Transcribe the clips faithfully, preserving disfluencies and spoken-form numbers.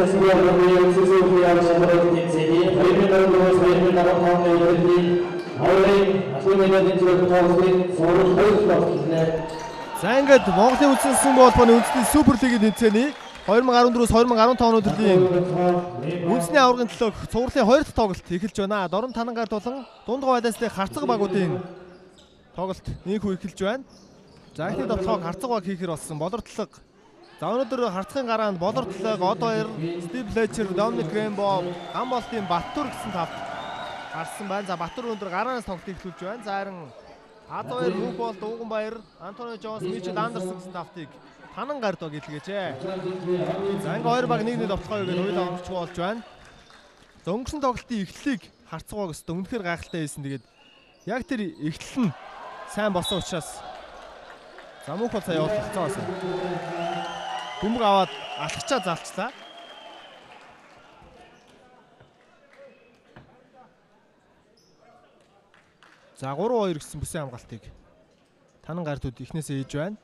За ингээд Монголын үндсэн болбооны үндэсний супер лигийн тэмцээний две тысячи дөрвөөс две тысячи десять оны төрлийн үндэсний аваргын төлөөх цувралын хоёр дахь тоглолт эхэлж байна. Дорн Танангаар болон дунд гавьяаслын харцаг багуудын тоглолт нийхүү эхэлж байна. За ихний тоглоог харцаг баг хийхэр болсон болортлог. За өнөөдөр харцагын гараанд болортлог, Од хоёр, Стив Флетчер, Доминик Рэмбо, Гамболтын Баттур гэсэн тавт харсан байна. За Баттур өнөөдөр гараанаас тоглолт эхлүүлж байна. За харин Од хоёр, Мөнхбол, Дууганбаяр, Антони Джонс, Мичел Андерсон гэсэн тавтыг Танангард баг илгээжээ. За ингээ хоёр баг нэг нэг тоглоё гэж хоёулаа онгорчгүй болж байна. За өнгөрсөн тоглолтын эхлэлийг харцаг баг өстө үнэхээр гайхалтай байсан. Тэгээд яг тэр эхлэл нь сайн болсон учраас за Мөнхбол сая явуулсан байсан. Бөмбөг аваад алхачаа залчлаа. За три two гэсэн бүсийн хамгаалтыг Танангартууд ихнээсээ хийж байна.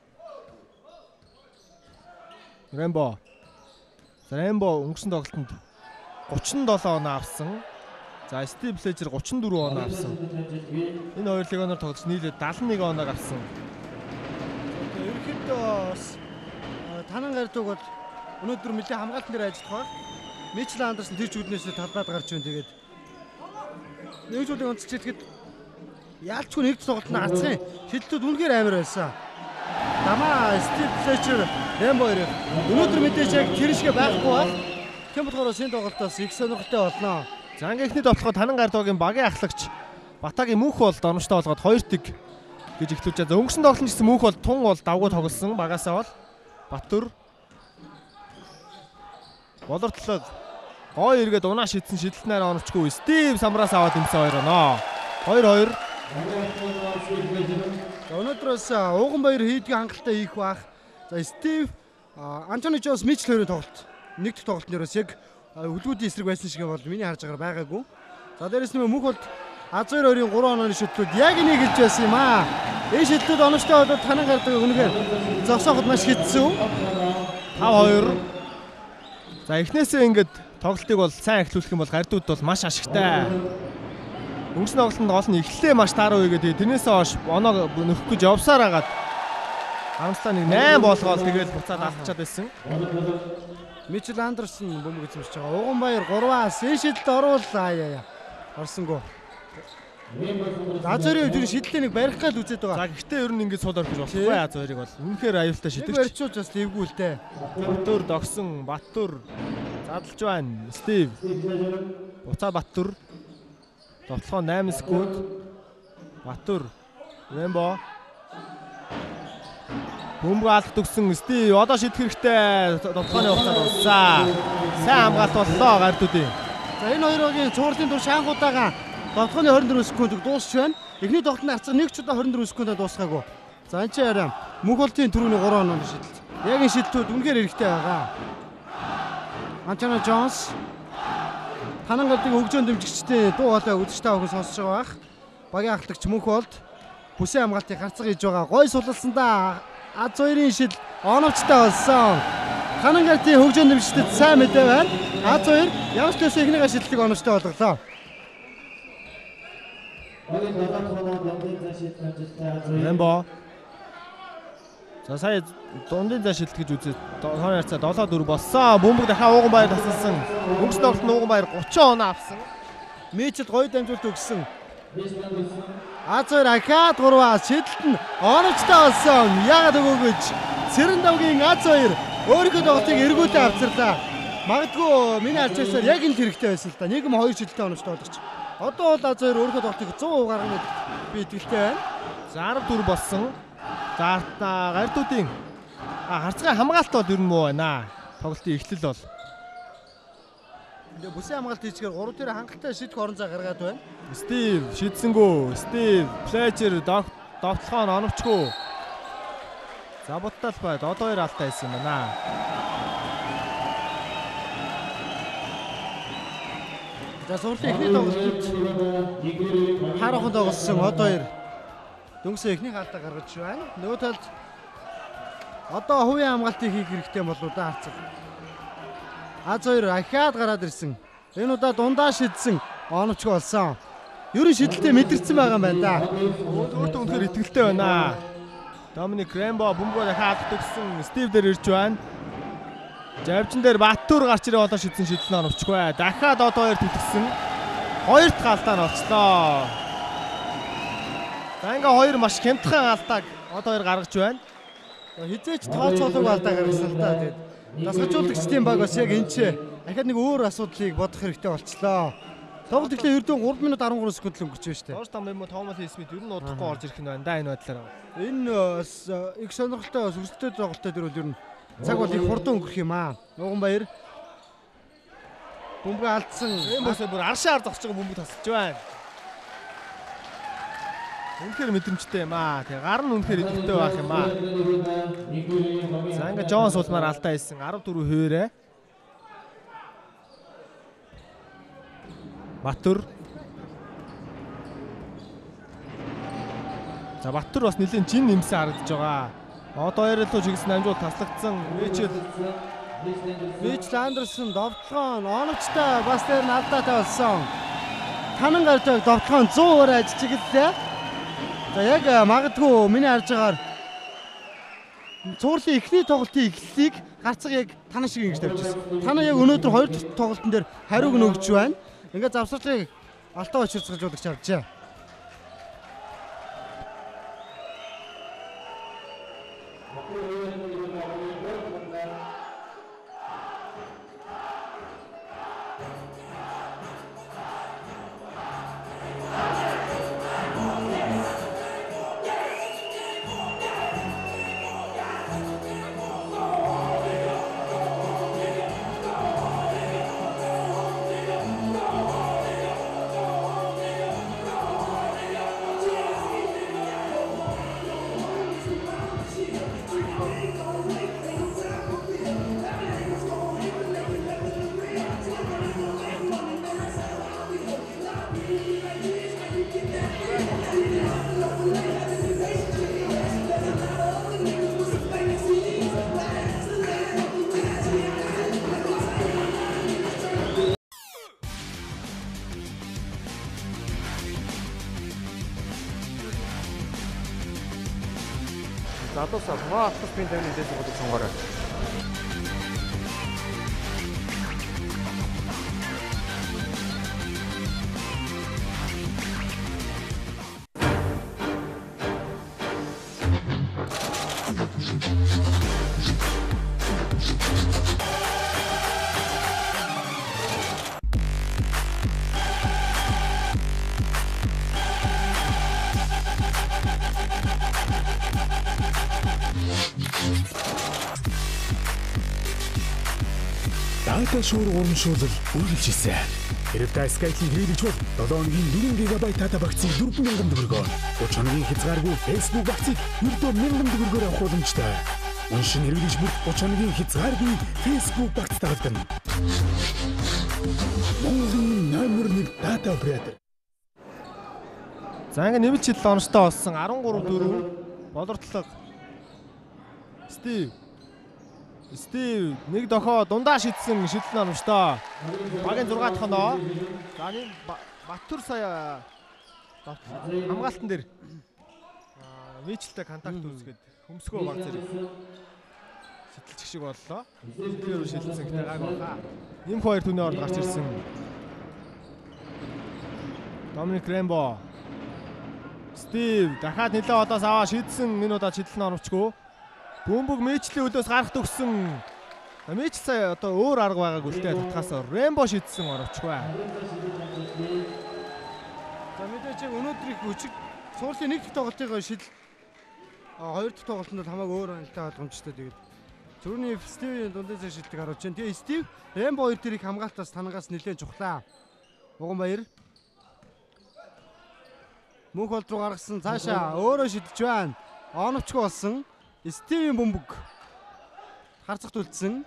Рэмбо. За Рэмбо өнгөрсөн тоглолтод thirty-seven оноо авсан. За Стив Флетчер thirty-four оноо авсан. Энэ хоёр легионоор тоглож нийлээд seventy-one оноог авсан. Ерөнхийдөө бас Танангартууд бол өнөөдөр нэлээд хамгаалтан дээр ажиллах баг. Мичел Андерсон тэр чүлнээсээ талбайд гарч байна. Тэгээд нэг зүйлийг онцлж хэлэхэд яалчгүй нэг тоглолтод арцсан шилтүүд үнэхээр амар байсан. Дамаа Стив Флетчер Рэмбо хоёр. Өнөөдөр мэдээж яг тэр шиг байхгүй бол тийм болохоор шинэ тоглолтоос их сонирхолтой болно. За ингээ ихний тоглоход Танангартуугийн багийн ахлагч Батагийн Мөнх бол дормжтой болгоод хоёр тэг гэж эхлүүлж байгаа. За өнгөрсөн тоглолтын гэсэн Мөнх бол тун бол давгүй тоглосон. Багаасаа бол Баттур болортлог гой эргээд унаа шидсэн шидэлтнээр оновчгүй Стив самраас аваад имсэн хоёр оноо. two two. Өнөөдрөөс Ууганбаяр хийдгийг хангалттай хийх бах. За Стив Антони Джонс Мичл хоёрын тоглолт. Нэг дэх тоглолтын дээрээс яг хөлбүүдийн эсрэг байсан шиг бол миний харж байгаагаар байгаагүй. За дээрээс нэмээ Мөнх бол Аз хоёр хоёрын three онооны шидлүүд яг энийг хэлж байсан юм аа. Энэ шидлүүд оновчтой болоод Танангардаг үнэхээр зогсооход маш хэцүү. five two. За эхнээсээ ингээд тоглолтыг бол сайн эхлүүлэх юм бол гардууд бол маш ашигтай. Өнгөрсөн тоглолтод гол нь эхлэлээ маш тааруу хийгээд тэрнээсээ хойш оноо нөхөх гэж явсаар хагаад хамтдаа нэг eight болгоод тэгээд буцаад алдчихад байсан. Мичел Андерсон бөмбөг эзэмшиж байгаа. Ууганбаяр three-аас энэ шидэлд оруулаа яа. Орсонгүй. Аз хоёрын үеийн шидлээ нэг барих гал үзээд байгаа. За гэхдээ ер нь ингэж сул орж болохгүй Аз хоёрыг бол үнэхээр аюултай шидэгч. Барьчууч бас дэвгүй л дээ. Баттур догсон, Баттур задлж байна. Стив. Буцаа Баттур. Тоглохоо eight секунд. Баттур. Рэмбо. Бөмбөг алхад өгсөн Стив одоо шидэх хэрэгтэй. Тоглохооны хугацаанд дууссан. Сайн хамгаалт боллоо гардуудын. За энэ хоёр багийн цуурлын дур шаангуудаагаа тоглохооны twenty-four секундыг дуусч байна. Эхний тоглолтын харцаг нэг ч удаа twenty-four секундаар дуусгаагүй. За энэ ч ярам Мөнхболтын түрүүний three онооны шидэлт. Яг энэ шидлтүүд үнэхээр хэрэгтэй байгаа. Антони Джонс Танангартыг хөгжөөн дэмжигчдийн дуу хоолой үзэж та бүхэн сонсож байгаа бах. Багийн ахлагч Мөнхболт бүсийн хамгаалтыг харцаг хийж байгаа. Гой сулсан да. Аз хоёрын шидэл оновчтой болсон. Танангартын хөгжөөн дэмжигчдэд сайн мэдээ байна. Аз хоёр ямар ч төсөө эхнийгээ шидлийг оновчтой болголоо. Рэмбо. За сая дундын зай шилт гэж үзээд тооны харцаа seven four болсон. Бөмбөг дахиад Ууганбаяр тасалсан. Өнгөрсөн тоглолтод Ууганбаяр thirty оноо авсан. Мичл гоё дамжуулт өгсөн. Аз хоёр ахаад three-аас шидэлт нь оновчтой болсон. Яагаад өгөөгүй ч Цэрэн давгийн Аз хоёр өөрийнхөө тоглолтыг эргүүлээ авчирлаа. Магадгүй миний харцаасаар яг энэ хэрэгтэй байсан л да. Нийгэм хоёр шидэлтэй оновчтой болгоч. Одоо бол Аз хоёр өөрийнхөө тоглолтыг one hundred percent гаргана би итгэлтэй байна. За ten four болсон. За гардуудын харцгай хамгаалт бол ер нь муу байна. Тоглолтын эхлэл бол. Тэгээ бүсийн хамгаалт хийчихээр three дээр хангалттай шидэх орон зай гаргаад байна. Стив шидсэнгүү. Стив Флетчер довтлохоо нь оновчгүй. За буттал байд. Одоо хоёр алтай байсан юм байна. За сурлын эхний тоглолтод хараахан тоглосон одоо хоёр дөнгөсөн эхний хаалтаа гаргаж байна. Нөгөө талд одоо хувийн хамгаалтыг хийх хэрэгтэй болов уу да харцаг. Аз хоёр ахаад гараад ирсэн. Энэ удаа дундаа шидсэн оновч болсон. Ерөн шидэлтэй мэдэрсэн байгаа юм байна да. Өөртөө үнэхээр итгэлтэй байна. Доминик Рембо бөмбөгөө дахиад төгссөн. Стив дээр ирж байна. Завжин дээр Баттуур гарч ирээ одоо шидсэн шидэл нь оновчгүй. Дахиад одоо хоёр төгссөн. Хоёрт галдаа нь олчлоо. За ингээ хоёр маш хямдхан алдааг одоо хоёр гаргаж байна. Хизээч тооч болог алдаа гаргасан л да. Тэгээд дасгалжуулагчдын баг бас яг энэ ч дахиад нэг өөр асуудлыг бодох хэрэгтэй болчлоо. Тоглолт ихлэ ердөө гурав минут арван гурван секунд л өнгөрч байна шүү дээ. Доош там юм уу Томас Смит ер нь удахгүй орж ирэх нь байна да энэ байдлаар. Энэ бас их сонирхолтой бас өрсөлдөд тоглолтод ер нь цаг бол их хурдан өнгөрөх юм аа. Нуганбаяр бөмбөг алдсан. Энэ босоо бүр аршаар зогсож байгаа бөмбөг тасалж байна. Үнэхээр мэдрэмжтэй юм аа. Тэгээ гар нь үнэхээр идэвхтэй байх юм аа. За ингээ Джонс улмаар алдаа хийсэн арав дөрөв хуваарэ. Баттуур. За Баттуур бас нэлийн жин нэмсэн харагдаж байгаа. Одоо хоёроо чигсэн амжуул таслагдсан. Мэчл Мэчл Андерсон довтлогоо оновчтой бас тэр нь алдаатай болсон. Танан гарч байгаа довтлогоо зуун уур ажиллаж игэлээ. За яг магадгүй миний харж байгаагаар цуурлын эхний тоглолтын эхлэлийг гарцаг яг танаа шиг ингэж тавьчихсан. Танаа яг өнөөдөр хоёр дахь тоглолтын дээр хариуг нь өгч байна. Ингээд завсарлыг алтаа очирцгалжуулагч авчаа. Задуусаа маа алтас бин тавны дэс бодож сонгороо. Дата шуур урамшуулал үргэлжилсэн. Хэрэг та Skype-ийг хэрэглэж бол долоо хоногийн дөрвөн гигабайт дата багцыг дөрвөн мянган төгрөгөөр, уг хоногийн хязгааргүй Facebook багцыг ердөө мянган төгрөгөөр авах боломжтой. Уншин хэрэглэж бүр уг хоногийн хязгааргүй Facebook багц тагладаг. Монголын номер нэг дата оператор. За ингээ нэмэлт шидэл оностой болсон арван гурав дөрөв болортлог. Стив Стив нэг дохоо дундаа шидсэн шидэл оностой. Багийн зургаат хоноо. За нэг Баттуур сая хамгаалтан дээр Мэчэлтэй контакт үүсгээд хөмсгөө баг зэрэг сэтэлчих шиг боллоо. Сэтэлээр шилжсэн гэдэг гайг баха. Нимх хоёр түүний орд гарч ирсэн. Доминик Рембо. Стив дахиад нэлээ одоос аваа шидсэн энэ удаа шидэл нь оновчгүй. Бөмбөг Мэчлийн өдөөс гарах төгссөн. Мэчл сая одоо өөр арга байгаагүй л дээ татгаас Рембо шидсэн оновчгүй. За мэдээч өнөөдөр их өчиг цуурлын нэг дэх тоглолтын шидэл хоёр дахь тоглолтод бол хамаагүй өөр байна л та ойлгомжтой. Тэгээд түрүүний Стивийн дундаас шидэлтийг харуулж байна. Тэгээ Стив Рембо хоёр дэрийг хамгаалтаас танагаас нэлээд чухлаа. Нуганбаяр мөнх болд руу гаргасан цаашаа өөрөө шидэж байна. Оновчгүй болсон. Стивийн бөмбөг харцагт үлдсэн.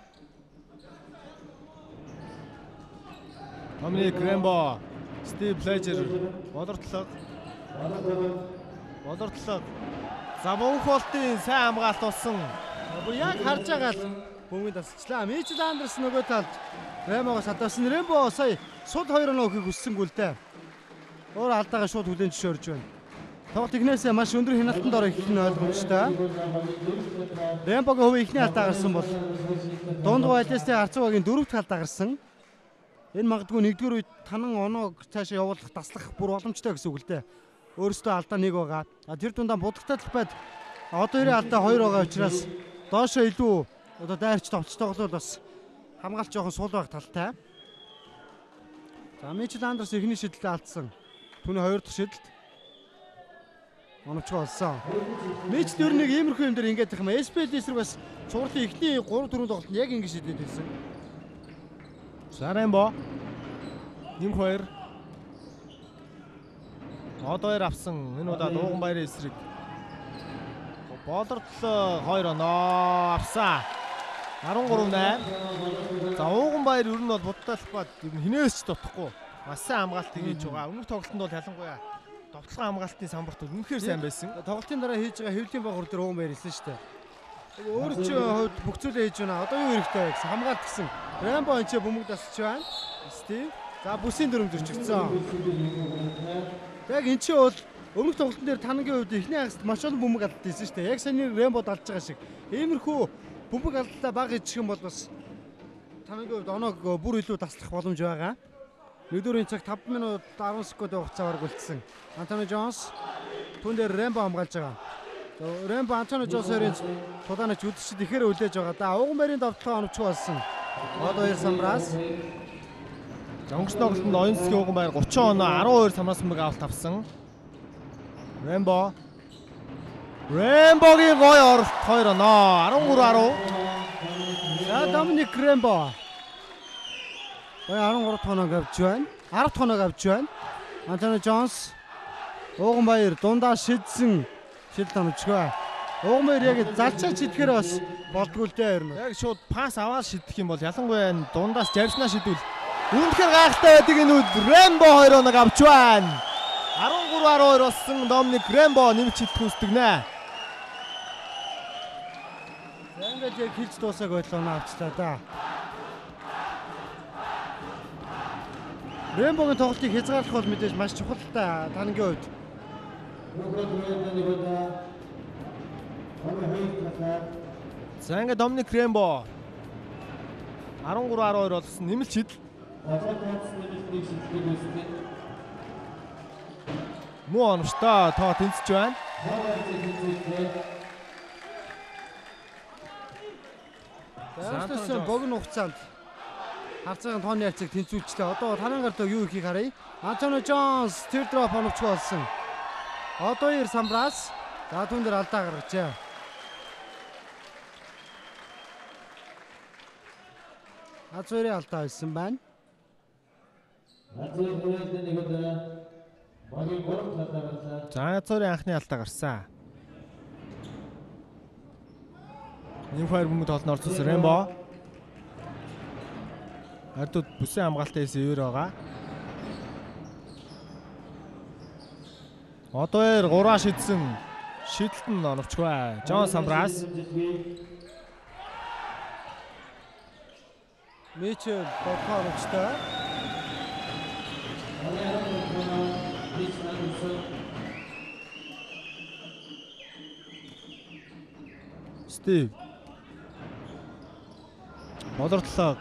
Доминик Рембо, Стив Плежер, болортлог. Болортлог. За мөнх болтын сайн хамгаалт болсон. Бүр яг харж байгаа л бөмбөг тасчлаа. Мэчл Андерсон нөгөө талд Рэмбогоос хадгалсан. Рэмбо сая сул хоёр оноо өгөхийг хүссэнгүй л дээ. Өөр алдаагаа шууд хүлэн зөвшөөрж байна. Тоглолт игнээсээ маш өндөр хяналтанд орох их нь ойлгомжтой. Рэмбогийн хувь ихний алдаа гарсан бол дунд байлээсээ Арцуугийн дөрөвт алдаа гарсан. Энэ магадгүй нэгдүгээр үед танан оноог цаашаа явуулах таслах бүр боломжтой гэсэн үг л дээ. Өөрөөсөө алдаа нэг байгаа. А тэр дундаа будагтай талбайд одоо ирээ алдаа хоёр байгаа учраас доошоо илүү одоо дайрч товч тоглол бас хамгаалт жоохон сул байх талтай. За Мичл Андерс эхний шидэлд алдсан. Түүний хоёр дахь шидэлд оновчгоо олсон. Мичл ер нь нэг иймэрхүү юм дээр ингээд их юм. эс пи эл эсрэг бас цувралын эхний гурав дөрөв тоглолтод яг ингэ шидэд байсан. Сарэмбо. Ним хоёр. Одоо хоёр авсан. Энэ удаа Дууган Баярын эсрэг. Болордлоо хоёр оноо авсан. арван гурав найм. За Ууган Баяр ер нь бол будтай талбайд ер нь хинээс ч дутхгүй. Маш сайн хамгаалт хийж байгаа. Өмнөх тоглолтод бол ялангуяа довтлогын хамгаалтын самбарт үнэхээр сайн байсан. Тоглолтын дараа хийж байгаа хэвлийн багвар дээр Ууган Баяр хэлсэн шүү дээ. Өөрөө ч хувьд бүх зүйлээ хийж байна. Одоо юу хэрэгтэй вэ гэсэн хамгаалт гэсэн. Рэмбо энэ ч бөмбөг тасч байна. Стив. За бүсийн дөрөв зөрчигдсөн. Яг энэ ч бол өмнөх тоглолтын дээр танагийн хувьд эхний хагаст маш олон бөмбөг алдсан шүү дээ. Яг саний Рэмбо далж байгаа шиг. Иймэрхүү бөмбөг алдалтаа бага ичих юм бол бас танагийн хувьд оноог бүр илүү таслах боломж байгаа. Нэгдүгээр цаг таван минут арван секундын хугацаагаар гүйлсэн. Антони Джонс түн дээр Рэмбо хамгаалж байгаа. Рэмбо Антони Джонсорын тулаанч үдшид ихээр үлээж байгаа. Да Ууган Баярын давталгаа оновчгүй болсон. Одоо хоёр самраас. Өнгөрсөн тоглолтод оюун цэцгийн Ууган Баяр гурван оноо арван хоёр самраас мөг авалт авсан. Рэмбо. Рэмбогийн гой оролт хоёр оноо арван гурав арав. За Доминик Рэмбо. Бай арван гурав тоног авч байна. арав тоног авч байна. Антони Джонс. Ууган Баяр дундаа шидсэн шидэлт оновчгүй. Ууган Баяр яг залчаа шидэхээр бас болдгүй л дээ ер нь. Яг шууд пас аваад шидэх юм бол ялангуяа дундаас жарснаа шидвэл үнэхээр гайхалтай байдаг энэ үед Рэмбо хоёр оног авч байна. арван гурав арав хоёр болсон Доминик Рэмбо нэмж шидэх хүсдэг нэ. За ингээд яг хэлж дуусааг байлаа авчлаа да. Рэмбогийн тоглолтыг хязгаарлах бол мэдээж маш чухал та танагийн хувьд. За ингээд Доминик Рэмбо арван гурав арав хоёр болсон нэмэлт шидэл. Муу оновчтой тоо тэнцэж байна. Заастасан богино хугацаанд хавцгийн тооны харьцааг тэнцвүүлчлээ. Одоо танан гартаа юу ихийг харъя. Антони Джонс тэр дроп оновчгүй болсон. Одоо ир самбраас за түн дээр алдаа гаргажээ. Ацуурын алдаа хийсэн байна. За Ацуурын анхны алдаа гарсан. Ним хоёр бөмбөг толноор цус Рэмбо. Ардууд бүсийн хамгаалтаас ивэр байгаа. Одоо эр гураа шидсэн шидэлт нь оновчгүй. Жон Самбрас. Мичл бодхоорчтой. Стив. Болортлог.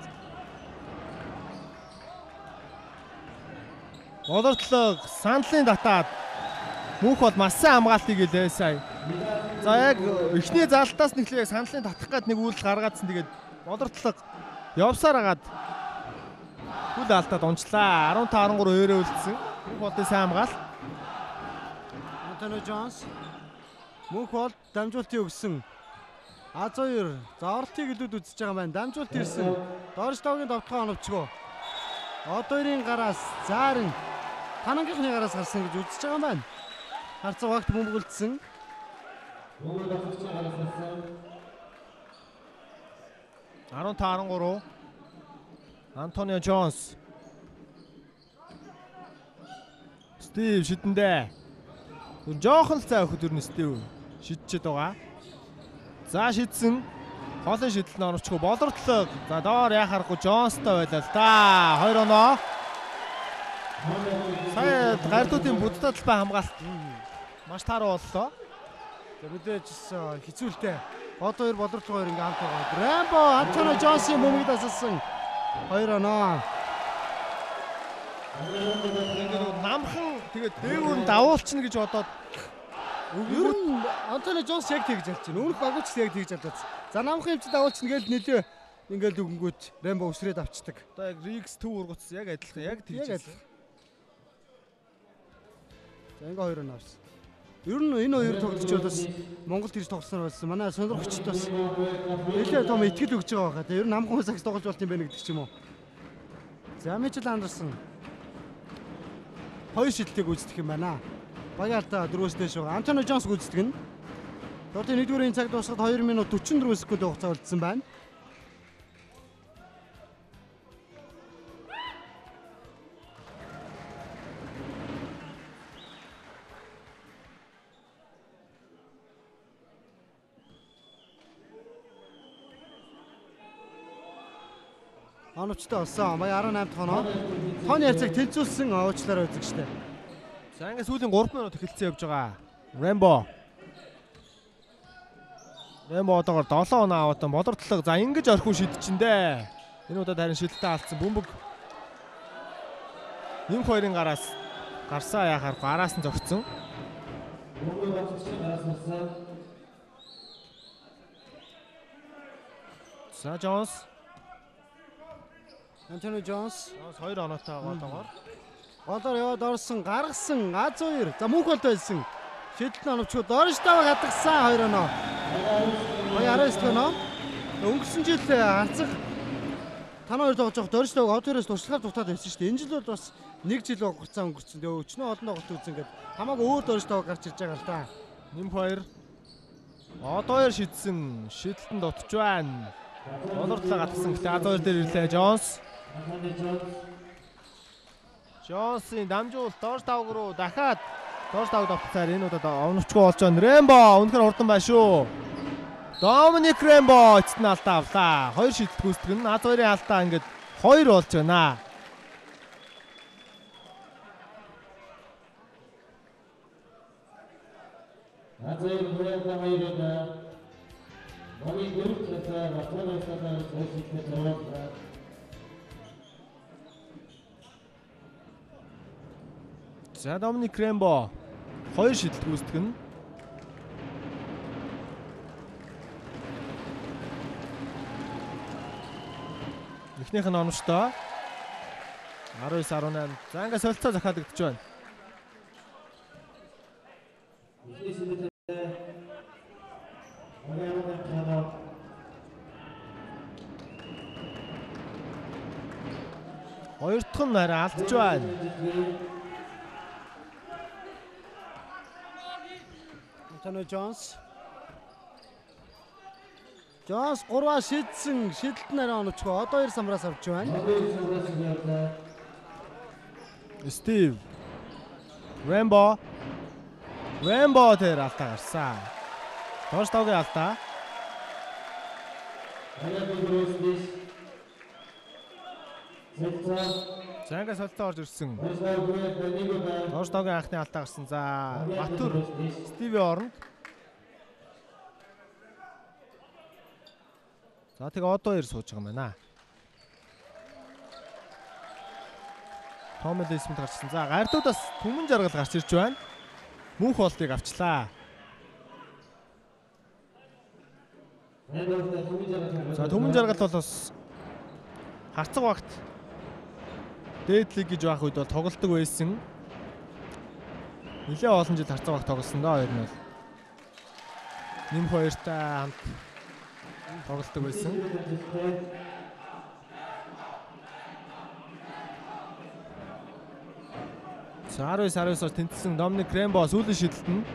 Болортлог сандлын татаад мөнх бол маш сайн хамгаалтыг илээ сая. За яг эхний залтаас нэглээ яг сандлын татах гээд нэг үйлдэл гаргаадсан. Тэгээд болортлог явсаар агаад хүл алдаад унчлаа. арван таван арван гурав өөрөө үлдсэн. Мөнх болын сайн хамгаалт. Антони Джонс мөнх бол дамжуултыг өгсөн. Азуур заарлтыг илүүд үзэж байгаа маань дамжуулт ирсэн. Доржтогийн давтгаа оновчгүй. Одоорын гараас заарын танангийнхны гараас гарсан гэж үзэж байгаа маань. Харцаг багт бөмбөгөлдсөн. арван таван арван гурав. Антонио Джонс. Стив шидэндээ. Жохон л цай өгөх дүрнэ Стив шидчихэд байгаа. За шидсэн. Хоолын шидэлт нь оновчгүй болортлог. За доор яхахгүй Джонстой байлаа л да. Хоёр оноо. Сая гардуудын буддад талбай хамгаалт маш тааруу боллоо. За мэдээж хэцүүлтэй. Одоо хоёр болортлог хоёр ингээм хамт байгаа. Рембо Антони Джонсын мөмгийг дасалсан. Хоёр оноо. Намхан тэгээд дээгүүр нь давуулчихна гэж бодоод ер нь Антони Джонс яг тэгж ялж байна. Өмнөх багууч яг тэгж ялж байна. За намхан хэмжээ давуулчихна гэж нөлөө ингээл дүнгүүт Рембо өсрээд авчдаг. Одоо яг Рикс төв ургуцсан яг адилхан яг тэгж ялсан. За ингээ хоёр оноо авсан. Ер нь энэ хоёр тоглогчдод бас Монголд ирж тоглосноор болсон. Манай сонирхогчд бас нэлээд том итгэл өгж байгаа байгаа. Ер нь намхан сагс тоглож болт юм байна гэдэг ч юм уу. За Мичел Андерсон хоёр шидэлтийг гүйцэтгэх юм байна. Багаалтаа дөрөвөөс дэш байгаа. Антони Джонс гүйцэтгэх нь. Дөрөвний нэгдүгээрийн цаг дуусахад хоёр минут дөрвөн секунд хугацаа үлдсэн байна. Оновчтой болсон. Бая арван наймд хоноо. Тооны ярцаг тэнцүүлсэн уучлаарай үзэгчтэй. За ингээ сүүлийн гурван минут эхэлсэн явж байгаа. Рембо. Рембо одоогоор долоон оноо аваад болортлог. За ингэж орхиу шидчихэндээ. Энэ удаад харин шидэлтээ алдсан бөмбөг. Нимх хоёрын гараас гарсаа яхааргүй араас нь зогцсон. За Джонс. Антони Джонс хоёр оноотой байгаа одоогоор. Голоор яваад орсон, гаргасан, аз хоёр. За мөнх болт байсан. Шидэлт нь оновчгүй дорж таваг хадгсан хоёр оноо. Бая араас тоноо. Өнгөрсөн жил харцаг танаа хоёр тоглож байгаа дорж таваг одоороос туршлагаар дутаад байсан шүү дээ. Энэ жил бол бас нэг жил хугацаа өнгөрсөн. Тэгээ өчнөө олон тоглолт үзэн гээд хамаагүй өөр дорж таваг гарч ирж байгаа л да. Нимх хоёр. Одоо хоёр шидсэн. Шидэлтэн дутж байна. Болортлоо гатсан. Гэтэ аз хоёр дээр ирлээ Джонс. Джонсын дамжуул дорж тавг руу дахиад дорж тавг давтцаар энэ удаад оновчгүй болж байна. Рембо өнөхөр хурдан байна шүү. Доминик Рембо эцэст нь алдаа авлаа. Хоёр шидэлт гүйцэтгэх нь аз хоёрын алдаа ингээд хоёр болж байна. аз хоёр бүрэлдэхүүн хоёроо Моги гүрэх цэцээ батлагдсан зүйлсийг төлөвлөж За Доминик Рембо хоёр шидэлт гүйцэтгэх нь. Эхнийх нь оновчтой. арван девять арван восемь. За ингээ солилцоо захиалагдаж байна. Хоёр дахь нь харин алдж байна. Антони Джонс. Джонс гурваа шидсэн, шидэлт нь арай оновчгүй. Одоо хоёр самраас авч байна. Стив. Рембо. Рембо тэр алдаа гарсан. Дорж тавгийн алдаа. За ингээ солилцоо орж ирсэн. Дорж тавгийн анхны алдаа гарсан. За Батүр Стиви оронд. За тэгээ одоо хоёр сууж байгаа юм байна. Томэл эсмэд гарсан. За гардуудаас түмэн жаргал гарч ирж байна. Мөнх болтыг авчлаа. За түмэн жаргал бол бас харцаг багт дээдлиг гэж байх үед бол тоглолдог байсан. Нилээ олон жил харцаг багт тоглосон доо хоёр нь бол. Нимх хоёртай хамт тоглолдог байсан. За арван девять арван девять-оор тэнцсэн Доминик Рембо сүүлийн шидэлт нь.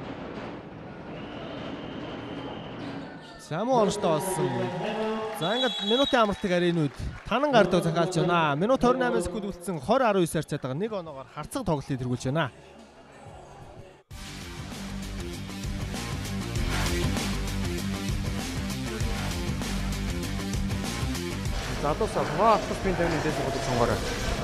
Саму ороштой болсон. За ингээд минутын амралтыг арийнууд танан гардуу захиалж байна. Минут двадцать восемь секунд үлдсэн двадцать арван девять-аар цаад байгаа. Нэг оноогоор харцаг тоглолтыг тэргүүлж байна. Залуусаа хоо автос бин тавны дэс годог сонгороо.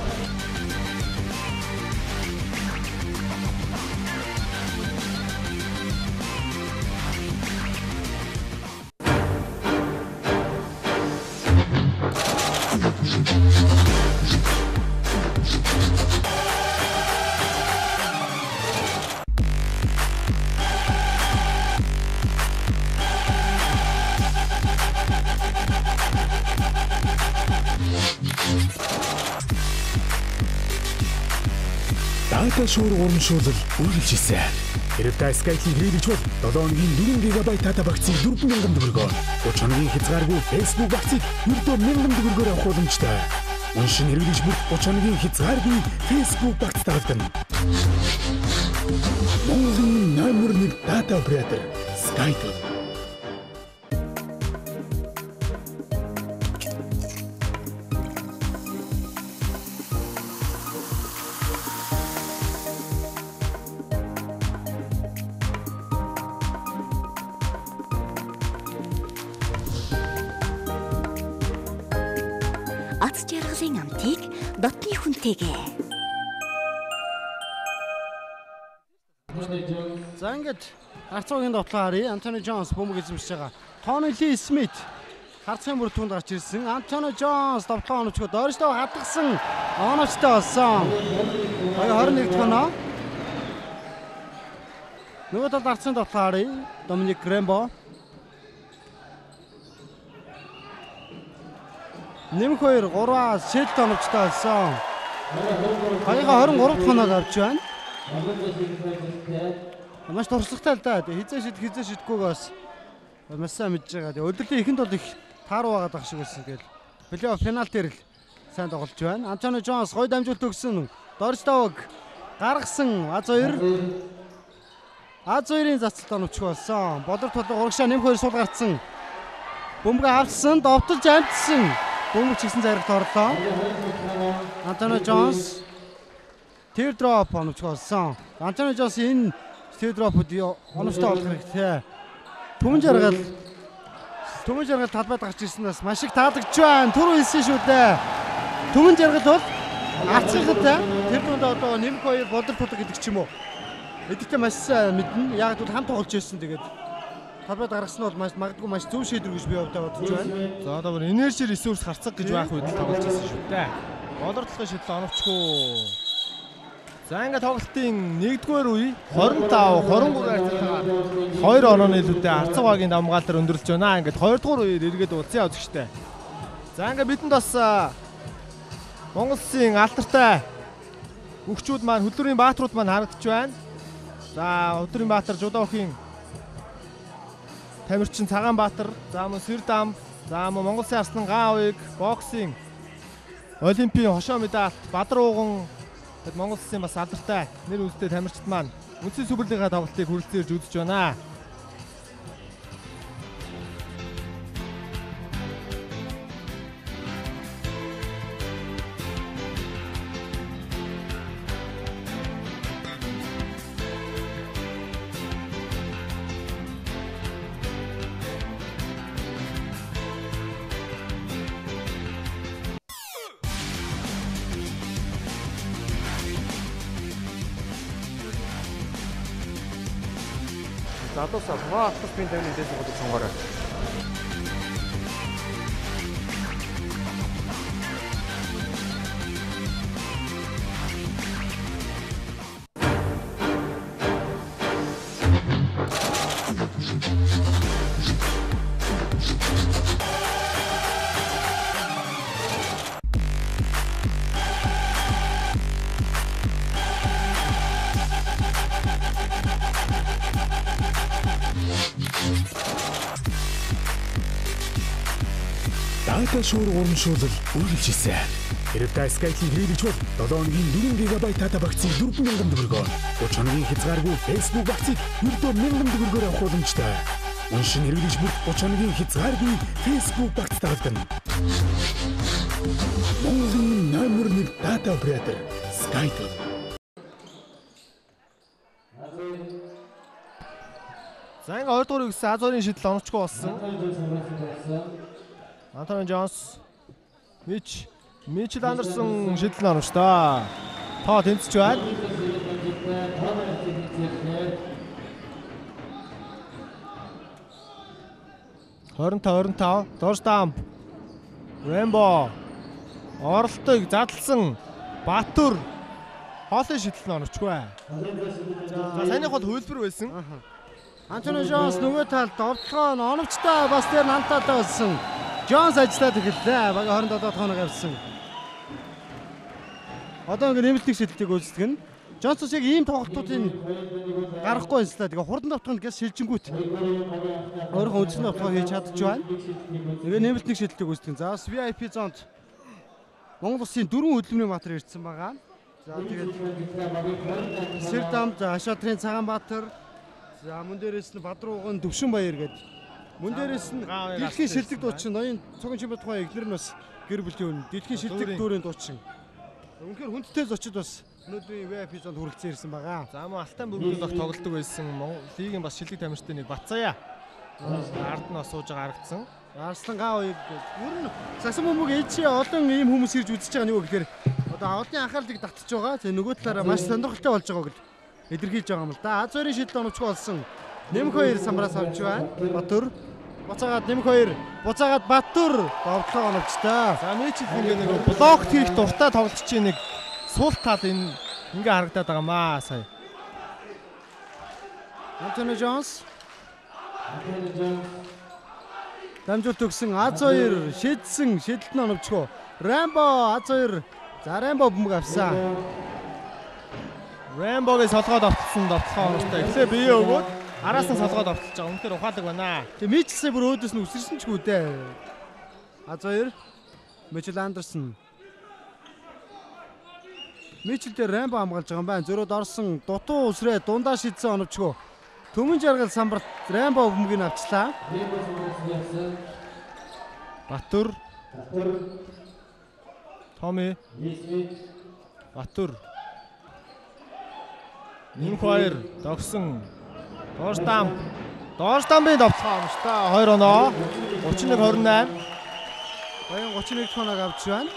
Дата шуурга урамшуулал үргэлжилсэн. Хэрэг та Skype-ийг хэрэглэж бол долоо хоногийн дөрвөн гигабайт дата багцыг дөрвөн мянган төгрөгөөр, уг хоногийн хязгааргүй Facebook багцыг ердөө мянган төгрөгөөр авах боломжтой. Уншин хэрэглэж бүх уг хоногийн хязгааргүй Facebook багц тагладаг. Монголын номер нэг дата оператор Skype. Ац жаргалын амтыг дотны хүнтэйгээ. За ингээд харцуугийн тоглоо харъя. Антони Джонс бөмбөг эзэмшиж байгаа. Тони Ли Смит харцгийн бүр түнд гарч ирсэн. Антони Джонс тоглоо онцгоод ойртоо хатгсан. Оноочтой болсон. двадцать один тоноо. Нөгөө талд харцгийн тоглоо харъя. Доминик Рембо. Нэмэх хоёр гурваас шил тоновчтой болсон. Хаяга двадцать три тоноог авч байна. Маш туршлагатай л да. Хизээ шид хизээ шидгүйгээс маш сайн мэдж байгаа. Тэгээ өдөртөө ихэнд бол их тааруу байгаад байх шиг байсан. Тэгэл плей-офф финал дээр л сайн тоглож байна. Антони Джонс гоё дамжуулт өгсөн. Доржтовог гаргасан. аз хоёр аз хоёрын зацалт оновч болсон. Бодор толгой урагшаа нэмэх хоёр сул гарцсан. Бөмбөг авсан, довтолж амтсан. Бөмбөг чигсэн заригт орлоо. Антони Джонс teardrop оновч болсон. Антони Джонс энэ teardrop-д оновчтой болох хэрэгтэй. Түмэн жаргал Түмэн жаргал талбайд гарч ирсэнээс маш их таалагдж байна. Түрүү хэлсэн шүү дээ. Түмэн жаргал бол арцлагтай. Тэр дунд одоо нэмэх хоёр бодол тулг гэдэг ч юм уу. Эдгтээ маш сайн мэднэ. Яг л хамт тоглож ирсэн тэгээд талбайд гаргасан нь бол маш магадгүй маш зөв шийдвэр гэж би бодож байна. За одоо бүр энержи ресурс харцаг гэж байх үед тоглож ирсэн шүү дээ. Бодортлогын шийдэл оновчгүй. За ингээд тоглолтын нэгдүгээр үе двадцать пять двадцать три хацтайгаар хоёр онооны илүүтэй Арцаг багийн дамгаалтаар өндөрлөж байна. Ингээд хоёр дахь үеэр эргээд уулзъя үзэгчтэй. За ингээд бидэнд бас Монгол Улсын алтартай өгчүүд маань хөдөлмөрийн бааtruуд маань харагдаж байна. За хөдөлмөрийн баатар Жудоохийн Тамирчин Цагаанбаатар, за мөн Сэрдам, за мөн Монгол Улсын арслан Гаавыг, боксing, Олимпийн хошоо медальт Бадар ууган тэгэд Монгол Улсын бас алдартай нэр үндэстэй тамирчид маань үндсэн суперлига тоглолтыг хүрэлцээрж үзэж байна. Залуусаа хоо автос бин тавны дэс годог сонгороо. Дата шуурга урамшуулал үргэлжилсэн. Хэрэг та Skype-ийг хэрэглэж бол долоо хоногийн дөрвөн гигабайт дата багцыг дөрвөн мянган төгрөгөөр, уг хоногийн хязгааргүй Facebook багцыг ердөө мянган төгрөгөөр авах боломжтой. Уншин хэрэглэж бүх уг хоногийн хязгааргүй Facebook багц тагладаг. Монголын номер нэг дата оператор Skype. За ингээд хоёр дахь үеигс аз хоёрын шийдэл оновчгүй болсон. Антони Джонс Мич Мичл Андерсон шидэл оновч та. Тоо тэнцэж байна. хорин таван хорин таван Дорштамп. Рэмбо. Оролтыг задлсан Батүр хоолой шидэл оновчгүй. За саяных бол хөвлбөр байсан. Антони Джонс нөгөө талд довтлогоо оновчтой бас тэр нантаатай болсон. Джонс ажиллаад эхэллээ. Бага хорин долоо хоног авсан. Одоо ингэ нэмэлтний шидэлтийг үүсгэх нь Джонс яг ийм тоглолтуудын гарахгүй байсан л да. Тэгээ хурдан давтахын гэс шилжингүүт. Өөрийнхөө үндсэн давтахыг хийж чадчих байна. Тэгээ нэмэлтний шидэлтийг үүсгэх. За бас ви ай пи зонд Монгол Улсын дөрвөн хөдөлмөрийн баатар ирсэн байгаа. За тэгээд Сэрдам, за Ашаатрын Цагаанбаатар, за мөн дээрээс нь Бадрууган Төвшинбаяр гэдэг. Мөн дээрээс нь дэлхийн шилдэг дуучин ноён цогон чимээ тухайн эглэр нь бас гэр бүлийн үнэ. Дэлхийн шилдэг дүүрийн дуучин. Үнэхээр хүндтэй зочид бас өнөөдрийн ви ай пи зонд хүрэлцэн ирсэн байгаа. За мөн Алтай бөмбөг дох тоглолдог байсан Монгол лигийн бас шилдэг тамирчтай нэг Бацаяа. Ард нь бас сууж байгаа харагдсан. Арслан гаа уяг ер нь сагсан бөмбөг ээжи олон ийм хүмүүс ирж үзэж байгаа нь юу гэхээр одоо одны анхаарлыг татчих байгаа. Тэгээ нөгөө талаараа маш сонирхолтой болж байгааг л илэрхийлж байгаа юм л да. Аз хоёрын шидэл оновчгүй болсон. Нэмэх хоёр самраас авч байна. Батүр буцаагаад нэмэх хоёр буцаагаад Батүр довтлоо оновчтой. За Мичл ингээ нэг блокт хийх дуртай тоглолчийн нэг суул тал энэ ингээ харагдаад байгаамаа сая. Антони Джонс дамжуулт өгсөн Аз хоёр шидсэн шидэлт нь оновчгүй. Рэмбо Аз хоёр за Рэмбо бөмбөг авсан. Рэмбогийн солгоод автсан довтлоо оновчтой. Эхлээ бие өгөөд араас нь солгоод авталж байгаа. Үнэхээр ухаалаг байна. Тэг Мичсээ бүр өөдөөс нь үсэрсэн ч гүү дээ. Аз хоёр Мичл Андерсон. Мичл дээр Рэмбо хамгаалж байгаа юм байна. Зөрөөд орсон дутуу үсрээ дундаа шидсэн оновчгүй. Төмөн жаргал самбарт Рэмбо бөмбөгийг авчлаа. Батүр. Томи. Батүр. Нэмэх хоёр догсон. Дорштамп. Дорштампын довтлоо оновчтой. хоёр оноо. гурван нэг двадцать восемь. Баян гурван нэг хоног авч байна.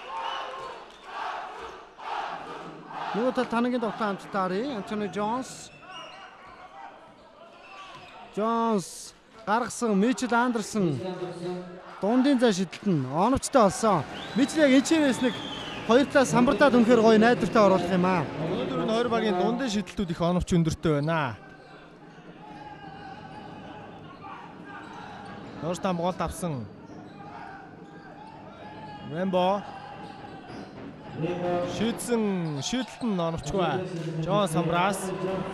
Нөгөө тал танагийн довтлоо амттаарий. Антони Джонс. Джонс гаргасан Мичл Андерсон дундын зай шидэлт нь оновчтой болсон. Мичл яг энэчнээс нэг хоёр талаа самбартаад үнэхээр гоё найдвартай оруулах юм аа. Өнөөдөр нь хоёр багийн дундын шидэлтүүд их оновч өндөртэй байна. Дорштамп гол авсан. Рэмбо шидсэн шидэлт нь оновчгүй. Жон Самбрас.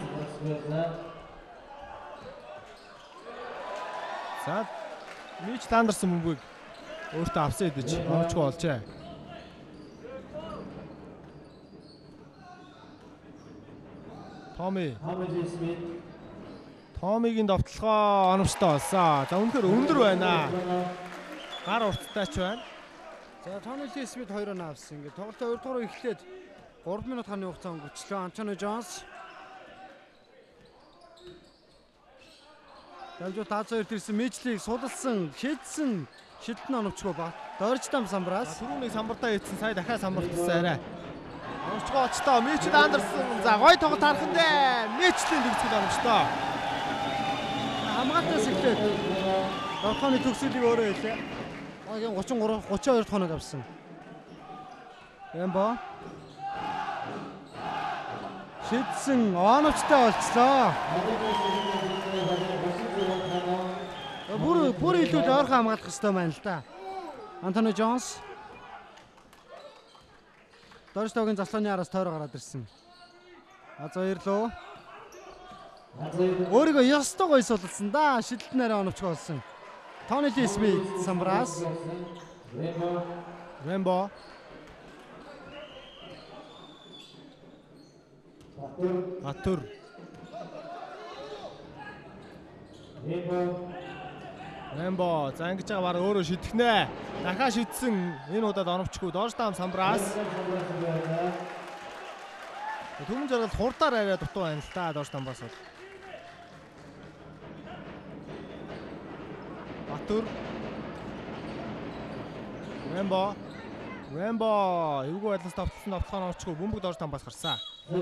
За Мичл Андерсон бөмбөгийг өөртөө авсан идэж оновчгүй болжээ. Томи. Томигийн довтлогоо оновчтой болсон. За үнэхээр өндөр байна. Гар урттай ч байна. За Тони Ли Смит хоёр оноо авсан. Ингээд тоглолтоо хоёр дугаар эхлээд гурван минут ханы хугацаа өнгөрчлөө. Антони Джонс дамжуулт Аз хоёр төрсэн Мичлийг судалсан, шидсэн, шидэлт нь оновчгүй ба. Доржтам самбраас Түрүүнийг самбартаа хийсэн, сая дахиад самбартсан арай. Оновчгүй очтоо Мичл Андерсон. За гой тоглолт харах нь дээ. Мичлийн төгсгөл оновчтой. Хамгаалтаас эхлээд Дорхоны төгсөлийг өөрөө хэлээ. Огийн гурван гурав гурван хоёр хоног авсан. Рэмбо шидсэн оновчтой болцлоо. Бүр бүр илүү ойрхон хамгаалах хэрэгтэй байна л да. Антони Джонс Дорштогийн заслааны араас тойроо гараад ирсэн. Аз хоёр лөө өөрийгөө ёстой гоё сулсан да. Шидэлт нэрээ оновчгүй болсон. Тони Ли Смит самбраас Рэмбо Батүр Рэмбо за ингэж байгаа баг өөрөө шидэх нэ. Дахиад шидсэн энэ удаад оновчгүй. Дорштам самбраас. Түмэн жаргал хурдаар арай дутуу байна л та Дорштамбаас бол. Батүр Рэмбо Вэмбо эвгүй байдлаас давтсан давтахаар очихгүй бөмбөг дорж тамбаас гарсан.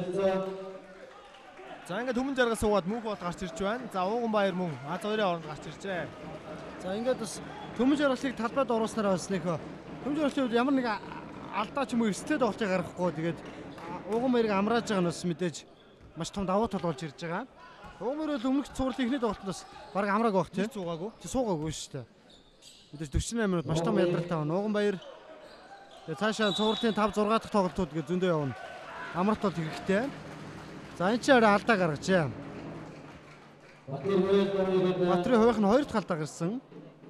За ингээд хүмүн жаргал суугаад мөнх бол гарч ирж байна. За ууган баяр мөн аз хоёрын оронд гарч иржээ. За ингээд бас төмөн жаргалыг талбайд оруулснараа бас нэг төмөн жаргалын ямар нэг алдаа ч юм уу эрсдлээд тоглолтыг гаргахгүй тэгээд ууган баярыг амрааж байгаа нь бас мэдээж маш том давуу тал болж ирж байгаа. Ууган баяр бол өмнөх цувралын ихний тоглолтод бас баг амрааг байх тийм зуугаагүй. Чи суугаагүй шүү дээ. Мэдээж дөрвөн минут маш том ядралтай байна. Ууган баяр тэгээд цаашаа цувралын тавь зураг дахь тоглолтууд гэж зөндөө явна. Амралт бол хэрэгтэй. За энэ ч арай алдаа гаргажээ. Батрын хувийнх нь хоёр дахь алдаа гарсан.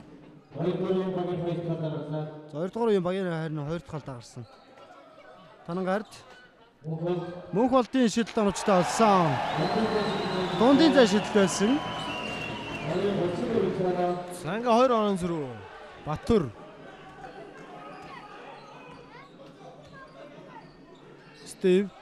За хоёр дахь үеийн багийн харин хоёр дахь алдаа гарсан. Танангард мөнх болтын шидэлт онцтой болсон. Дундын зай шидэлт байсан. Санга хоёр онон зүрүү. Батүр. Стив.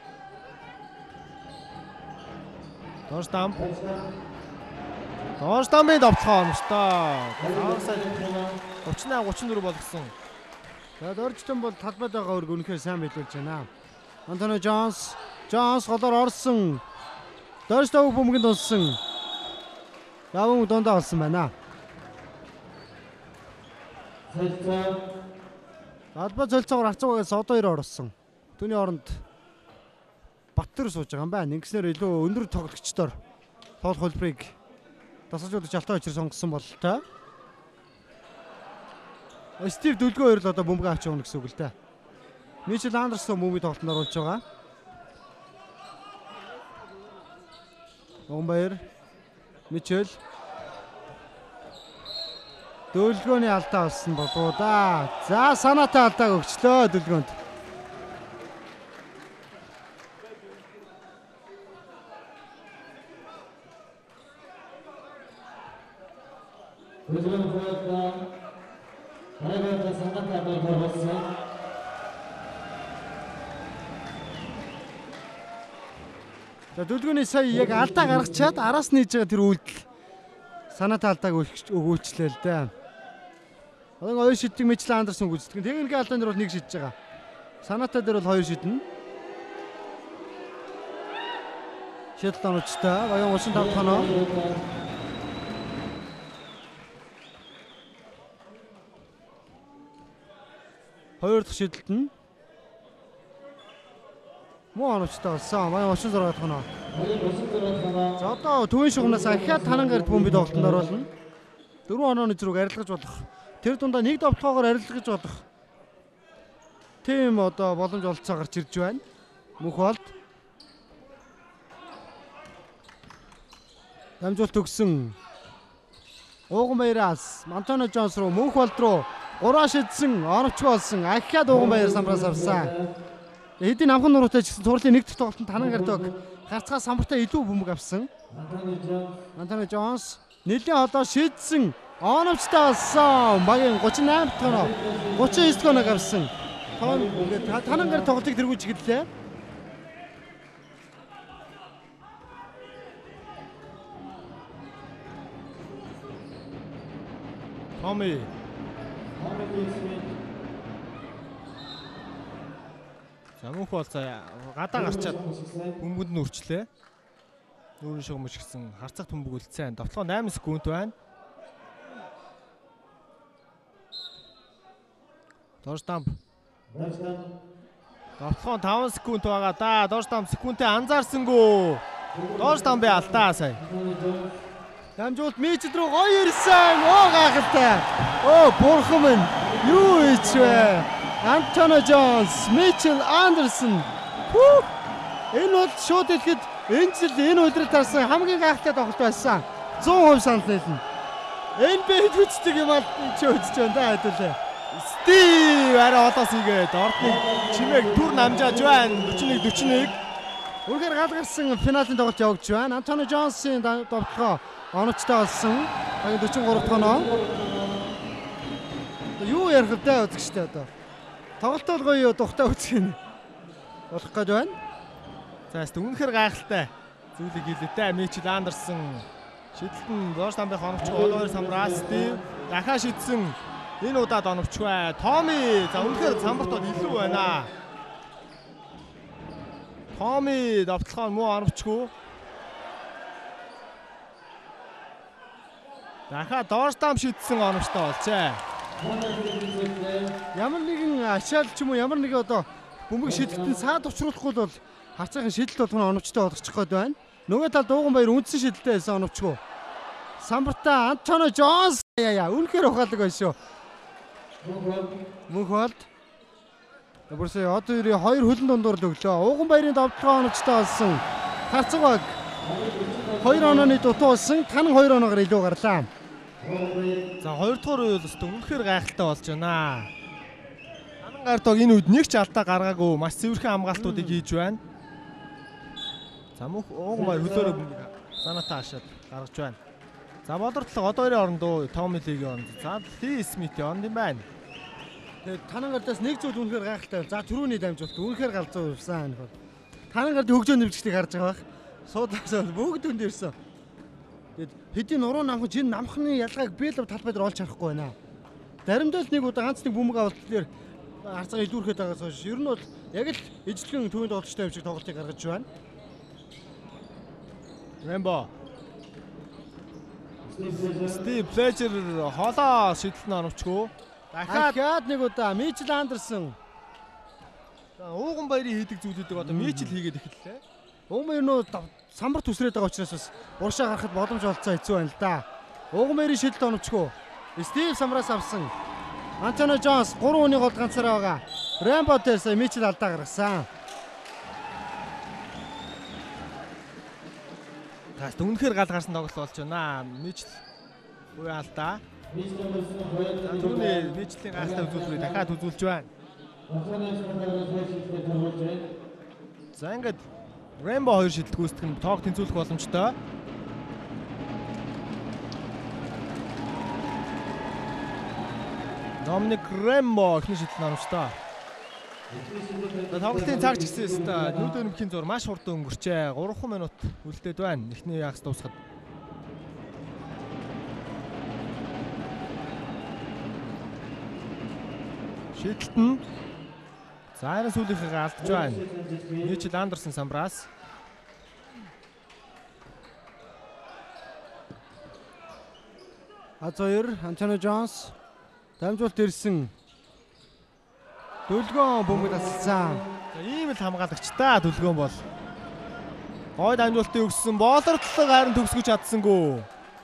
Дорстам. Дорстамын давталгаа оностоо. гучин гучин дөрөв болгосон. За дөржтөн бол талбайд байгаа өрг үнэхээр сайн биелүүлж байна. Антони Джонс, Джонс голоор орсон. Дорстог бөмбөгийн дунсан. Яван дондоо олсон байна. Талбай цолцоогоор арцуугаас одоо хоёр орсон. Түүний оронд Баттар сууж байгаа юм байна. Ингэснээр илүү өндөр тоглогчдоор тоглох хөлбрийг дасгалжуулагч алтан очир сонгосон бололтой. Стив дөлгөө хоёр л одоо бөмбөг авч явна гэсэн үг л дээ. Мичел Андерсон бөмбөгийн тоглолтод оруулж байгаа. Омбайр Мичел дөлгөөний алдаа болсон болоо да. За санаатай алдааг өгчлөө дөлгөөнд. Özgün Fırat'la Karagöz'de sanat yapmayı koruması. За дөлгөөний сая яг алдаа гаргачаад араас нь хийж байгаа тэр үйлдэл санаатай алдааг өгүүлчлээ л дээ. Одоо хоёр шиддэг Мичел Андерсон гүйцэтгэн. Техникийн алдаан дээр бол нэг шидэж байгаа. Санаатай дээр бол хоёр шиднэ. Шидэлт онцтой. Баян гучин тавд хоноо. Хоёр дахь шидэлт нь муу онцтой болсон. Баян гучин зураг хоноо. За одоо төвийн шугамнаас ахиад танангаар бөмбөд тоглолтод оруулна. Дөрвөн онооны зүрэг арилгаж болох. Тэр дундаа нэг давталгаагаар арилгаж болох. Тим одоо боломж олцоо гарч ирж байна. Мөнх болд. Дамжуулт өгсөн. Ууган баяраас Антони Джонс руу мөнх болд руу гураа шидсэн оновч болсон. Ахиад ууган баяр самбраас авсан. Хэдийн амхан нуруутай ч гэсэн турлын нэг дахь тоглолтод танангардаг гарцгаа самбартай илүү бөмбөг авсан. Антони Джонс нэлийн одоо шидсэн оновчтой болсон. Багийн гучин восемь дахь оноо гучин девять оноо авсан. Тоон ингээд танангар тоглолтыг тэргүүлж гэлээ. Томи. За мөнх бол за гадаа гарчаад бөмбөнд нь үрчлээ. Нүүрэн шугамж гисэн харцах бөмбөг үлдсэн. Давталгаа восемь секунд байна. Дорстамп. Давталгаа таван секунд байгаа да. Дорстамп секундээ анзаарсангүй. Дорстампын алдаа сая. Дамжуулт Мичел рүү гоё ирсэн. Оо гайхалтай. Оо бурхан минь. Юу ийч вэ? Антони Джонс, Мичел Андерсон. Хүү. Энэ бол шууд хэлэхэд энэ жил энэ өдрөд тарсан хамгийн гайхалтай тоглолт байсан. сто процент санал нийлнэ. эн би хэд хүчтэй юм аа чи үзэж байна да хэдүүлээ. Стив арай олоос игээд ордны чимээг дүр намжааж байна. forty-one forty-one. Үргээр гал гарсан финалийн тоглолт явагдж байна. Антони Джонсын довтлогоо оновчтой болсон. Багийн forty-three дахь оноо. Юу ярих вэ үзэгчтэй одоо. Тоглолтол гоё тухтай үзэх нь болох гэж байна. За хэвээ үнэхээр гайхалтай зүйлийг хэлээ. Мичел Андерсон шидэлтэн Дорстампын хоногч голоор самраас Стив дахиад шидсэн Энэ удаад оновчгүй. Томи за үнэхээр самбарт бол илүү байна. Томи давталгаа муу оновчгүй. Дахиад доорстам шидсэн оновчтой болжээ. Ямар нэгэн ачаал ч юм уу ямар нэг одоо бөмбөг шидэхтэн саад учруулахгүй бол хацаагийн шидэлт болгоно оновчтой болгочих гээд байна. Нөгөө талд Ууганбаяр үндсэн шидэлтэй байсан оновчгүй. Самбартаа Антоно Джонс яа яа үнэхээр ухаалаг байна шүү. Мөнх болд. Бүрсээ одоо хоёрын хоёр хөлн дундуур л өглөө. Ууганбаярын давталгаа оновчтой болсон. Харцаг баг хоёр онооны дутуу болсон. Танан хоёр оноогоор илүү гарлаа. За хоёрдугаар үйл өстө үнэхээр гайхалтай болж байна. Танан гардог энэ үед нэг ч алдаа гаргаагүй. Маш цэвэрхэн хамгаалтуудыг хийж байна. За мөнх Ууганбаяр хөлөөрөө бөмбөг санаатаа хашаад гаргаж байна. За болордлого одоо хоёрын орондоо Томи Лигийн оронд. За Ли Смитийн оронд юм байна. Тэгээд танан гардаас нэг зүйл үнэхээр гайхалтай. За түрүүний дамжуулт үнэхээр галзуу ирсэн энэ бол. Танан гард хөгжөө нэмжлэгийг харж байгаа бах. Суудаасаа бүгд үнд ирсэн. Тэгээд хэдийн нуруу намхаж энэ намхны ялгааг би л талбай дээр олж харахгүй байна. Заримдаа л нэг удаа ганц нэг бөмбөг авалт дээр харцаа илүүрхэд байгаас хойш ер нь бол яг л ижлэгэн төвөнд олжтой юм шиг тоглолтыг гаргаж байна. Рэмбо. Стив Флечер холоо шидэлт оновчгүй. Дахиад нэг удаа Мичел Андерсон. За Ууганбаярын хийдэг зүйлүүдийг одоо Мичел хийгээд эхэллээ. Ууганбаяр нөө самбар төсрээд байгаа учраас бас уршаа гарахад боломж олцоо хэцүү байна л да. Ууганбаярын шидэлт оновчгүй. Стив самраас авсан. Антоно Джонс гурван хүний гол ганцаараа байгаа. Рэмбо дээр сая Мичел алдаа гаргасан. Таас үнэхээр гал гарсан тоглолт болж байна. Мичел үе алдаа. Түрүүний Мичлийн гайхалтай үзүүлбэрийг дахиад үзүүлж байна. За ингээд Рэмбо хоёр шидэлт гүйцэтгэх нь тоог тэнцвүүлэх боломжтой. Доминик Рэмбо ихний шидэлт оновчтой. Тоглолтын цаг ч гэсэн өстой нүд өнөмхийн зур маш хурдан өнгөрчээ. гурван минут үлдээд байна. Эхний ягс дуусахад. Шидэлт нь Зайран сүүлийнхээ алдж байна. Мичел Андерсон самбраас. Азоёр Антоно Джонс дамжуулт ирсэн. Дүлгөөн бөмбөг тасалсан. За ийм л хамгаалагчтай дүлгөөн бол. Гой дамжуултыг өгсөн боолортлог харин төгсгөж чадсангүй.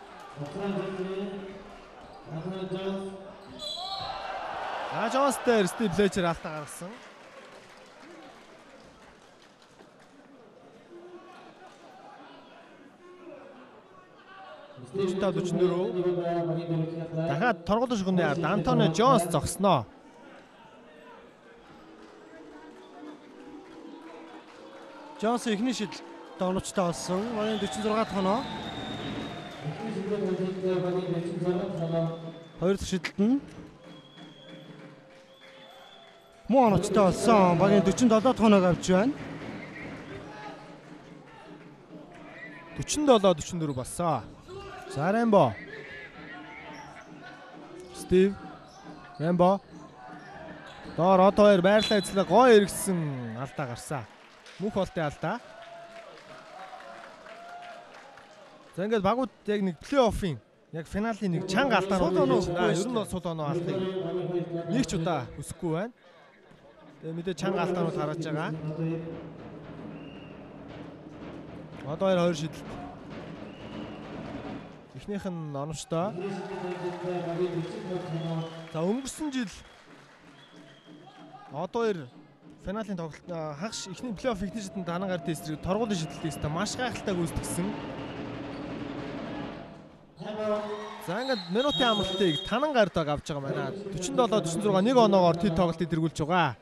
За Джонс дээр Стив Флечер алдаа гаргасан. Стивтаа дөрвөн дөрөв. Дахиад торгол шгүний ард Антоно Джонс зогсноо. Джонс ихний шидэлт оновчтой болсон. Багийн дөрвөн зураг дахь оноо. Хоёр дахь шидэлт нь муу оновчтой болсон. Багийн дөрвөн долоо дахь оноог авч байна. дөрвөн долоо дөрвөн дөрөв болсон. За Рэмбо. Стив. Рэмбо. Доор одоо хоёр байрлал эзлээ гой эргэсэн алдаа гарсан. Мөнх болтой алдаа. За ингээд багууд яг нэг плей-оффын яг финалийн нэг чанга алдаанууд хийж байна. Ер нь бол сул оноо алдыг нэг ч удаа хүсэхгүй байна. Тэгээ мэдээ чанга алдаанууд гаргаж байгаа. Одоо хоёр хоёр шидэлт. Эхнийх нь оновчтой. За өнгөрсөн жил одоо хоёр финалийн тоглолт хагас эхний плей-офф ихний шидэлтэнд танан гард эсрэг торгуулийн шидэлтээс маш гайхалтай гүйцэтгсэн. За ингээд минутын амралтыг танан гардаг авч байгаа байна. дөрвөн долоо дөрвөн зураг нэг оноогоор тэд тоглолтыг тэргүүлж байгаа.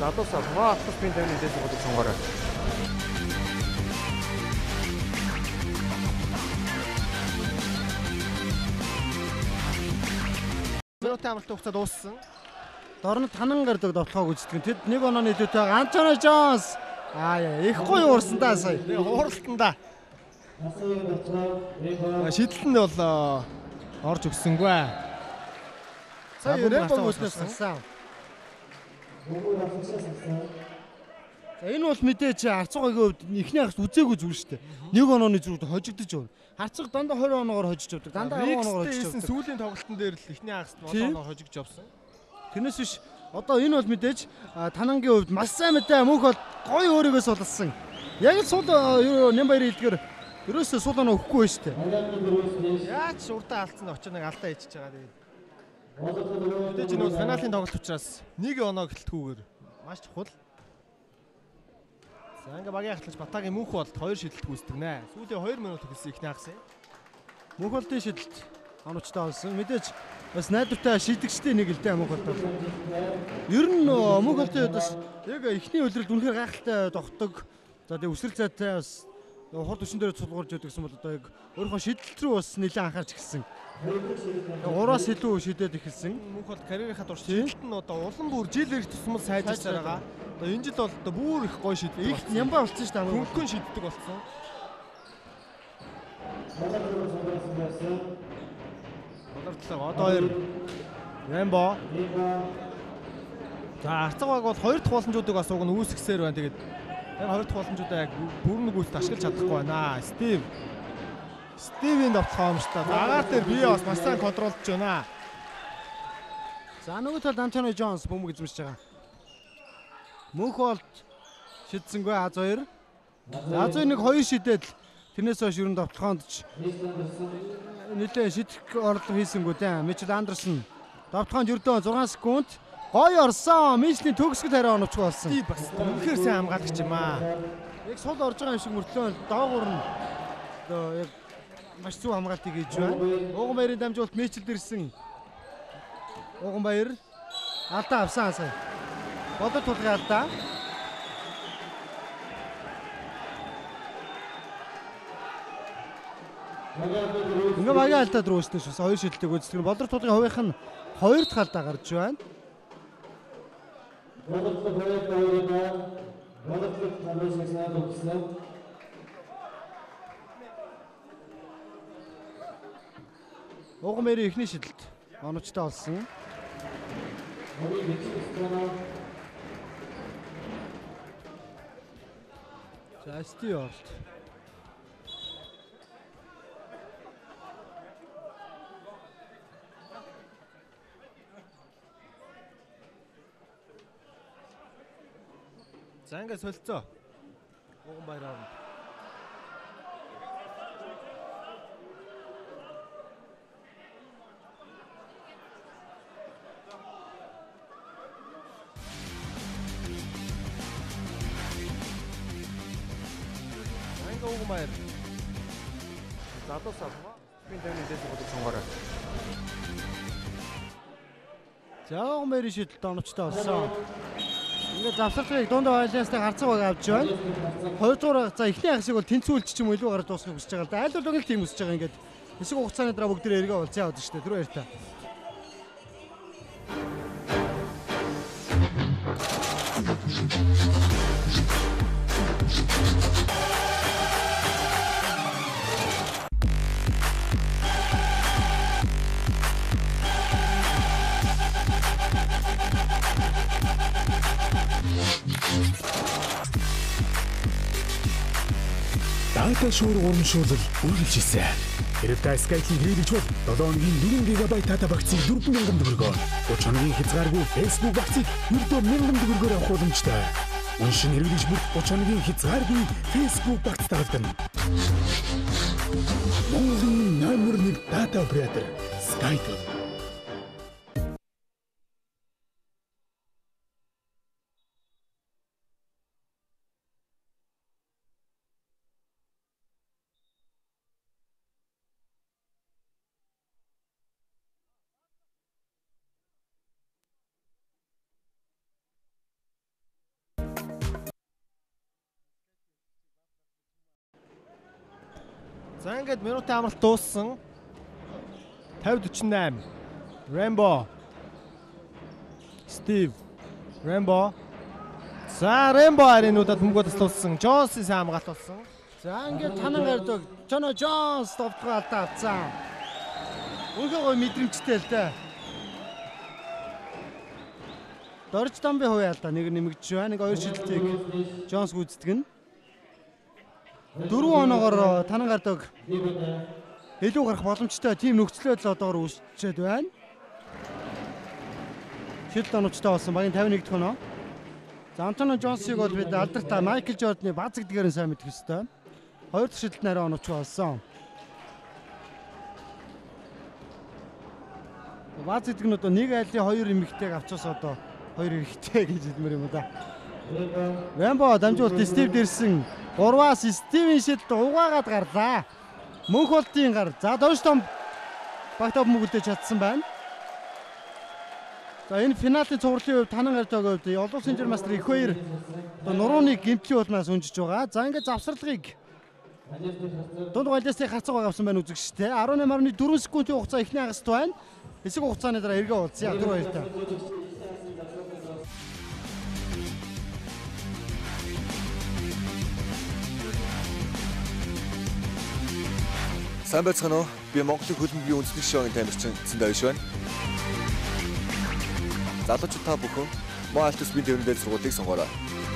залуусаа хоо автос пин тавны дэс бодог сонгороо. Минутын амралтын хугацаа дууссан. Дорнод танан гардаг довтлогоо гүйцэтгэн. Тэд нэг онооны төтөг Анчана Жонс. Аа яа, их гоё уурсан да сая. Тэгээ хууралтан да. Шидэлтэнд бол орж өгсөнгүй. Сая рембо үүснээс гарсан. За энэ бол мэдээж Харцуугийн хувьд эхний хагас үзээгүй зүйл шүү дээ. Нэг онооны зүрхд хожигдож байна. Харцаг дандаа двадцать оноогоор хожиж явдаг. Дандаа десять оноогоор хожиж явдаг. Сүүлийн тоглолтын дээр л эхний хагаст олон оноо хожигж явсан. Тэрнээс биш одоо энэ бол мэдээж Танангийн хувьд маш сайн мэдээ мөнх бол гоё өөрийгөө сулсан. Яг л сул Нямбаяр хэлдгээр ерөөсөө сул оноо өгөхгүй байж тээ. Яаж урдаа алдсан очоо нэг алдаа хийчихэж байгаа тэгээд. Мэдээж энэ бол финалийн тоглолт учраас нэг оноо гэлтгүүгээр маш чухал. За ингээ багийн ахлагч Батагийн мөнх болт хоёр шидэлт гүйцэтгэнэ. Сүүлийн хоёр минут төгссөн ихний хагас. Мөнх болтын шидэлт онцтой болсон. Мэдээж бас найдвартай шидэгчтэй нэг л дээ мөнх болт. Ер нь мөнх болтын хувьд бас яг ихний үлрэлд үнэхээр гайхалтай тогтдог. За тэгээ үсрэл цайтай бас хурд өшин дээр цулгуурж яд гэсэн бол одоо яг өөрийнхөө шидэлт рүү бас нэлээд анхаарч эхэлсэн. Гураас илүү шидэд эхэлсэн. Мөнх бол карьерийнхаа турш шидэлт нь одоо улам бүр жил ирэх тусмал сайжирсаар байгаа. Одоо энэ жил бол одоо бүр их гоё шиддэг. Их нямбаа болсон шүү дээ. Хөнгөн шиддэг болсон. Боловтлоо одоо хоёр Нямбаа. За Харцаг баг бол хоёр дахь боломжуудыг бас уг нь үүсгэсээр байна. Тэгээд яг хоёр дахь боломжуудаа яг бүрэн гүйцэд ашиглаж чадахгүй байна. Стив. Стивийн довтлоомжтой. Агаар дээр бие бас маш сайн контролдож байна. За нөгөө талд Антони Жонс бөмбөг эзэмшиж байгаа. Мөнх болт шидсэнгүй аз хоёр. Az хоёр нэг хоёр шидэд тэрнээс хойш ерөн довтлохоонд ч нэлээд шидэх орлого хийсэнгүү дээ. Мичл Андерсон довтлохоонд ердөө зургаан секунд гоё орсон. Мичлийн төгсгөл хариу оновчгүй болсон. Стив бас үнэхээр сайн хамгаалагч юм аа. Яг сул орж байгаа юм шиг мөртлөө доогуур нь одоо яг маш зөв хамгаалтыг хийж байна. Ууган баярын дамжуулалт Мичл дэрсэн. Ууган баяр алдаа авсан сая. Бодол тулгын алдаа. Ингээ багийн алдаа дөрөвсөн шүү. Хоёр шидэлтийг үздэг. Болор тулгын хувийнх нь хоёр дахь алдаа гарч байна. Болорлог хоёр хоёроо болорлог хамаас наад өгсөн. Ууган баярын эхний шидэлт оновчтой болсон. За Стиорт. За ингээ солилцоо. Ууган баяр орно. Ууган баяр. Залуусаа пин тавны дэс бодог сонгороо. За Ууган баярын шидэлт оновчтой болсон. Ингээд завсарлагыг дундаа байлаастай Харцаг баг авч байна. Хоёрдугаар за эхний хагасыг бол тэнцүүлж ч юм уу илүү гараад дуусгахыг хүсэж байгаа л да. Айл бол нэг тийм хүсэж байгаа ингээд. Хэсэг хугацааны дараа бүгд эргээ болцоо яваад штэ. Түрүү ярьтаа. Дата шуур урамшуулал үргэлжилсэн. Хэрэг та Skype-ийн хэрэглэж бол долоо хоногийн дөрвөн гигабайт дата багцыг дөрвөн мянган төгрөгөөр, гурван хоногийн хязгааргүй Facebook багцыг ердөө мянган төгрөгөөр авах боломжтой. Уншин хэрэглэж бүр гурван хоногийн хязгааргүй Facebook багц тагладаг. Монголын номер нэг дата оператор Skype. За ингээд минутын амралт дууссан. тавид орчим восемь. Рембо. Стив. Рембо. За Рембо аринуудад мөнгө таслуулсан. Джонс сайн хамгаалт болсон. За ингээд танан гардаг. Жоно Джонс товтлогоо алдаа авцсан. Үнэхээр гоё мэдрэмжтэй л дээ. Дорж Дамби хувь алдаа нэг нэмэгдэж байна. Нэг хоёр шилжилтийг Джонс гүйцэтгэн. Дөрвөн оноогоор танан гардаг. Илүү гарах боломжтой тим нөхцөлөө л одоогор үүсчихэд байна. Шилт оновчтой болсон багийн тавин нэг дахь оноо. За Антони Джонсыг бол бид алдартай Майкл Жорданы баазагдгээр нь сайн мэдэх ёстой. Хоёр дахь шилт нарийн оновч болсон. Баазагдаг нь одоо нэг айлын хоёр эмэгтэйг авчаас одоо хоёр эрэгтэй гэж хэлмээр юм да. Рембо дамжуулт Стив дэрсэн. Гурваас Стивен шилт угаагаад гарлаа. Мөнх болтын гар. За доош том багтаа мөгөлдөж чадсан байна. За энэ финалийн цувралын хувьд танан гардаг хувьд олон улсын жирмастер их хоёр одоо нурууны гэмтлийн улмаас өнжиж байгаа. За ингээд завсралгыг дунд голдостыг хацаг авсан байна үзэгчтэй. арван наймын дөрвөн секундын хугацаа эхний хагаст байна. Хэсэг хугацааны дараа эргээ уулзъя. Түр хоёртай. Сайн байцгаана уу? Би Монголын хөлбөмбөгийн үндэсний шоуны тамирчин Цэндавиш байна. Залуучууд та бүхэн Муу Альтус бие дэвнэлт сургуулийг сонгоорой.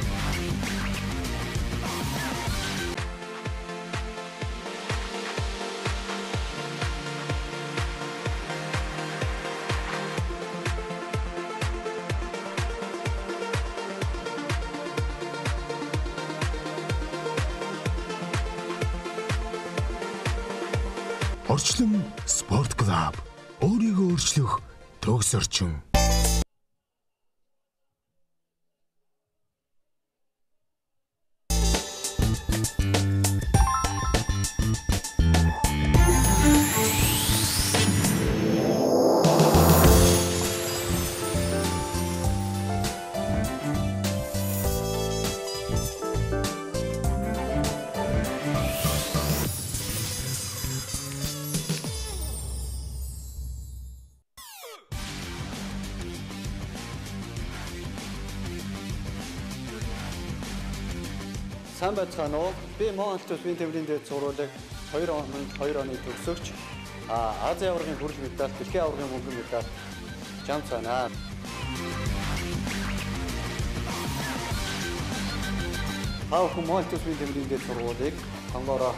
Орчлон спорт клуб. Өөрийгөө өөрчлөх төгс орчин. Сайн байцгаана уу? Би Муу Альтус бие тэмдгийн дэд сургуулийг хоёр оны төгсөгч Азийн аваргын хүрэл медаль, дэлхийн аваргын мөнгөн медаль Жамц байна. Хаа хүн Муу Альтус бие тэмдгийн дэд сургуулийг сонгоорой.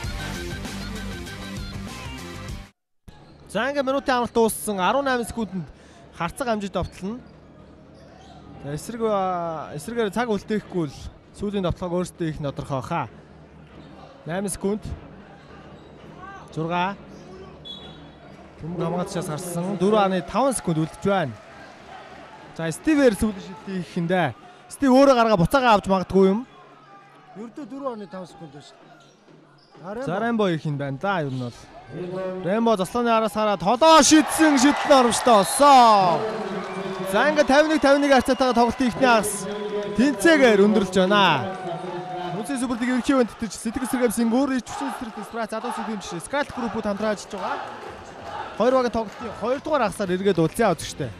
За ингээд минутын амралт дууссан. арван найман секундэд харцаг амжилт автална. Эсрэг эсрэгээр цаг үлдээхгүй л сүүлийн давталгааг өөрсдөө их тодорхой хаа. найман секунд. зурга. Түмэг хамгаалчаас гарсан. дөрвөн таван секунд үлдэж байна. За Стивээр сүүлийн шилтийг ихэндээ. Стив өөрөө гаргаа буцаагаа авч магадгүй юм. Ердөө дөрвөн таван секунд биш. За Рембо их юм байна да ер нь бол. Рембо засланы араас хараад холоо шидсэн шидлэн оромжтой болсон. За ингээд тавин нэг тавин нэг хацаатайгаа тоглолтын ихний хагас тэнцээгээр өндөрлж байна. Үндэсний суперлигийн ерөнхий ивент тэтэрч сэтгэл сэргээвсэн өөр ич хүчин сэтэрхтэй спрайц адуу сүлийн жишээ Скат группүүд хамтран ажиллаж байгаа. Хоёр багийн тоглолтын хоёр дугаар хагасаар эргээд уулзъя үзэгчтэй.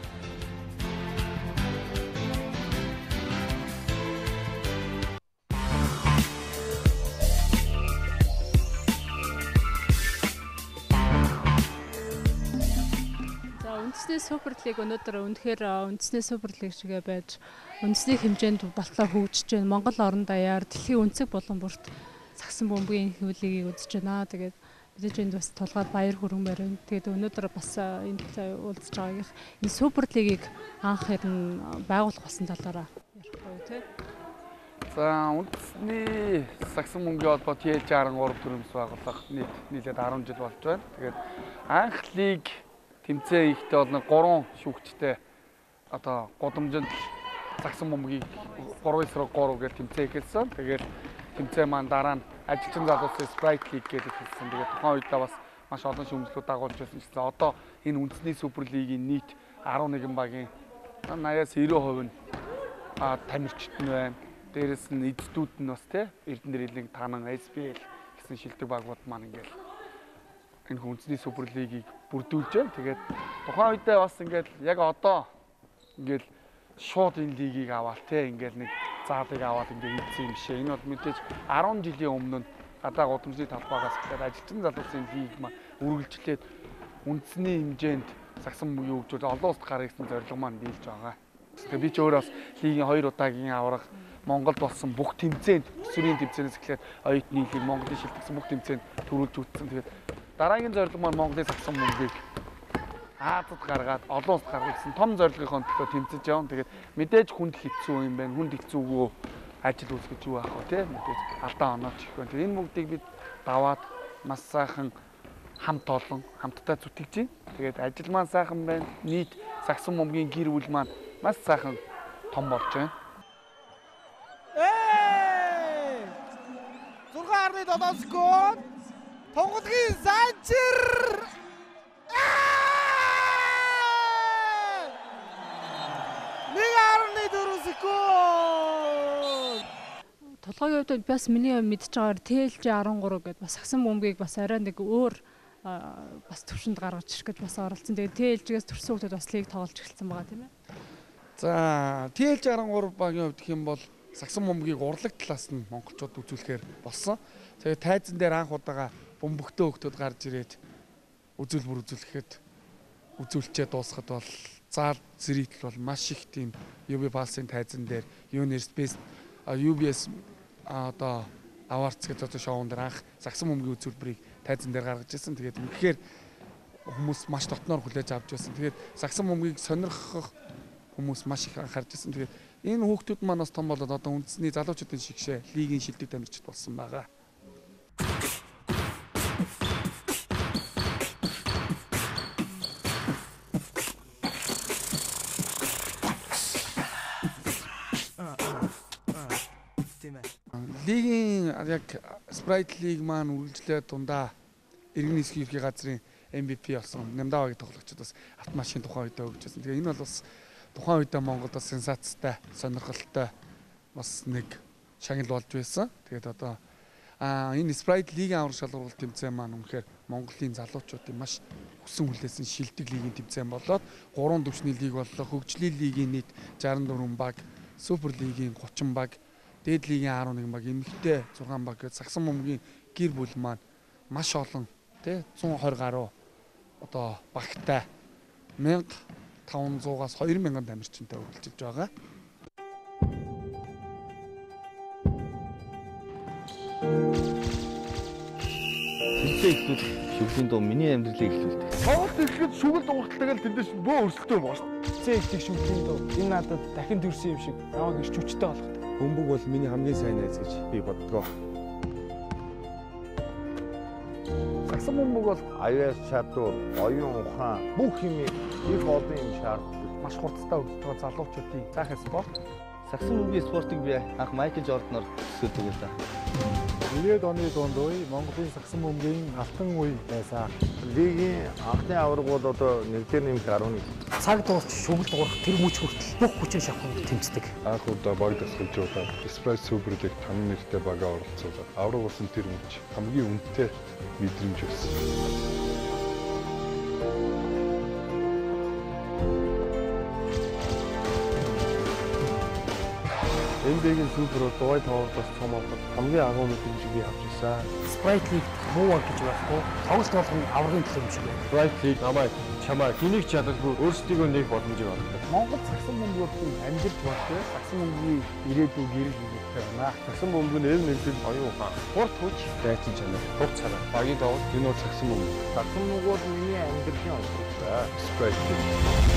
Үндэсний суперлиг өнөөдөр үнэхээр үндэсний суперлиг шигээ байж үндэсний хэмжээнд болтлоо хөгжиж байна. Монгол орон даяар дэлхийн өнцөг булан бүрт сагсан бөмбөгийн хөвлөгийг үзэж байна. Тэгээд мэдээж энд бас тулгаад баяр хүргэмээр байна. Тэгээд өнөөдөр бас энд уулзж байгаагийнх энэ суперлигийг анх хэрн байгуулах болсон талаараа ярих гоё тий. За үндэсний сагсан бөмбөгийн холбоо Т шестьдесят три төрөмс байгуулах нийт нийлээд арван жил болж байна. Тэгээд анх лиг тэмцээн ихтэй бол нэг гурван шүүгчтэй одоо гудамжинд сагсан бөмбөгийг гурван эсрэг гурав гэж тэмцээн эхэлсэн. Тэгээд тэмцээн маань дараа нь ажилчин залуусын Sprite League гэж хэлсэн. Тэгээд тухайн үедээ бас маш олон шүүмжлүүд дагуулж байсан ч гэсэн одоо энэ үндэсний суперлигийн нийт арван нэгэн багийн восемьдесят хувь нь тамирчид нь байна. Дээрээс нь эцдүүд нь бас тий Эрдэнэ Ирэлэг Танан эс би эл гэсэн шилдэг багууд маань ингээл энэ үндэсний Суперлигийг бүрдүүлж байна. Тэгээд тухайн үедээ бас ингээд яг одоо ингээд шууд энэ лигийг аваад те ингээд нэг заалыг аваад ингээд ийдсэн юм шээ. Энэ бол мэдээж арван жилийн өмнө нь гадаа гудамжны талбайгаас тэгээд ажилтны залуусын лиг маань үргэлжлээд үндэсний хэмжээнд сагсан мөнгө хөгжүүл олон улсад гаргасан зорилго маань биелж байгаа. Тэгээд би ч өөрөө бас лигийн хоёр удаагийн авраг Монголд болсон бүх тэмцээнд төсвөрийн тэмцээнээс эхлээд оюутны лиг Монголын шилжүүлсэн бүх тэмцээнд төрүүлж үзсэн. Тэгээд дараагийн зорилго маань Монголын сагсан мөнгийг Азад гаргаад олон улсад гаргах гэсэн том зорилгын төлөө тэмцэж явна. Тэгээд мэдээж хүнд хэцүү юм байна. Хүнд хэцүүгөө ажил үзэж юу аах вэ те? Мэдээж алдаа онооч их байна. Тэгээд энэ бүгдийг бид даваад маш сайхан хамт олон хамтдаа зүтгэж байна. Тэгээд ажил маань сайхан байна. Нийт сагсан мөнгийн гэр бүл маань маш сайхан том болж байна. Ээ! зургаан гарны долоон секунд. Тонголгийн Санчир! нэг гарны дөрөв секунд. Толгойн хувьд бас миний мэдж байгаагаар Т Л Ж арван гурав гэдээ бас сагсан бөмбөгийг бас арай нэг өөр бас төвшөнд гаргаж ирэх гэж бас оролцсон. Тэгээд Т Л Ж-гээс төрсэн хүмүүс бас лиг тоглож эхэлсэн байгаа тийм ээ. За Т Л Ж арван гурав багийн хувьд гэх юм бол сагсан бөмбөгийг урлаг талаас нь монголчууд үзүүлэхээр болсон. Тэгээд тайзан дээр анх удаага бөмбөгтөө хөлтөд гарч ирээд үзүүл бүр үзүүлэхэд үзүүлчээ дуусахад бол заал зэрэгтэл бол маш их тийм ю би палсын тайзан дээр Universpace ю би эс одоо Awards гэдэг одоо шоунд дээр анх сагсан бөмбөгийн үзүүлбэрийг тайзан дээр гаргаж ирсэн. Тэгээд үнэхээр хүмүүс маш дотноор хүлээж авч байсан. Тэгээд сагсан бөмбөгийг сонирхох хүмүүс маш их анхаарч ирсэн. Тэгээд энэ хүүхдүүд маань бас том болоод одоо үндэсний залуучуудын шигшээ лигийн шилдэг тамирчид болсон байгаа. Лигийн яг Sprite League маань үргэлжлээд дундаа иргэн нисхийн ерхий газрын эм ви пи болсон Нямдавагийн тоглогчид бас автомашин тухайн үедээ өгч байсан. Тэгээ энэ бол бас тухайн үедээ Монголд бас сенсацтай, сонирхолтой бас нэг шагнал болж байсан. Тэгээд одоо аа энэ Sprite League-ийн аврах шалгуулалт тэмцээн маань үнэхээр Монголын залуучуудын маш хүссэн хүлээсэн шилдэг лигийн тэмцээн болоод гурван түвшний лиг боллоо. Хөгжлийн лигийн нийт шестьдесят четыре баг, Супер лигийн тридцать баг, Дээд лигийн арван нэг баг, эмэгтэй зургаан баг гэж сагсан бөмбөгийн гэр бүл маань маш олон тий цуун двадцать гаруй одоо багтай мянга таван зуугаас хоёр мянган тамирчинтай үргэлжилж байгаа. Тэмцээн ихлүүл шүглийн дуу миний амьдралыг ихлүүлдэг. Тоглолт ирэхэд шүгэл дууралтайгаар тэндээс бөө өрсөлдөөн болно. Тэмцээн ихлэх шүглийн дуу энэ надад дахин төрсөн юм шиг намайг ирч хүчтэй болгодог. Бөмбөг бол миний хамгийн сайн найз гэж би боддог. Сагсан бөмбөг бол аяас чадвар, оюун ухаан бүх юм их олон юм шаарддаг. Маш хурцтай өгдөг залуучуудын сайхан спорт. Сагсан бөмбөгийн спортыг би анх Майкл Жорданоор төсөөлдөг байлаа. Нилээд оны дунд үе Монголын сагсан бөмбөгийн алтан үе байсан. Лигийн анхны аварга бол одоо нэг дээр нэмэх арван цаг дуусч шүгэл дуурах тэр мөч хүртэл бүх хүчин шахуу тэмцдэг. Анх удаа баг тасгалж удаа Sprite Super League тамир нэртэй багаа оролцуулаад авраг болсон тэр мөч хамгийн үнэтэй мэдрэмж өгсөн. эн би эй-ийн супер дугуй тавуудаас том авах хамгийн агуу мэдрэмжийг би авч ирсэн. Sprite League муу баг гэж байхгүй. Тоглолт болгоно аврагын төлөв юм шиг байна. Sprite League намайг чамайг хэнийг чадалгүй өөрсдийгөө нээх боломжийг олгодог. Монгол сагсан бөмбөгийн амжилт болтой сагсан бөмбөгийн ирээдүйг гэрэл хийгтэй байна. Сагсан бөмбөг нь эв нэгдэл оюун ухаан, хурд хүч, дайчин чанар, туг царай. Багийн тоглолт энэ бол сагсан бөмбөг. Сагсан бөмбөг бол миний амьдралын онцлог. Sprite League.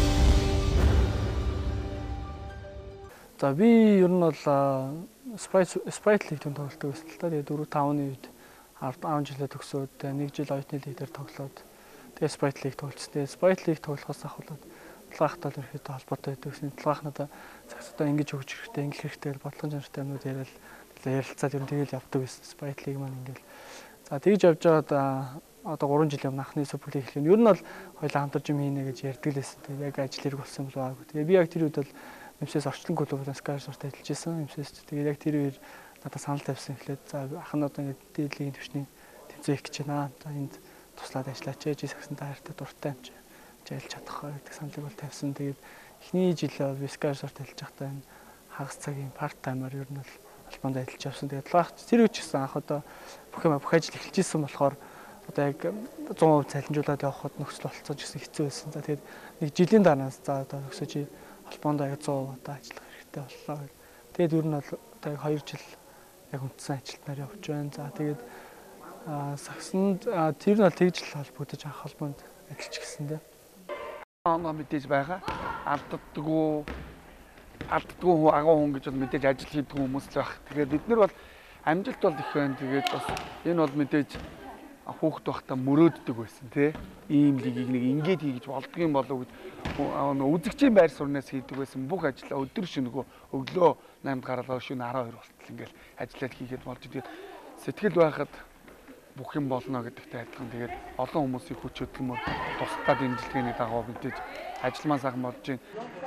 За би ер нь бол Sprite Sprite League-ийн тоглолтог байсан л та. Тэгээ дөрөв тавны үед арван жилээ төгсөөд нэг жил оюутны лиг дээр тоглоод тэгээ Sprite League тоглолцсон. Тэгээ Sprite League тоглохоос ахвалаад талгаахтай л ерөөхдөө холбоотой байдаг гэсэн. Талгаахнаа цагтаа ингэж өгч хэрэгтэй, ингэх хэрэгтэй бодлогын жанртай юмнууд яриад ярилцаад ер нь тэгэл явдаг байсан. Sprite League маань ингээл. За тэгж явж байгаад одоо гурван жилийн өмнө анхны Супер Лиг эхлэв. Ер нь бол хоёулаа хамтарч юм хийнэ гэж ярьдаг л байсан. Тэгээ яг ажил хэрэг болсон юм байна. Тэгээ би яг тэр үед бол эмсээс орчлон клубээс Скайшорт ажиллаж байсан. Эмсээс тэгээд яг тэр үеэр надад санал тавьсан эхлээд за ах нь одоо ингээд дээдлийн төвчний тэмцээх гэж байна. За энд туслаад ажиллаач жи сагсан та хайртай дуртай юм чи ажиллаж чадах гэдэг саналыг бол тавьсан. Тэгээд эхний жилээ бол Вискар сорт ажиллаж байхдаа энэ хагас цагийн парт таймаар ер нь бол албанд ажиллаж явсан. Тэгээд лаач тэр үуч гэсэн анх одоо бүх юм бүх ажил эхэлж исэн болохоор одоо яг цуун хувь цалинжуулаад явхад нөхцөл болцсон гэсэн хэцүү байсан. За тэгээд нэг жилийн дараас за одоо нөхсөж албанд яг цуун хувь одоо ажиллах хэрэгтэй боллоо. Тэгээд ер нь бол одоо яг хоёр жил яг үндсэн ажилтнаар явж байна. За тэгээд сагсанд тэр нь бол тэгж л холбогдож анх холбоонд ажиллаж гисэндээ. Аа мэдээж байгаа. Алддаггүй алддаггүй агуу хүн гэж бол мэдээж ажил хийдэг хүмүүс л байх. Тэгээд бид нар бол амжилт бол их байна. Тэгээд бас энэ бол мэдээж хүүхэд байхдаа мөрөөддөг байсан тий. Ийм лигийг нэг ингээд хийж болдго юм болов гэж үзэгчийн байр сууриас хийдэг байсан. Бүх ажлаа өдөр шөнөгөө өглөө наймд гаралгаа шөнө араа хоёр болтол ингээд ажиллаад хийгээд болж тэгээд сэтгэл байхад бүх юм болно гэдэгтэй адилхан. Тэгээд олон хүмүүсийн хүч хөдөлмөр тусдаа дэмжлэгээний дагуу мэдээж ажилмаа сайхан болж байна.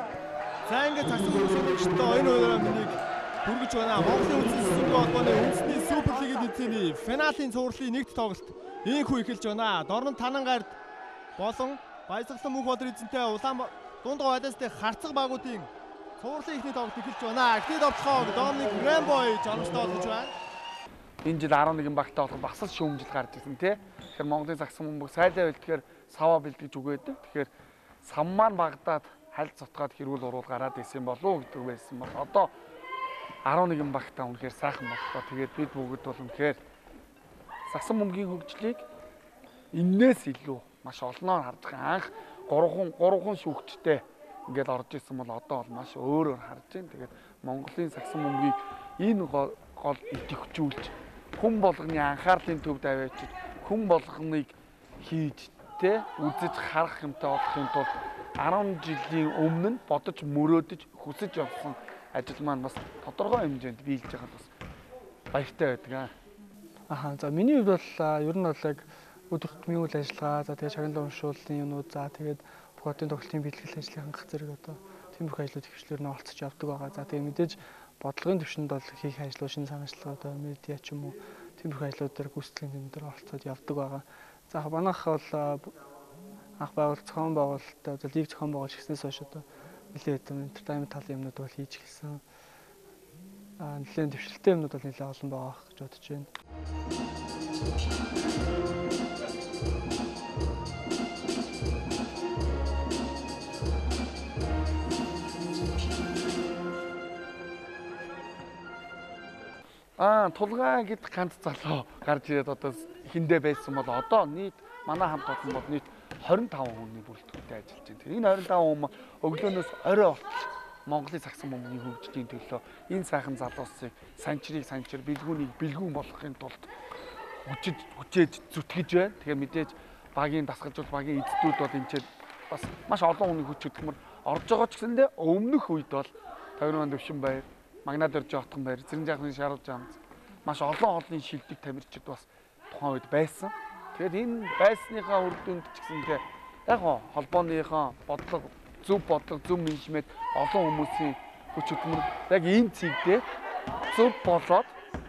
За ингээд цагсан хүмүүстэй энэ удаа миний хүргэж байна. Монголын үндэсний сүлбэ холбооны үндэсний суперлигийн эзний финалийн цувралын нэгд тоглолт ийхүү эхэлж байна. Дорнод Танангард болон Баясгалан Мөнх Болор эзэнтэй Улаан Дундгой Балиастай харцаг багуудын цувралын эхний тоглолт эхэлж байна. Актив товчхоо Доминик Рэмбой жонстой болж байна. Энэ жил арван нэгэн багтаа болох багсал шүүмжил гарч ирсэн тий. Тэгэхээр Монголын сагсан бөмбөг сайлаа бэлтгэхээр саваа бэлтгэж үгээдэг. Тэгэхээр сав маань багдаад хальт цотгаад хэрүүл уруул гараад исэн болов гэдэг байсан бол одоо арван нэгэн багтаа үнэхээр сайхан боллоо. Тэгээд бид бүгд бол үнэхээр сагсан бөмбөгийн хөгжлийг энээс илүү маш олноор харж байгаа. Анх гурван гурван шүүгчтэй ингээд орж исэн бол одоо бол маш өөрөөр харж байна. Тэгээд Монголын сагсан бөмбөгийг энэ гол идэвхжүүлж хүн болгоны анхаарлын төвд аваачиж хүн болгоныг хийж тэ үзэж харах юмтай болохын тулд арван жилийн өмнө нь бодож мөрөөдөж хүсэж явсан ажил маань бас тодорхой хэмжээнд биелж байгаа бас баяртай байдаг. Аа за миний хувьд бол ер нь бол яг өдөр тутмын үйл ажиллагаа за тэгээд шагналын уншууллын юмнууд за тэгээд бүх хотын тоглолтын бэлтгэл ажлын хангах зэрэг одоо тийм бүх ажлууд ихвчлэр нь оролцож явдаг байгаа. За тэгээд мэдээж бодлогын төвшөнд бол хийх ажлууд шин санаачлага одоо медиа ч юм уу тийм бүх ажлууд дээр гүйцэтгэлийн тэмдгээр оролцоод явдаг байгаа. За манайх бол анх байгуулалт зохион байгуулалт одоо лиг зохион байгуулж гиснээс хойш одоо нэлээд entertainment талын юмнууд бол хийж эхэлсэн. Аа нэлээд дэвшилттэй юмнууд бол нэлээд олон байгаа гэж бодож байна. Аа тулгаан гэдэг ганц залуу гарч ирээд одоо хиндэ байсан бол одоо нийт манай хамт олон бол нийт хорин таван хүний бүрэлдэхүүнтэй ажиллаж байна. Энэ хорин таван хүн өглөөнөөс орой болтол Монголын сагсан бөмбөгийн хөгжлийн төлөө энэ сайхан залуусыг санчирыг санчир бэлгүүнийг бэлгүүн болгохын тулд хүчиж хүчээж зүтгэж байна. Тэгэхээр мэдээж багийн дасгалжуул багийн эзэдүүд бол энэ ч бас маш олон хүний хүч хөдөлмөр орж байгаа ч гэсэндээ өмнөх үед бол Тойрон Дэвшин баяр Магнад Орж Отхон баяр, Зэрэн жаахны Шаруулж амц маш олон олонний шилдэг тамирчид бас тухайн үед байсан. Тэгэхээр энэ байсныхаа үр дүнд ч гэсэнтэй яг холбооныхоо бодлого, зөв бодлого, зөв менежмент олон хүмүүсийн хүч хөдөлмөр яг энэ цэгдээ зөв болоод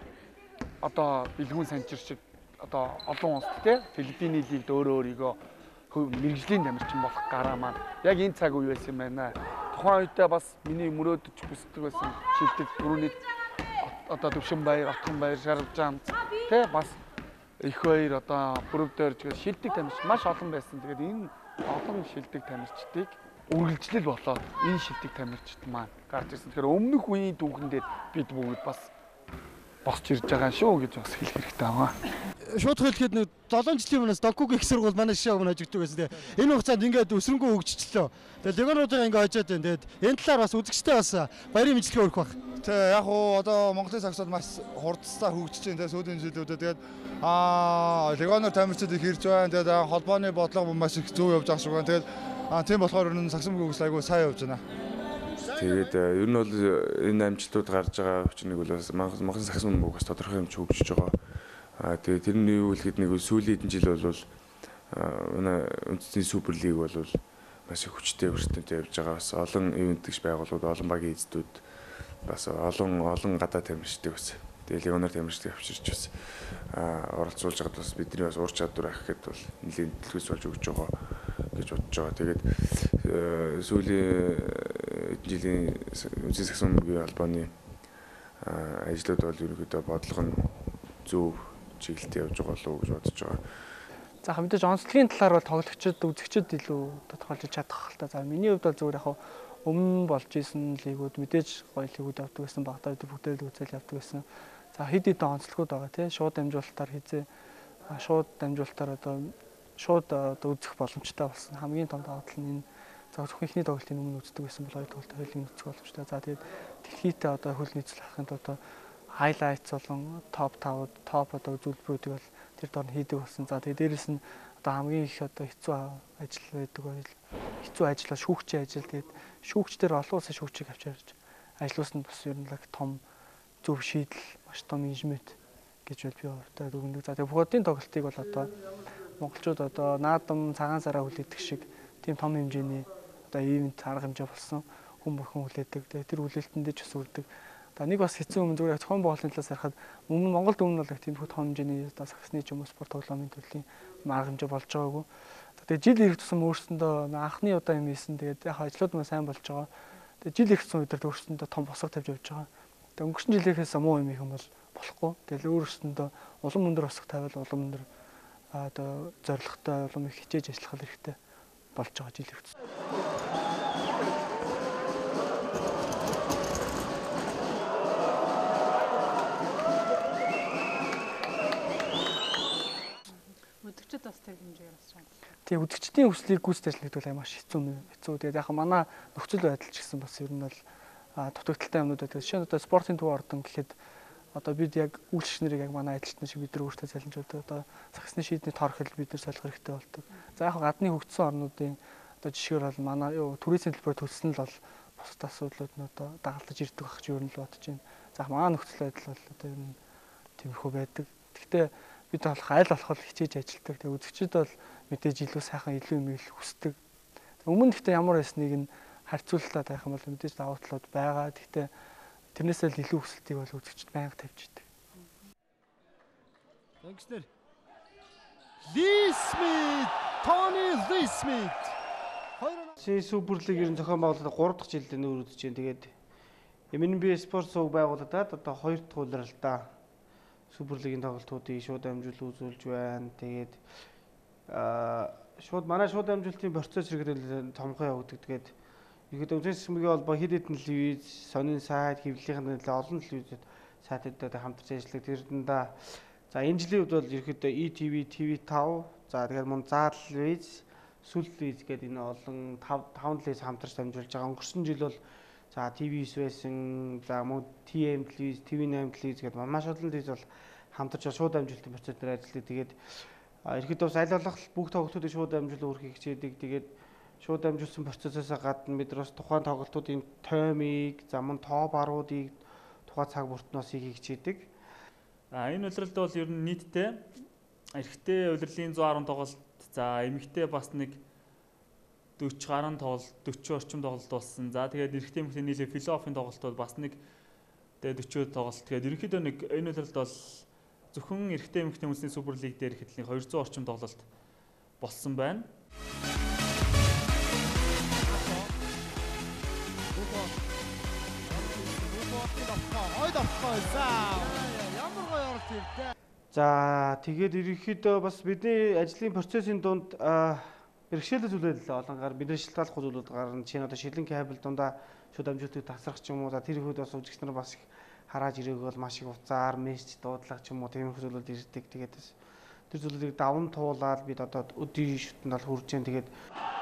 одоо бэлгүүн санчир шиг одоо олон улсад те Филиппиний лигд өөрөө өөрийгөө мэрэгжлийн тамирчин болох гараа маань яг энэ цаг үе байсан юм байна. Тухайн үедээ бас миний мөрөөдөж хүсдэг байсан шилдэг түрүүний одоо Дэвшин баяр, Отхон баяр, Шаруулж амц тэ бас их баяр одоо бүрөвдөр тэгээд шилдэг тамирчин маш олон байсан. Тэгээд энэ олон шилдэг тамирчдыг үргэлжлэл болоод энэ шилдэг тамирчид маань гарч ирсэн. Тэгэхээр өмнөх үеийн түүхэн дээр бид бүгд бас босч ирж байгаа шүү гэж бас хэлэх хэрэгтэй байгаа. Шууд хэлэхэд нэг долоон жилийн өмнөөс Докуг их сургууль манай шишээ өмнө хожигддаг байсан. Тэгээ энэ хугацаанд ингээд өсрөнгөө хөгжчихлөө. Тэгээ легонуудаа ингээд хожоод байна. Тэгээд энэ талаар бас үзэгчтэй бас баярын мэдлэгээ өргөх баг. Тэг яг уу одоо Монголын сагсууд маш хурдсаар хөгжиж байна. Тэгээ сүүлийн жилүүдэд тэгээд аа легоноор тамирчид их ирж байна. Тэгээд холбооны бодлого маш их зөв явж байгаа шүү гэн. Тэгээд аа тийм болохоор энэ сагсан хөгжил айгүй сайн явж байна. Тэгээд ер нь бол энэ амжилтууд гарч байгаа хүчнийг бол Монголын сагсан бөмбөг бас тодорхой хэмжээ хөгжиж байгаа. Аа тэгээд тэрний юу хэлэхэд нэг сүүлийн хэдэн жил бол манай үндэсний суперлиг бол маш их хүчтэй өрсөлдөөнтэй явж байгаа. Бас олон ивент гэж байгууллагууд, олон багийн эзэдүүд бас олон олон гадаад тамирчдыг бас тэгээд Легионер тамирчдыг авчирч бас оролцуулж байгаад бас бидний бас ур чадвар авах гэдэг бол нэлийн дэлгүүрс болж өгч байгаа гэж бодож байгаа. Тэгээд сүүлийн жилийн үндэсний саксон бөмбөгийн холбооны ажлууд бол ерөнхийдөө бодлого нь зөв чиглэлд явж байгаа болов уу гэж бодож байгаа. За мэдээж онцлогийн талаар бол тоглогчид үзэгчид илүү тодорхойлж чадах хэл та. За миний хувьд бол зүгээр яг өмнө болж исэн лигүүд мэдээж гоё лигүүд явдаг гэсэн багтаа бүгдээ л үзэл явдаг гэсэн. За хэд хэдэн онцлогуд байгаа тий. Шууд дамжуулалтаар хизээ шууд дамжуулалтаар одоо шууд одоо үзэх боломжтой болсон. Хамгийн том давуу тал нь энэ за зөвхөн ихний тоглолтын өмнө үздэг байсан бол хоёр тоглолт хоёулын үзэх боломжтой. За тэгээд дэлхийдээ одоо хөл нийцэл харахын тулд одоо highlights болон топ тавууд топ одоо үзүүлбэрүүдийг бол тэр дор хийдэг болсон. За тэгээд дээрэс нь одоо хамгийн их одоо хэцүү ажил байдаг байл хэцүү ажил шүүгчийн ажил. Тэгээд шүүгчдэр олон улсын шүүгчийг авчирч ажлуулсан бас ер нь л том зөв шийдэл маш том менежмент гэж бол би өөртөө дүгнэдэг. За тэгээд бүгдийн тоглолтыг бол одоо монголчууд одоо наадам цагаан сараа хүлээдэг шиг тийм том хэмжээний одоо ивент арга хэмжээ болсон хүн бүхэн хүлээдэг. Тэгээд тэр хүлээлтэндээ ч бас үрдэг. За нэг бас хэцүү юм зүгээр зохион байгуулалтын талаас ярихад өмнө Монголд өмнө бол тийм том хэмжээний одоо саксны ч юм уу спорт тоглоомын төрлийн арга хэмжээ болж байгаагүй. Тэгээд жил ирэх тусам өөрсөндөө анхны удаа юм ийсэн. Тэгээд яг ажлууд маань сайн болж байгаа. Тэгээд жил ирэх тусам өдрөд өөрсөндөө том босго тавьж явж байгаа. Тэгээд өнгөрсөн жилийнхээс муу юм их юм бол болохгүй. Тэгээд өөрсөндөө улам өндөр босго тавиал улам өндөр одоо зорилготой улам их хичээж ажиллах хэрэгтэй болж байгаа жил ирэх тусам. Үзэгчд бас тэр хэмжээгээр бас байна. Тэгээ үзэгчдийн хүслийг гүйцэтгэж ажилладаг бол маш хэцүү юм хэцүү. Тэгээд яг манай нөхцөл байдал ч гэсэн бас ер нь бол дутагдaltaй юмнууд байдаг. Жишээ нь одоо спортын төв ордон гэхэд одоо бид яг үйлчлэгч нарыг яг манай ажилтнаа шиг бид нар өөртөө залинжуулдаг. Одоо саксны шийдний тор хэл бид нар солих хэрэгтэй болдог. За яг гадны хөгжсөн орнуудын одоо жишгээр бол манай туризмын төлбөр төлсөн л бол бусад асуудлууд нь одоо дагалдаж ирдэг байх ч ер нь л бодож байна. За манай нөхцөл байдал бол одоо ер нь тиймэрхүү байдаг. Гэхдээ бид болох аль болох хичээж ажилтдаг. Тэгээ үзэгчид бол мэдээж илүү сайхан илүү юм ил хүсдэг. Өмнө гэхдээ ямар байсныг нь харьцуулалтаа тавих юм бол мэдээж давуу талууд байгаа. Гэхдээ тэрнээсээ л илүү хүсэлтийг бол үзэгчид байнга тавьж идэг. Тэнгиснэр Ли Смит, Тони Ли Смит. Си Суперлиг ер нь зохион байгуулалтад гурав дахь жилдээ нүүр үзэж байна. Тэгээд эм эн би спорт сувг байгуулагдаад одоо хоёр дахь улиралдаа Суперлигийн тоглолтуудыг шууд амжуул үзүүлж байна. Тэгээд аа шууд манай шууд амжуулалтын процесс хэрэглэл томхоо явагддаг. Тэгээд ерөөдөө үндэс сүмгийн холбоо хэд хэдэн телевиз, сонин сайт, хэвлэлийн нэлээд олон телевизүүд сайтуудад хамтарч ажилладаг. Тэр дэндээ за энэ жилийн үед бол ерөөдөө и ти ви, ти ви five, за тэгээд мөн заа телевиз, сүл телевиз гэдэг энэ олон таван телевиз хамтарч дамжуулж байгаа. Өнгөрсөн жил бол за ти ви нine байсан, за мөн ти эм телевиз, ти ви nine телевиз гэдэг маш олон телевиз бол хамтарч шууд амжилттай процессээр ажилладаг. Тэгээд ерөөдөө бас аль болох бүх тоглолтуудыг шууд амжуул өөрхийг хичээдэг. Тэгээд шууд амжуулсан процессээс гадна бид бас тухайн тоглолтуудын таймыг, за мөн тоо баруудыг тухайн цаг бүртнээс хийх хичээдэг. А энэ улиралд бол ер нь нийтдээ эрэгтэй улирлын one hundred тоглолт, за эмэгтэй бас нэг forty гаруй тоглолт, forty орчим тоглолт болсон. За тэгээд эрэгтэй эмэгтэй нийлээ плей-оффын тоглолтууд бас нэг тэгээд forty тоглолт. Тэгээд ерөнхийдөө нэг энэ улиралд бол зөвхөн эрэгтэй эмэгтэй үндэсний суперлиг дээр хэдлийн two hundred орчим тоглолт болсон байна. За тэгээд ерөнхийдөө бас бидний ажлын процессын дунд бэрхшээлтэй зүйлэл олонгаар бидний шилтгаалах зүйлүүд гарна. Жишээ нь одоо шилэн кабель дундаа шууд амжилтыг тасрах ч юм уу. За тэр үед бас үзэгч нар бас их хараад ирээг бол маш их уцаар мессеж дуудлага ч юм уу тиймэрхүү зүйлүүд ирдэг. Тэгээд тэр зүйлүүдийг даван туулаад бид одоо өдний шүтэнд бол хүрж जैन. Тэгээд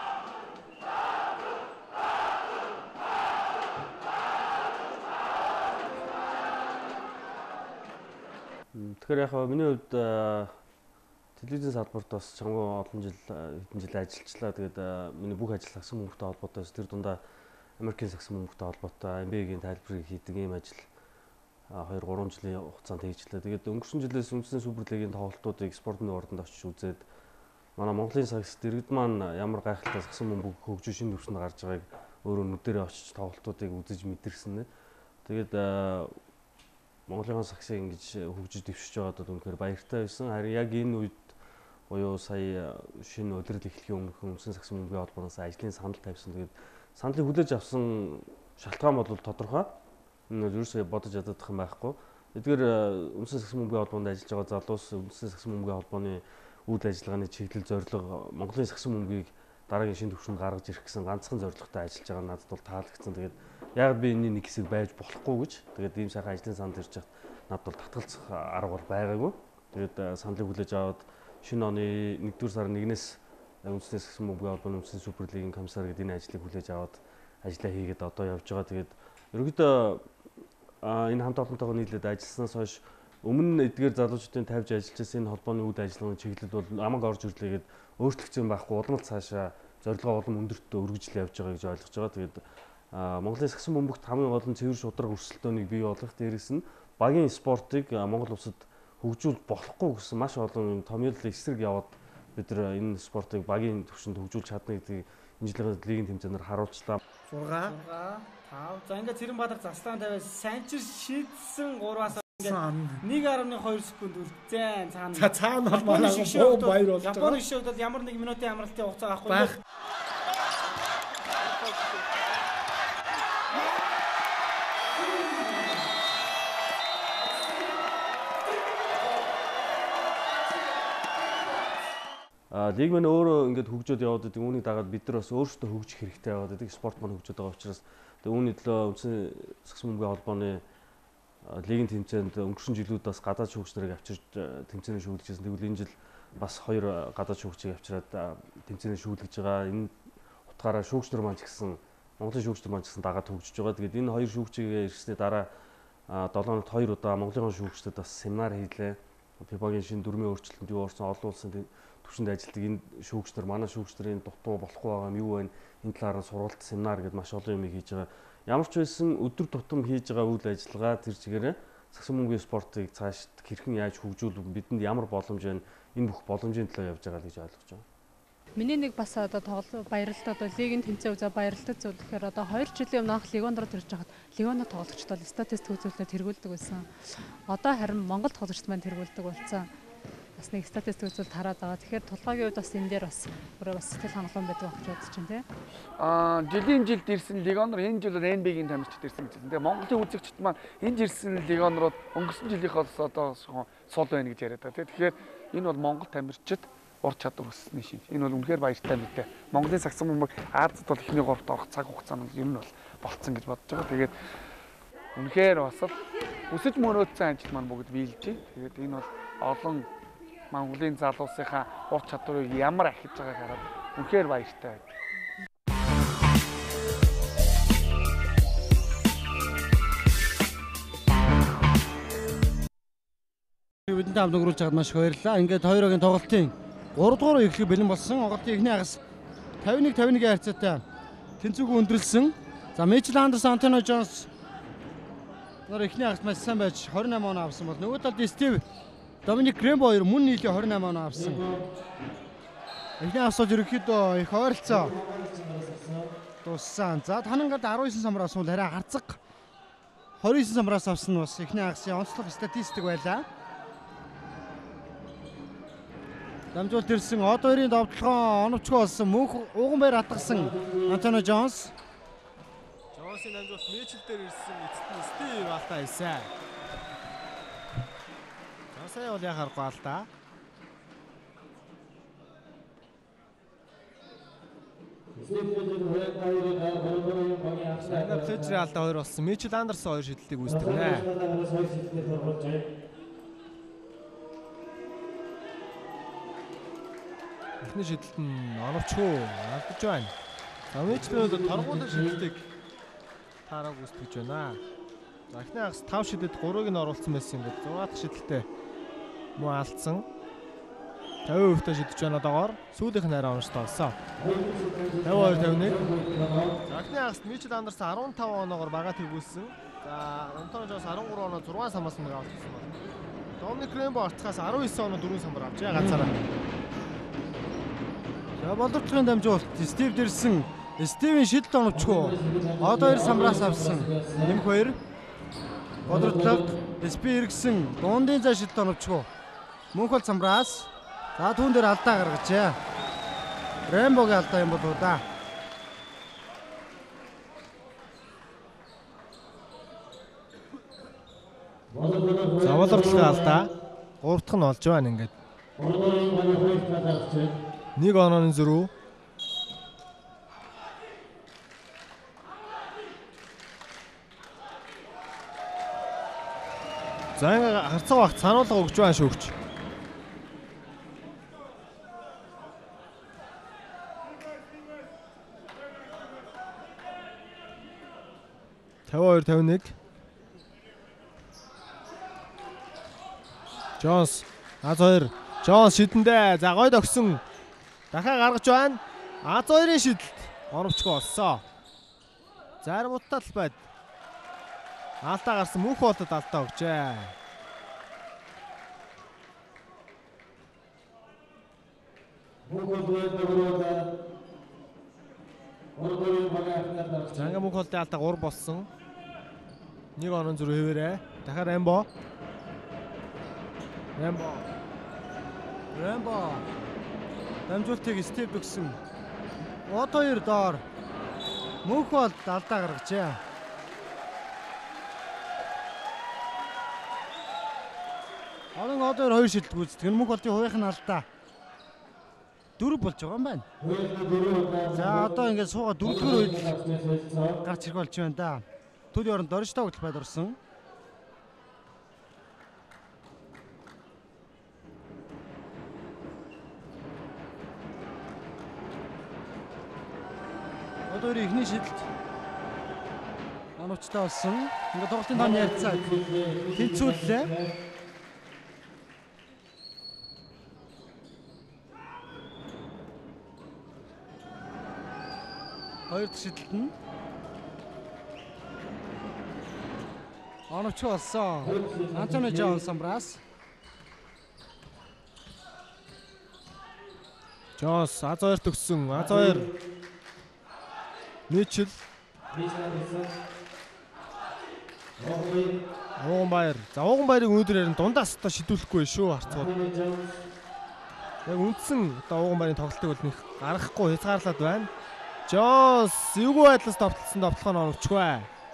Тэгэхээр яг миний хувьд телевизийн салбарт бас чамгүй олон жил хэдэн жил ажиллачлаа. Тэгээд миний бүх ажил саксон бөмбөгтэй холбоотой. Тэр дундаа Америкийн саксон бөмбөгтэй холбоотой эн би эй-гийн тайлбарыг хийдэг ийм ажил two three жилийн хугацаанд хийжлээ. Тэгээд өнгөрсөн жилээс үндэсний суперлигийн тоглолтуудыг спортын ордонд очиж үзээд манай Монголын сакс дэргэд маань ямар гайхалтай саксон бөмбөг хөгжиж шинэ төвшөнд гарч байгааг өөрөө нүдэрээ очиж тоглолтуудыг үзэж мэдэрсэн. Тэгээд Монголын сагсыг ингэж хөгжиж дэвшиж байгаад үнэхээр баяртай байсан. Харин яг энэ үед буюу сая шинэ удирдал эхлэхийн өмнөх Үндэсний сагсан бөмбөгийн холбооноос ажлын санал тавьсан. Тэгээд саналыг хүлээж авсан шалтгаан бол тодорхой. Энэ бол ерөөсөө бодож ядах юм байхгүй. Эдгээр Үндэсний сагсан бөмбөгийн холбоонд ажиллаж байгаа залуус Үндэсний сагсан бөмбөгийн холбооны үйл ажиллагааны чиглэл зорилго Монголын сагсан бөмбөгийг дараагийн шинэ түвшинд гаргаж ирэх гэсэн ганцхан зорилготой ажиллаж байгаа надад бол таалагдсан. Тэгээд яг би энэний нэг хэсэг байж болохгүй гэж. Тэгээд ийм сайхан ажлын санд ирж хахад надад бол татгалзах арга бол байгаагүй. Тэгээд саналыг хүлээж аваад шинэ оны нэгдүгээр сарын нэгнээс Үндэсний сагсан бөмбөгийн холбооны Үндэсний суперлигийн комиссар гэдэг энэ ажлыг хүлээж аваад ажиллаа хийгээд одоо явж байгаа. Тэгээд ерөнхийдөө энэ хамт олонтойгоо нийлээд ажилласнаас хойш өмнө эдгээр залуучуудын тавьж ажиллаж байсан энэ холбооны үйл ажиллагааны чиглэл бол амаг орж ирлээгээд өөрчлөгдсөн байхгүй улмал цаашаа зорилгоо улам өндөртөө өргөжл явж байгаа гэж ойлгож байгаа. Тэгээд Монголын сагсан бөмбөгт хамгийн гол нь цэвэр шударга өрсөлдөөнийг бий болгох, дээрээс нь багийн спортыг Монгол улсад хөгжүүлэх болохгүй гэсэн маш олон томьёолын эсрэг яваад бид нар энэ спортыг багийн түвшинд хөгжүүлж чадна гэдгийг энэ жилийн лигийн тэмцээнээр харуулчлаа. шуурга тав. За ингээд Цэрэнбаатар заслаан тавиас санчир шийдсэн гураваас нэг гаруй хоёр секунд үлдсэн цаана. За цаана бол манай гоо баяр болж байгаа. Японы гişүүд бол ямар нэг минутын амралтын хугацаа авахгүй байх. А лиг маань өөрөө ингээд хөгжөөд яваад байдаг. Үүнийг дагаад бид нар бас өөрсдөө хөгжих хэрэгтэй яваад байдаг. Спорт маань хөгжөөд байгаа учраас тэгээ үүний төлөө Үндэсний сагсан бөмбөгийн холбооны лигийн тэмцээнд өнгөрсөн жилүүд бас гадаад шүүгч нарыг авчирч тэмцээний шүүлгэжсэн. Тэгвэл энэ жил бас хоёр гадаад шүүгчийг авчираад тэмцээний шүүлгэж байгаа. Энэ утгаараа шүүгч нар маань ч гэсэн Монголын шүүгч нар маань ч гэсэн дагаад хөгжиж байгаа. Тэгээд энэ хоёр шүүгчийг ирснээр дараа долоо хоногт хоёр удаа Монголын шүүгчдэд бас семинар хийлээ. фибагийн шинэ дүрмийн өөрчлөлтөнд юу орсон олон улсын түвшинд ажилладаг энэ шүүгч нар манай шүүгч нарын дутуу болохгүй байгаа юм юу вэ? Энэ талаар сургалт семинар гэдээ маш олон юм хийж байгаа. Ямар ч байсан өдөр тутам хийж байгаа үйл ажиллагаа тэр чигээрээ сагсан бөмбөгийн спортыг цаашд хэрхэн яаж хөгжүүлэх бидэнд ямар боломж байна? Энэ бүх боломжийн төлөө явж байгаа гэж ойлгож байна. Миний нэг бас одоо тоглол баярлалтай одоо лигийн тэмцээн үзээ баярлалтай зүйл гэхээр одоо хоёр жилийн өмнө анх лигонд орж ирж хахад лигоны тоглогчдод бол статистик үзүүлэлтээр тэргүүлдэг байсан. Одоо харин Монгол тоглогчд маань тэргүүлдэг болсон. Бас нэг статистик үзүүлэлт хараад байгаа. Тэгэхээр тулгаагийн үед бас энэ дээр бас өөрөө бас сэтгэл хангалуун байдаг байх гэж бодож байна тий. Аа жилийн жилд ирсэн лигонор энэ жил эн би-гийн тамирчид ирсэн гэж байна. Тэгээ Монголын үзэгчд маань энэ ирсэн лигонорууд өнгөрсөн жилийнхоос одоо сул байна гэж яриад байгаа тий. Тэгэхээр энэ бол Монгол тамирчид ур чадвар өссөний шинж. Энэ бол үнэхээр баяртай мэдээ. Монголын сагсан бөмбөг Азад бол эхний гуравт орох цаг хугацаа нь ер нь бол болцсон гэж бодож байгаа. Тэгээд үнэхээр бас л өсөж мөрөөдсөн ажил маань бүгд биелжээ. Тэгээд энэ бол олон Монголын залуусынхаа ур чадварыг ямар ахиж байгааг хараад үнэхээр баяртай байна. Бидэнтэй хамт өнгөрүүлж байгаад маш их баярлалаа. Ингээд хоёр хогийн тоглолтын гурав дугаар эхлэх бэлэн болсон. Оголтын эхний хагас тавин нэг тавин нэг харьцаатай тэнцвэргүй өндөрлсөн. За Мичел Андерсон, Антонио Джонс нар эхний хагас маш сайн байж двадцать восемь оноо авсан бол нөгөө талд Стив Доминик Крембо хоёр мөн нийлээ двадцать восемь оноо авсан. Эхний хагас бол ерөнхийдөө их ойролцоо туссан. За танангад десять девять самар авсан бол арай харцаг двадцать девять самараас авсан нь бас эхний хагасын онцлог статистик байлаа. Дамжуулт ирсэн од хоёрын довтлогоо оновчгоо болсон мөнх Уганбаяр атгсан Антонио Джонс. Джонсын дамжуулт Мичел дээр ирсэн эцэст нь Стив алдаа хийсэн. Джонсаа бол яхахгүй алдаа. Сайна Плечер алдаа хоёр болсон. Мичел Андерсон хоёр шидэлтийг үүсгэнэ. Эхний шидэлт нь оновчгүй алдаж байна. За Мичел бол торгуулийн шидэлтийг таараг үүсгэж байна. За эхний хагас тавь шидэд гурыг нь оруулсан байсан юм бол зургаах шидэлтээ муу алдсан. тавин хувьтай шидэж байна доогоор. Сүүлийнх нь арай онцтой болсон. тавин хоёр тавин нэг. За эхний хагаст Мичел Андерсон арван тав оноогоор бага тэргүүлсэн. За Антонио Джонс арван гурван оноо зургаан самаас нэг авчихсан байна. Доминик Крембо артхаас арван девять оноо дөрвөн самбар авчаа ганцаараа. За боловчгийн дамжуулт Стив дэрсэн. Стивийн шидэлт оновчгүй. Од хоёр самраас авсан. Нэмэх хоёр. Бодртлог эс пи эргэсэн дундын зай шилт оновчгүй. Мөнх бол самраас. За түүн дээр алдаа гаргажээ. Рэмбогийн алдаа юм болов уу да. За боловдлогын алдаа. Гурав дахь нь олж байна ингээд. Нэг онооны зөрүү. За ингээ харцаг багт сануулга өгч байна шүүгч. тавин хоёр тавин нэг. Джонс аз хоёр. Джонс шидэндээ. За гойд өгсөн. Дахиад гаргаж байна. аз хоёрын шидэлт оновчгүй болсон. Зарим утал байд. Алдаа гарсан мөнх болоод алдаа өгчээ. Занга мөнх болоод алдаа гур болсон. Нэг онон зүрх хэвээрээ. Дахиад Рэмбо. Рэмбо. Рэмбо. Дамжуултыг степ өгсөн. Од хоёр доор. Мөнх болоод алдаа гаргажээ. Орон одоор хоёр шилдэг үздэг. Мөнх болтын хувийнх нь алдаа. Дөрөв болж байгаа юм байна. За одоо ингээд сууга дөрөвдүгээр үед гарч ирэх болж байна да. Төлийн оронд дорж тоглох байд орсон. Одоо ихний шидэлт оновчтой болсон. Ингээд тоглолтын тань ярьцаа тэнцүүллээ. Хоёр дахь шидэлт нь оновч болсон. Антони Джонс амраас. Джонс аз хоёр төгсөн. аз хоёр. Мичл. Ууганбаяр. За Ууганбаярыг өнөөдөр ярин дундаас та шидүүлэхгүй шүү харцууд. Яг үндсэн одоо Ууганбаярын тоглолтыг бол нэг гаргахгүй хязгаарлаад байна. Джонс эвгүй байдлаас товтлсон товтлох нь оновчгүй.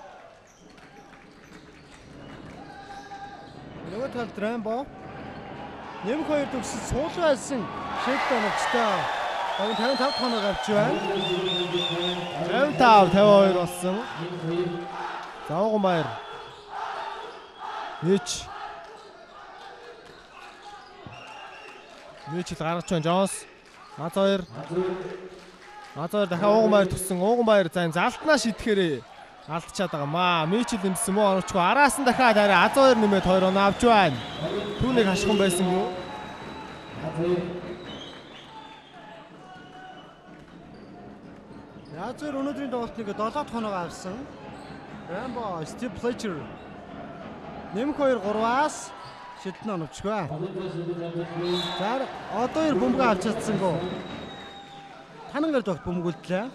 Нөгөө талд Рэмбо. Нэмэх хоёр төгсөн суул байсан шийдэл оновчтой. тавин тавин тав хоног авч байна. тавин тав тавин хоёр болсон. За Ууганбаяр. Мич. Мич гаргаж байна Джонс. аз хоёр. аз хоёр дахиад Ууганбаяр төгсөн. Ууганбаяр за залтнаа шидэхээр алдчихад байгаа маа. Мичл нэмсэн мөө оновчгүй. Араас нь дахиад арай аз хоёр нэмээд хоёр оноо авч байна. Түүнийг хашхан байсангүй. аз хоёр өнөөдрийн тоглолтыг долоод хоног авсан. Рэмбо, Стив Флетчер. Нэмэх хоёр гурваас шидэлт оновчгүй. За одоо хоёр бөмбөг авч чадсангүй. Танангаар тогт бөмбөгөлдлээ.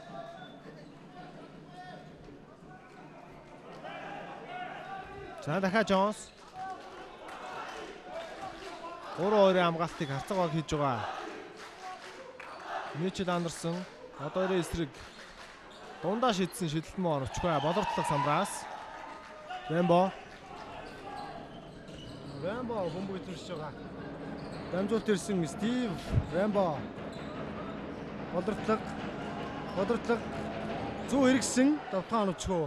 За дахиад Джонс. гурав хоёрын хамгаалтыг харцаг баг хийж байгаа. Мичл Андерсон одоо хоёрын эсрэг дундаа шидсэн шидэлт мөн оновчгүй. Боловтлог самраас. Рэмбо. Рэмбо бөмбөг төрж байгаа. Дамжуулт ирсэн Стив Рэмбо. Боловтлог. Боловтлог зүү хэрэгсэн давтгаа оновчгүй.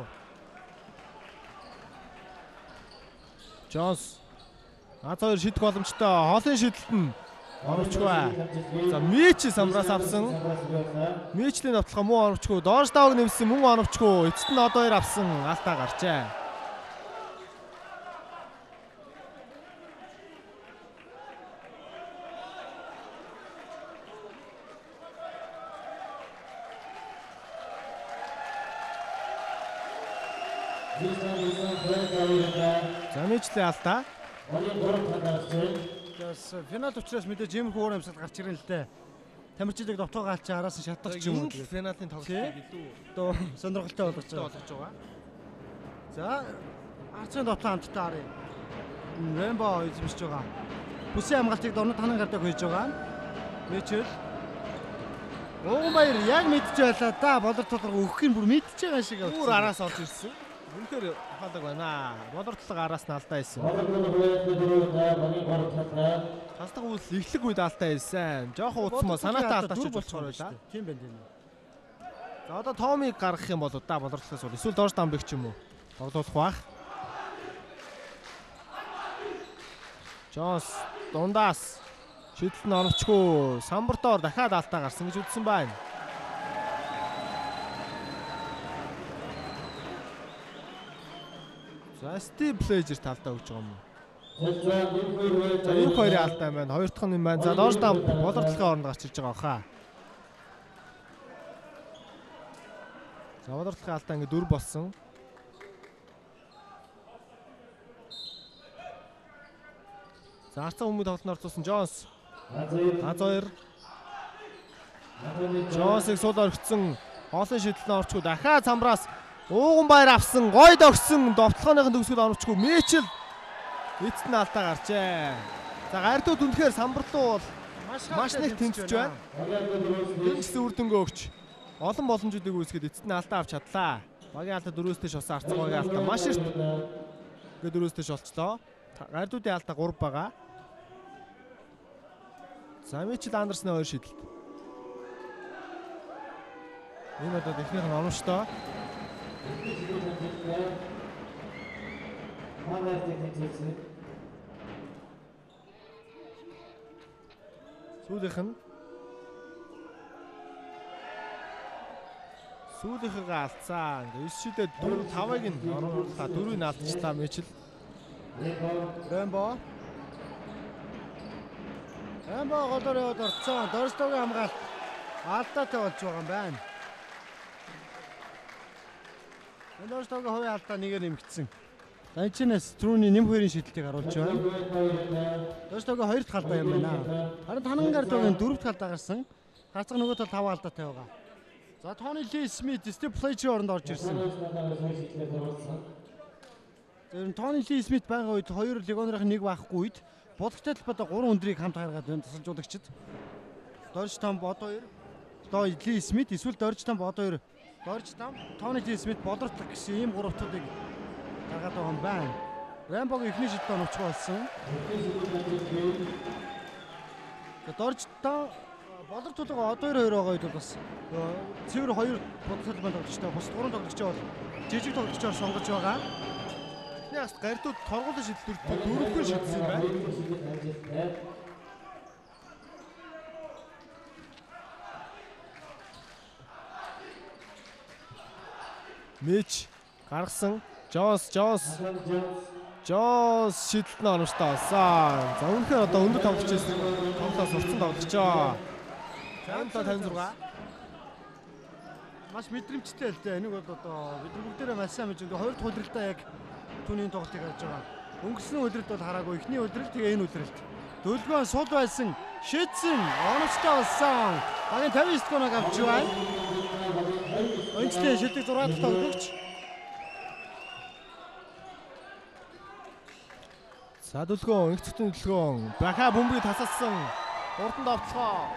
Джонс аз хоёр шидэх боломжтой. Хоолын шидэлт нь оновчгүй. За Мич самраас авсан. Мичлийн давталгаа мөн оновчгүй. Доош давг нэмсэн мөн оновчгүй. Эцэст нь одоо хоёр авсан алдаа гарчээ. За Мичлийн алдаа. Тэс финал учраас мэдээж юм хөөр юмсгал гарч ирэн л дээ. Тамирчдыг довтоогоо алчаа араас нь шатах ч юм уу. Финалийн тоглолтыг илүү одоо сонирхолтой болгож байгаа. За Арцын довтоо хамтдаа харъя. Рэмбо эзэмшиж байгаа. Бүсийн хамгаалтыг дорны танан гардаг хийж байгаа. Мичл. Ууган баяр яг мэдж байлаа да. Болор толгой өгөх нь бүр мэдж байгаа шиг байна. Бүр араас орж ирсэн. Үнэхээр хаалаг байна. Болор толгой араас нь алдаа исэн. Тасдаг үйл эхлэх үед алдаа исэн. Жохон утсан мó санаатай алдаач болчихоор байлаа. Тийм байна тийм. За одоо Томиг гаргах юм бол да болор толгоос бол эсвэл дорж дамбыг ч юм уу. Тоглуулах бах. Джонс дундаас шийдэл нь оновчгүй самбартоор дахиад алдаа гарсан гэж үзсэн байна. За Стив Плежер талдаа өгч байгаа юм. За энэ хоёрын алдаа байна. Хоёр дахь нь юм байна. За дорж дам болор толгойн оронд гарч ирж байгаа баха. За болор толгойн алдаа ингэ дөрв болсон. За арцсан хүмүүс тоглолтоор орцуулсан Джонс. Аз хоёр. Джонсыг сул орхицсан. Олон шийдэлд орчгүй дахиад самбраас ууган баяр авсан. Гойд өгсөн. Довтлооныхын төгсгөл оновчгүй. Мичл эцэст нь алдаа гарчээ. За гардууд үнэхээр самбарлуу бол маш нэг тэнцэж байна. Тэнцсэн үр дүнгээ өгч олон боломжуудыг үүсгээд эцэст нь алдаа авч чадлаа. Багийн алдаа дөрөвстэй шосан арцсан багийн алдаа маш эрт. Ингээ дөрөвстэй шолцлоо. Гардуудын алдаа гурав байгаа. За Мичл Андерсны хоёр шийдэлт. Энэ одоо техник нь оновчтой. Сүүлийнх нь сүүлийнхээ алдсан. Ингээ шийдээд дөрөв тавыг нь орууллаа. Дөрвийг нь алдчихлаа Мичл. Рэмбо. Рэмбо голоор яваад орцсон. Дорстогийн хамгаалт алдаатай болж байгаа юм байна. Энэ Дорстогийн хувийн алдаа нэгээр нэмэгдсэн. За энэчнээс Трүүний нэм хоёрын шийдэлтийг харуулж байна. Дорстогийн хоёр дахь алдаа юм байна. Харин Танангардогийн дөрөв дахь алдаа гарсан. Гацх нөгөө тал тав алдаатай байгаа. За Тони Ли Смит, Стив Плейчер оронд орж ирсэн. Тэр Тони Ли Смит байгаа үед хоёр легионерын нэг байхгүй үед Будагтай талбайд гурван өндрийг хамт гаргаад байна тасалжуулагчид. Дорж Том бод хоёр. Тони Ли Смит эсвэл Дорж Том бод хоёр. Дорж Том, Тони Ли Смит болорт гэсэн ийм гуравтуудыг гаргаад байгаа юм байна. Рэмбогийн эхний шийдэлд оновчгүй болсон. Дорж Том болор тулгаа одоо хоёр байгаа үед бас цэвэр хоёр Будагтай талбайд тоглогчтой бус гурван тоглогч бол жижиг тоглогчоор сонгож байгаа. Яас гардууд торгуулийн шийдэлд дөрөвгүй шийдсэн юм байна. Мич гаргасан. Джонс, Джонс. Джонс шийдэлт нь оновчтой болсон. За үнэхээр одоо өндөр тоглож байсан. Тоглоо сурцсан тоглогчоо. тавьдаа тавьж байгаа. Маш мэдрэмжтэй л дээ. Энийг бол одоо бид бүгдээрээ маш сайн мэдж байгаа. Хоёр дахь удирдалтаа яг түүний тоглолтыг харж байгаа. Өнгөрсөн удирдалт бол хараагүй. Эхний удирдалт тэгээ энэ удирдалт. Дөлгөөн сул байсан. Шийдсэн. Оновчтой болсон. Багийн тавин секунд авч байна. Өнцлөө шилдэг зураг дахь тоглогч. За дөлгөөн, их цэгтэн дөлгөөн. Баха бөмбөгийг тасалсан. Урданд овцгоо.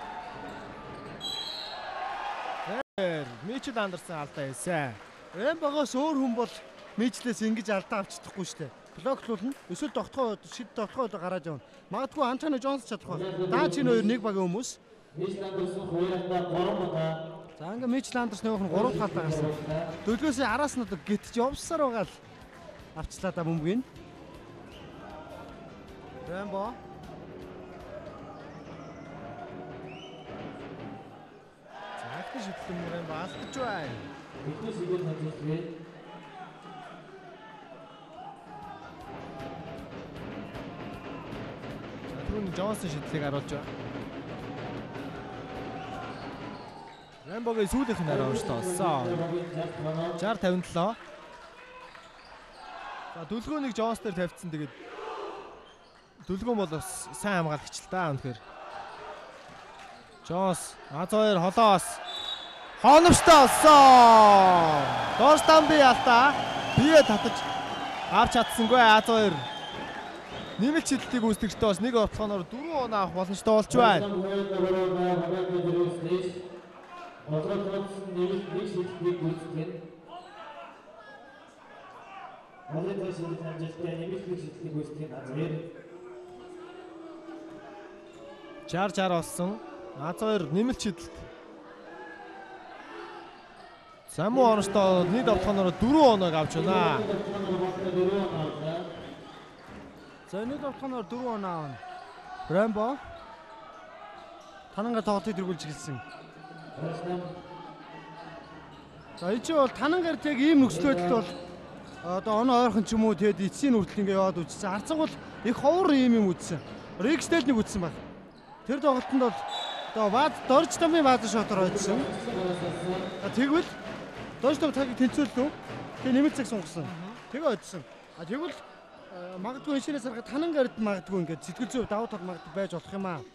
Мичл Андерсон алдаа хийсэн. Рэмбогоос өөр хүн бол Мичлээс ингэж алдаа авч чадахгүй шүү дээ. Блоклуулна. Эсвэл тогтхоо шид тогтхоо гараад явна. Магадгүй Антони Джонс чадах байна. Даа чинь хоёр нэг багийн хүмүүс. Мичл Андерсон хоёроо гурван удаа. За ингээ Мичл Андерсон нөх нь гурав дахь алдаа гарсан. Дөлгөөсөө араас нь одоо гитж явсаар байгаа л авчлаа да бөмбөгийг. Рэмбо. Захны шийдэлмээр баалтж байна. Бидний шийдэл хариулсан. Түүний Джонсын шийдлийг харуулж байна. Рэмбогийн сүүлийнх нь оновчтой болсон. шестьдесят тавьдаа. За дөлгөөнийг Джонс дээр тавьчихсан. Тэгээд дөлгөөн бол бас сайн хамгаалагч л да үнэхээр. Джонс аз хоёр холоос хооновчтой болсон. Дорстамби алдаа бие татаж авч чадсангүй аз хоёр. нэмэлт шидэлтийг үүсгэхдээ бас нэг оцгоноор дөрвөн оноо авах боломжтой болж байна. Олгот тооцсон нэмэлт нэг шидэлтийг үүсгэн. Олгот шидэлт амжилттай нэмэлт нэг шидэлтийг үүсгэн Азер. Чар чар болсон. Азер нэмэлт шидэлт. Саму оноштоо нэг давтаханаар дөрвөн оноог авч байна. За нэг давтаханаар дөрвөн оноо авна. Рембо тананга тоглолтыг дэргүүлж гэлсэн. За энэ ч бол танангаар яг ийм нөхцөл байдалд бол одоо оноо ойрхон ч юм уу тэгэд эцсийн хүртэл ингээ яваад үжсэн. Арцаг бол их ховор ийм юм үжсэн. Рикстэл нэг үжсэн баг. Тэр тоглолтод бол одоо баад дорж тамын баад шотоор ойдсан. Тэгвэл дорж там цагийг тэнцүүллээ. Тэгээ нэмэлт цаг сунгасан. Тэгээ ойдсан. А тэгвэл магадгүй энэ шинээс харахад танангаард магадгүй ингээ сэтгэл зүй давуу тал магадгүй байж болох юм аа.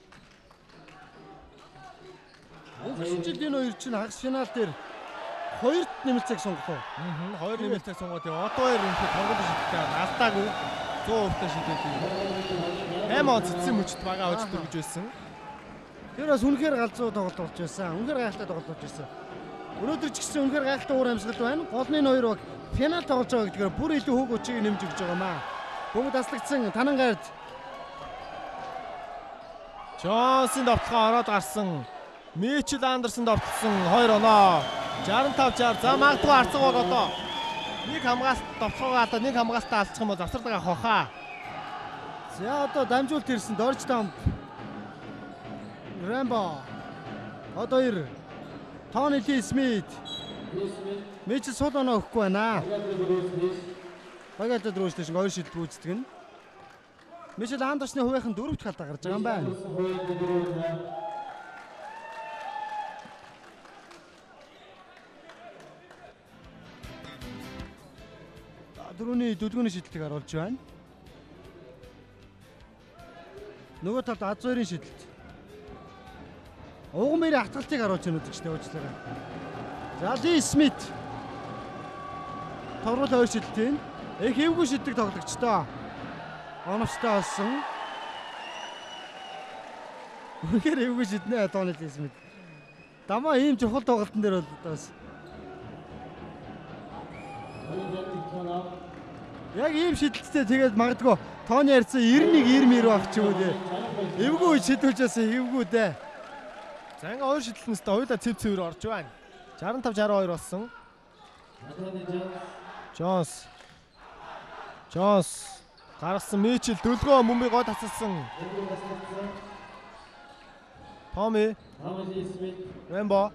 Өнгөрсөн жил энэ хоёр чинь хагас финал дээр хоёрт нэмэлт цаг сонголоо. Аа, хоёр нэмэлт цаг сонгоо. Тэгээ одоо хоёр энэ тоглолт шийдэлтэй алдаагүй сто процент шийдэлтэй. Эм он цэцэн мөчт бага очд гэж байсан. Тэр бас үнэхээр галзуу тоглолт болж байсан. Үнэхээр гайхалтай тоглолт болж байсан. Өнөөдөр ч гэсэн үнэхээр гайхалтай уур амьсгал байна. Голны энэ хоёр баг финал тоглож байгаа гэдгээр бүр илүү хөг өчийг нэмж өгч байгаа маа. Бөмбөг таслагдсан танангаард Джонсын давталгаа ороод гарсан. Мичл Андерсон давталсан хоёр оноо. шестьдесят пять шестьдесят. За магадгүй арцаг бол одоо нэг хамгаалалт давталгаа одоо нэг хамгаалтаа алдчих юм бол завсардаг хохаа. За одоо дамжуулт ирсэн Дорж Тамп. Рембо. Одоо ир. Тони Ли Смит. Мичл сул оноо өгөхгүй байна. Багаатад руу стэйшн хоёр шидэлт гүйцэтгэв нь. Мичл Андерсны хувийнхан дөрөвт халтаа гарч байгаа юм байна. Дөрөвний дөлгөөний шидэлтийг харуулж байна. Нөгөө талд Азерийн шидэлт. Уган мэрийн хатгалтыг харуулж байна үзэгчтэй уучлаарай. За Ли Смит. Тоглолт хоёр шидэлтийн их хэвгүй шидэлт тоглогчдоо. Оновчтой болсон. Үнэхээр хэвгүй шиднэ Тони Ли Смит. Дамаа ийм чухал тоглолтын дээр бол бас яг ийм шидэлттэй тэгээд магадгүй Тони ярьсан девяносто один девяносто байх ч юм уу те. Эвгүй шидүүлж байсан эвгүй дээ. За ингээ хоёр шидэлтнээс хоёулаа цэв цэвэр орж байна. шестьдесят пять шестьдесят two болсон. Джонс. Джонс гаргасан Мичл дөлгөө мөмбийг гой тасалсан. Томи. Рембо.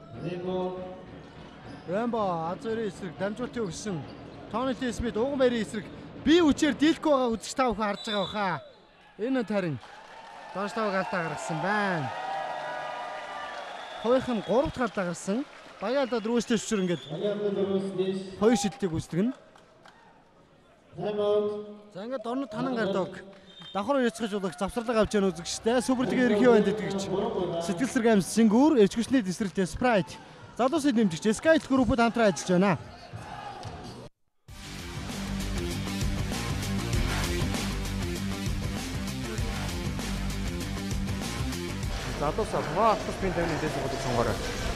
Рембо Азерийн эсрэг дамжуултыг өгсөн. Тони Ли Смит уган мэрийн эсрэг бие үчээр дийлэхгүй байгаа үзэгч та бүхэн харж байгаа баха. Энэ тарин доош тавыг алдаа гаргасан байна. Хоёрх нь гуравт алдаа гаргасан. Багаалдад рүүстэй шүр ингээд хоёр шидэлтийг үүсгэн. За ингээд орно танан гардаг. Давхар яцгаж болох завсарлага авч яана үзэгчтэй. Суперлигийн ерхий банд итгэгч. Сэтгэл сэрэг амс Сингүр, эрчгүчний дэсрэлтэй Sprite. Залуусын дэмжигч Sky группэд хамтран ажиллаж байна. Залуусаа тухайн автобус бие тавины дэс годыг сонгоорой.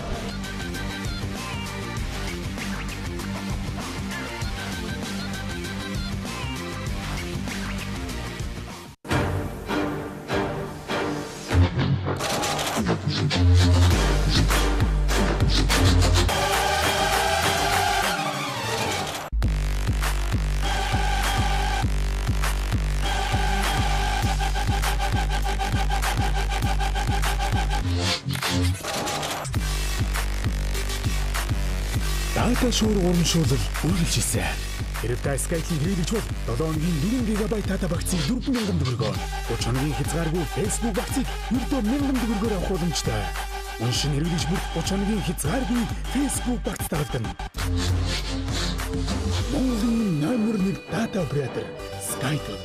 Дата шуур урамшуулал үргэлжилсэн. Хэрэг та Skype-ийн хэрэглэгч бол долоо хоногийн дөрвөн гигабайт дата багцыг дөрвөн мянган төгрөгөөр, гурван хоногийн хязгааргүй Facebook багцыг ердөө мянган төгрөгөөр авах боломжтой. Уншин хэрэглэгч бүр гурван хоногийн хязгааргүй Facebook багц тагладаг. Монголын номер нэг дата оператор Skype.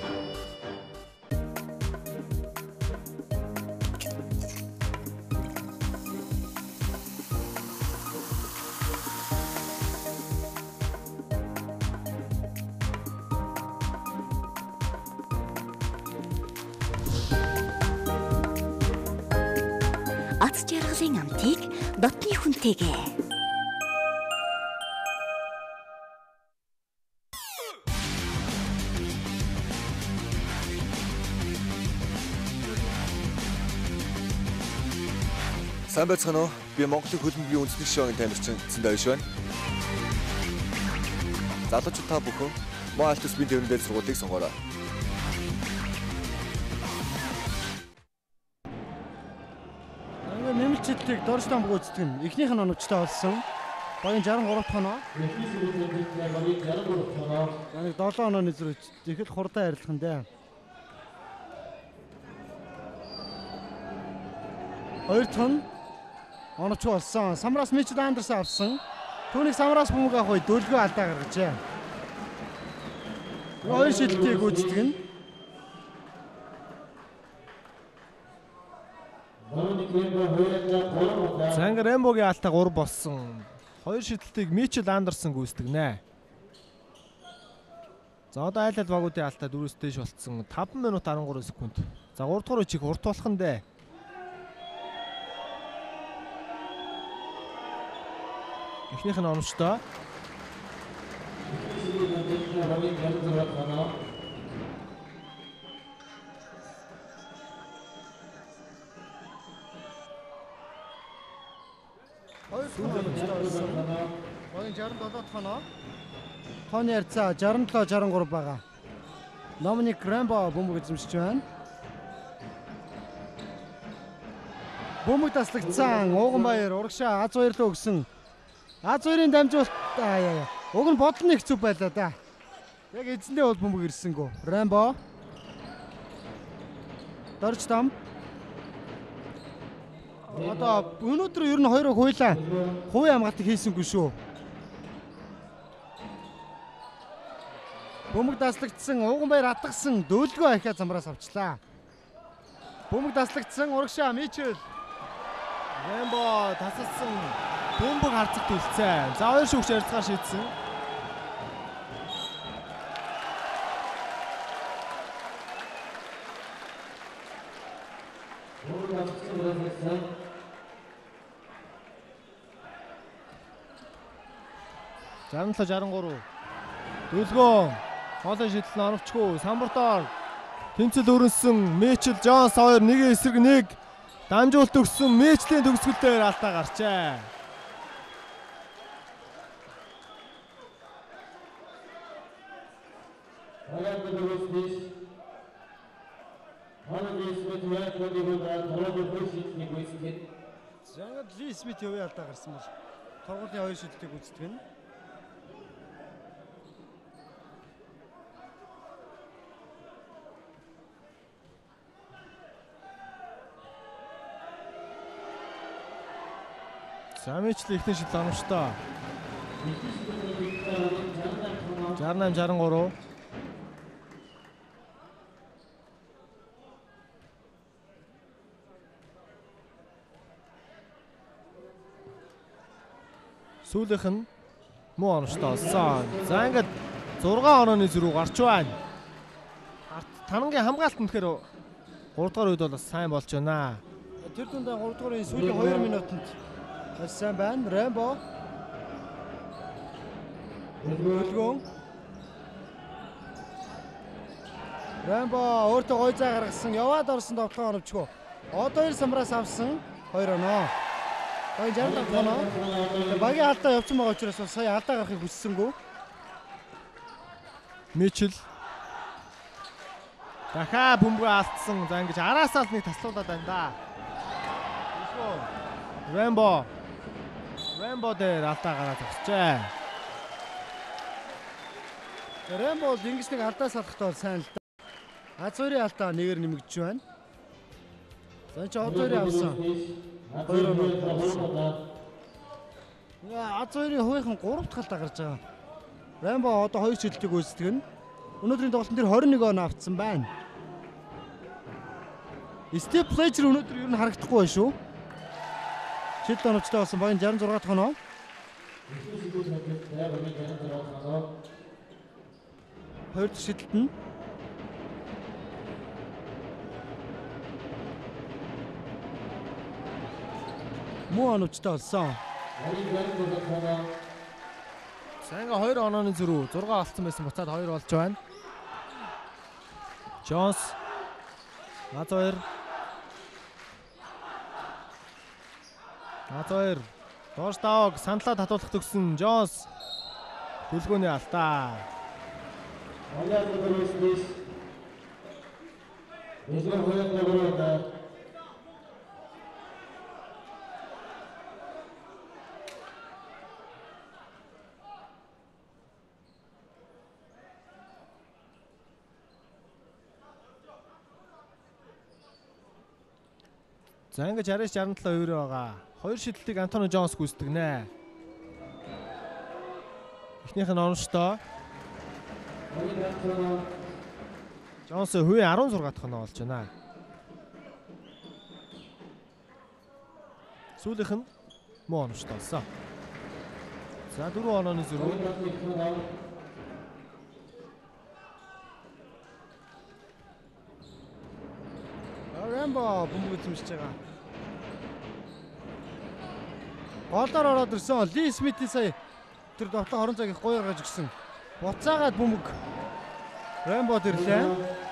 жаргалын амтыг дотны хүнтэйгээ. Сайн байцгаана уу? Би Монголын хөлбөмбөгийн үндэсний шоугийн тамирчин Цэндайш байна. Залуучууд та бүхэн мөн аль төсвийн төвийн дээр сургуулийг сонгоорой. Ингээ нэмэлтчилтийг дорж тамбаг үздэг нь эхнийх нь оновчтой болсон. Багийн шестьдесят три дахь оноо. Нэг seven онооны зэрэг ихэд хурдан арилах нь дээ. Хоёр дахь нь оновч болсон. Самраас Мичл Андерс авсан. Түүнийг самраас бөмбөг авах үед дөлгөө алдаа гаргажээ. Хоёр шилтгийг үздэг нь. Зангар Рэмбогийн алдаа three болсон. Хоёр шилтгийг Мичл Андерсон гүйцэтгэнэ. За одоо айл ал багуудын алдаа four-с дээш болцсон. five минут thirty-three секунд. За three дахь үчиг урт болох нь дээ. Эхнийх нь оновчтой. Багийн sixty-seven дахь оноо. Тооны харьцаа sixty-seven sixty-three байгаа. Доминик Рэмбо бөмбөг эзэмшиж байна. Бөмбөг таслагдсан. Ууганбаяр урагшаа аз баярлуу өгсөн. Аз хоёрын дамжуулалт аа яа. Уг нь бодол нь их зүв байлаа да. Яг эзэндээ бол бөмбөг ирсэнгөө. Рэмбо. Дорж там. Одоо өнөөдөр ер нь хоёроо хуйлаа. Хувийн хамгаалтыг хийсэнгүй шүү. Бөмбөг таслагдсан, Ууганбаяр атгсан, дөөлгөө ахиа замраас авчлаа. Бөмбөг таслагдсан, урагшаа Мичл. Рэмбо тасалсан. Бөмбөг харцагт үлцээ. За хоёр шүүгч ярилцгаар шийдсэн. sixty-seven sixty-three. Дөлгөө. Хоолой шийдэл оновчгүй. Самбартоор тэмцэл өрнсөн Мичл Джонс хоёр нэг эсрэг нэг дамжуулт өгсөн Мичлийн төгсгөлээр алдаа гарчээ. Зангад Ли Смит яваа алдаа гарсан бол торгуулийн хоёр шилтгийг үздэг нь. Самичл ихний шил оновчтой. sixty-eight sixty-three. Сүүлийнх нь муу оновчтой болсон. За ингээд six онооны зэрэг гарч байна. Танангийн хамгаалалт үнэхээр three дахь үед бол бас сайн болж байна. Тэр дундаа three дахь үеийн сүүлийн two минутанд бас сайн байна. Рэмбо. Дөлгөө. Рэмбо өөртөө гой зай гаргасан. Яваад орсон тоглоом оновчгүй. Одоо хоёр самраас авсан two оноо. Багийн sixty-five дахь оноо. Багийн алдаа явсан байгаа учраас сая алдаа гарахыг хүссэнгүй. Мичл. Дахиад бөмбөг алдсан. За ингэж араасаа л нэг таслуулаад байна да. Рэмбо. Рэмбо дээр алдаа гараад авчээ. Рэмбо ингэж нэг алдаа салахтай бол сайн л да. Аз хоёрын алдаа нэгээр нэмэгдэж байна. За чи од хоёрын авсан. Хоёр оноо. Яа, аз хоёрын хувийнхан three дахь алдаа гарч байгаа. Рэмбо одоо хоёр шилтгийг үүсдэг нь. Өнөөдрийн тоглолтын дээр twenty-one оноо авцсан байна. Стив Плейчер өнөөдөр ер нь харагдахгүй байна шүү. Шилт оновчтой болсон багийн sixty-six дахь оноо. Хоёр дахь шилт нь. Муу оновчтой болсон. Санга хоёр онооны зөрүү зураг алдсан байсан буцаад хоёр болж байна. Джонс Назар Назар доош даваг саналаа татуулах төгсөн Джонс хөлгөөний алдаа. За ингэж арайч шестьдесят два хувиар байгаа. Хоёр шидэлтийг Антони Джонс гүйцэтгэнэ. Эхнийх нь оновчтой. Джонс хувийн арван зураг дахь нь болж байна. Сүүлийнх нь муу оновчтой болсон. За дөрвөн онооны зөрүү. Рембо бөмбөг эзэмшиж байгаа. Голоор ороод ирсэн. Ли Смит сая тэр довтлоо хорон цагийг гоё гаргаж өгсөн. Буцаагаад бөмбөг Рембод ирлээ.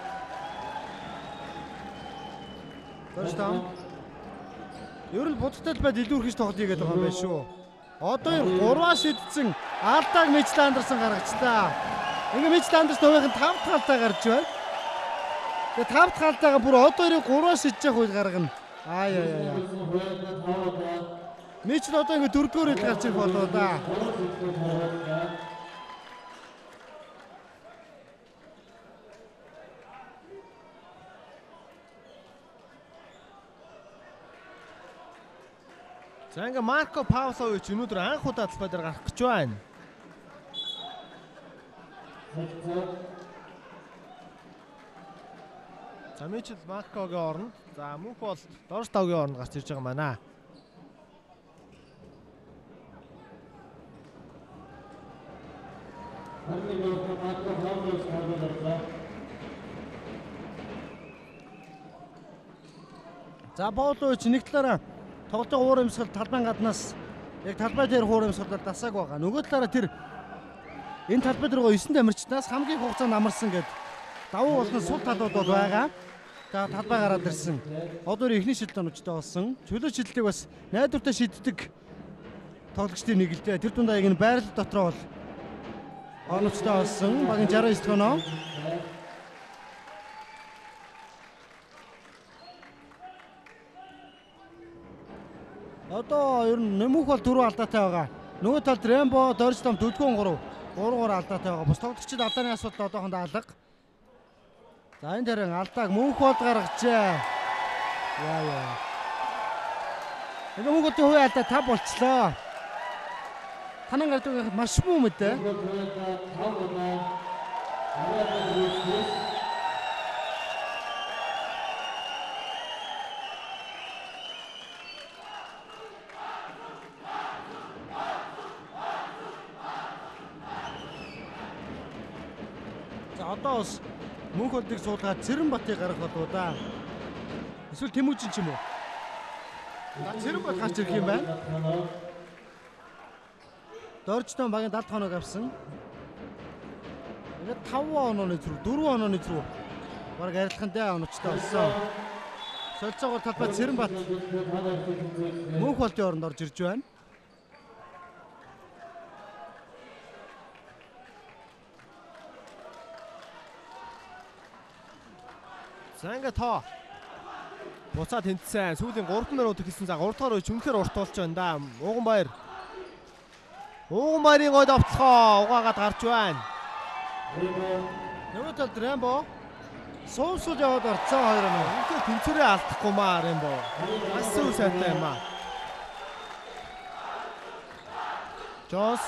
Touchdown. Ер нь будагтай байд илүү их тоглолт хийгээд байгаа юм байна шүү. Одоо энэ гурваа шидсэн алдааг Мичл Андерсон гаргачлаа. Ингээ Мичл Андерсон хувийн тав дахь алдаа гарч байна. Тэгээ тав дахь алдаага бүр одоо ирээ гурваа шидэж явах үйл гаргана. Аа яа яа. Мичл одоо ингээ дөрөвдүгээр ил гарч ирэх болоо да. За ингээ Марко Павлович өнөөдөр анх удаа талбай дээр гарах гэж байна. За Мичл Маркогийн оронд, за мөнх бол Дорж Давгийн оронд гарч ирж байгаа маа. За Павлович нэг талаараа тоглолтын уур амьсгал талбайн гаднаас яг талбай дээр уур амьсгалаар дасааг байгаа. Нөгөө талаараа тэр энэ талбай дээр есөн дамирчнаас хамгийн хугацаанд амарсан гэд давуу болон сул талууд бол байгаа. За талбай гараад ирсэн. Одоо ихний шидэлт оновчтой болсон. Чөлөө шидэлтийг бас найдвартай шиддэг тоглогчдын нэг л дээ. Тэр дундаа яг энэ байрлал дотроо бол оновчтой болсон. Багийн шестьдесят девять оноо. Одоо ер нь нэмүх бол дөрөв алдаатай байгаа. Нөгөө талд Рембо, Дорж Дам дөрвөн гурав, гурван алдаатай байгаа. Бус тоглогчид алдааны асуудал одоохондоо алга. За энэ дээр алдааг мөнх бол гаргажээ. Яа яа. Энэ мөнхөд хувийн алдаа тав болчлоо. Танан гардаг маш муу мэдээ. Одоо бас мөнх болдыг суулгаад Цэрэнбатыг гарах болов да. Эсвэл Тэмүүжин ч юм уу? Цэрэнбат гарч ирэх юм байна. Доржтон багийн даалт хоног авсан. Тэгээд таван онооны зүрх, дөрвөн онооны зүрх баг арилхандаа оноцтой болсон. Солилцоогоор талбай Цэрэнбат мөнх болдын оронд орж ирж байна. За ингээ тоо. Буцаад тэнцсэн. Сүүлийн гурван минут эхэлсэн. За гурав дахь үе үнэхээр урт болж байна да. Ууганбаяр. Ууганбаярын гой давтлахоо угаагаад гарч байна. Нөгөө талд Рембо суусууд яваад орцсон хоёр юм. Үнэхээр тэнцвэрээ алдахгүй маа Рембо. Маш сүү сайтай юм аа. Джонс.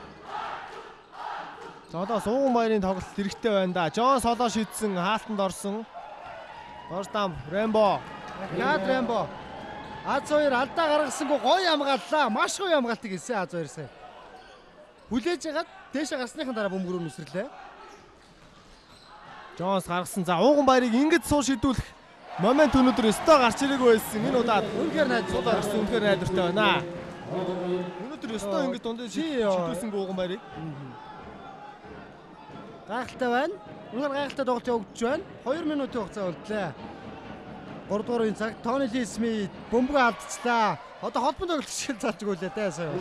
Золоос Ууганбаярын тоглолт хэрэгтэй байна да. Джонс солоо шидсэн, хаалтанд орсон. Дорждам Рембо. Яад Рембо. Аз хоёр алдаа гаргасангүй гоё хамгааллаа. Маш гоё хамгаалтыг хийсэн Аз хоёр сая. Хүлээж ягаад дээшээ гарсныхаа дараа бөмбөрөөр нүсрлээ. Джонс гаргасан. За Ууганбаярыг ингэж суу шидүүлэх Момент өнөөдөр өстө гарч ирээгүй байсан. Энэ удаад үнэхээр найдвартай гарсан. Үнэхээр найдвартай байна. Өнөөдөр өстө ингэж дундаа шийдүүлсэн гууган байрыг. Гайхалтай байна. Үнэхээр гайхалтай тоглолт явагдаж байна. хоёр минутын хугацаа болдлоо. гурав дугаар үеийн цаг Тони Ли Смит бөмбөг алдчихлаа. Одоо холбон тоглолт шиг залж өгүүлээ дээ сая.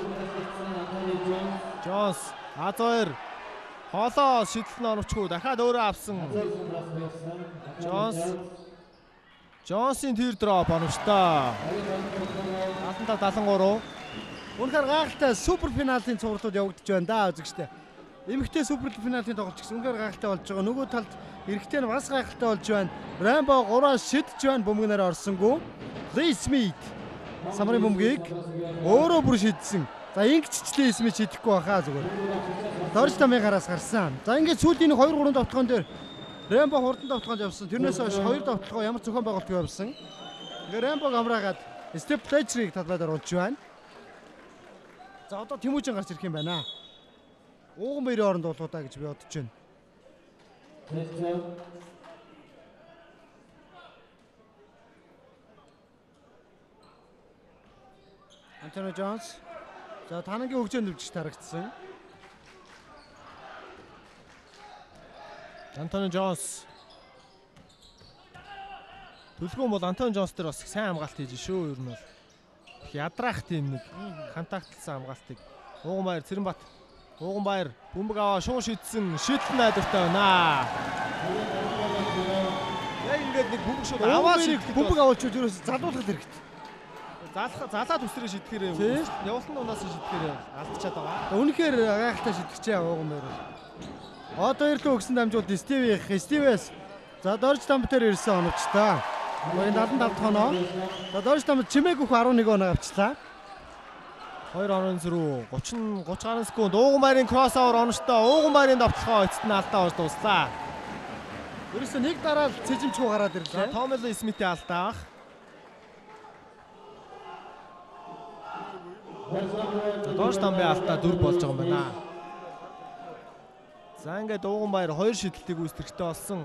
Джонс Азойр хоолоо шидэлт нь оновчгүй дахиад өөрөө авсан. Джонс Джонсын тэр дроп оновчтой. алан тав даалан гурав. Үнэхээр гайхалтай супер финалийн цувралууд явагдаж байна да үзэгчтэй. Эмэгтэй супер финалийн тоглолт гэсэн үнэхээр гайхалтай болж байгаа. Нөгөө талд эрэгтэй нь бас гайхалтай болж байна. Рамбо гураа шидэж байна бөмбөгнөр орсонгүй. Ли Смит самрын бөмбөгийг өөрөө бүр шидсэн. За ингэччлээ Смит шидэхгүй баха зүгээр. Дорж тамын гараас гарсан. За ингээд сүүлийн хоёр гурван давтгаан дээр Рамбо хурдан давтгаанд явсан. Тэрнээс хойш хоёр давтгалгаа ямар зохион байгуулалтгүй явсан. Ингээд Рамбог амраагаад степ плейчрийг талбайд оруулж байна. За одоо Тэмүүжин гарч ирэх юм байна. Ууган баярын оронд болоо гэж би бодож байна. Антони Джонс. За танагийн хөгжөөнд өвчж тарагдсан. Антони Джонс. Төлгөөн бол Антони Джонс дээр бас сайн хамгаалт хийж шүү. Ер нь бол ядраах тийм нэг контактлсан хамгаалтыг. Ууганбаяр Цэранбат. Ууганбаяр бөмбөг аваа шууд шидсэн. Шидэл найдвартай байна. Яг ингээд нэг бөмбөг шууд аваа шидэх бөмбөг аваач юус залуулах хэрэгтэй. Залах залаад үсрээ шидэхээрээ явуулсан унаас шидэхээрээ алдчихад байгаа. Үнэхээр гайхалтай шидчихээ Ууганбаяр. Одоо ирлээ өгсөн дамжуулт Стиви Стивээс за дорж тамбтэр ирсэн оновчтой. Гойн алан тав тоноо. За дорж тамб чимээг өгөх арван нэг оноо авчлаа. хоёр оноо зөрүү гучин гуч гаруй секунд Ууганбаярын кроссовер оновчтой. Ууганбаярын давталгаа эцэст нь алдаа болж дуслаа. Ерөөсөө нэг дараа л цэжимчгүй гараад ирлээ. Томи Ли Смитийн алдаа. Дорж тамбын алдаа дүр болж байгаа юм байна. За ингээд Ууганбаяр хоёр шидэлтийг үүсгэхтэй болсон.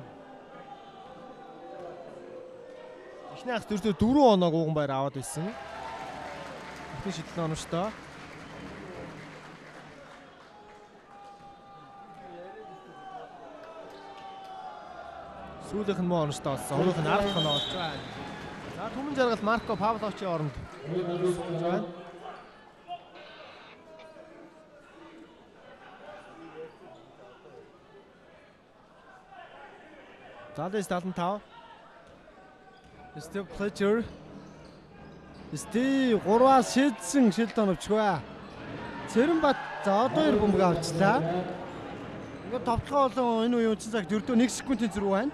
Эхний хагас дөрөв дөрвөн оноог Ууганбаяр аваад байсан. Эхний шидэлт оновчтой. Сүүлийнх нь мөн оновчтой болсон. Өөрөөх нь арга хоноо болж байна. За түмэн жаргал Марко Павловичийн оронд суулж байна. Залэс талан тав. Степ Плечер. Стив гурваа шидсэн шилд оновчгүй. Цэранбат за одоо ир бөмбөг авчлаа. Ингээд товтлогоо болон энэ үеийн үндсэн цаг дөрөвдөө нэг секундын зэрэг байна.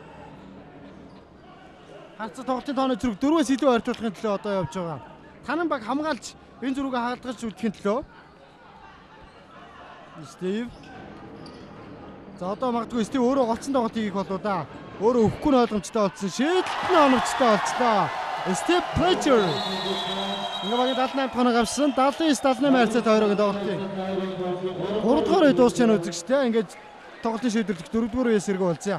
Хацаа тоглолтын тооны зэрэг дөрвөөс илүү ойртуулахын төлөө одоо явж байгаа. Танан баг хамгаалж энэ зүрүүгээ хаалгаж үлдэхин төлөө. Стив. За одоо магадгүй Стив өөрөө голцсон тоглолт хийх болоо да. Өөрөө өвөхгүй нь ойлгомжтой болсон. Шийдэлт нь оновчтой болцлоо. Степ Плечер. Ингээ багийн даалт наймт хоног авсан. даалт девять даалт наймт харьцаатай хоёроо тоглолтын. гурав дугаар үе дуусч яана үзэгчтэй. Ингээд тоглолтын шийдвэрлэх дөрөв дугаар үеэс эргөө болцсон.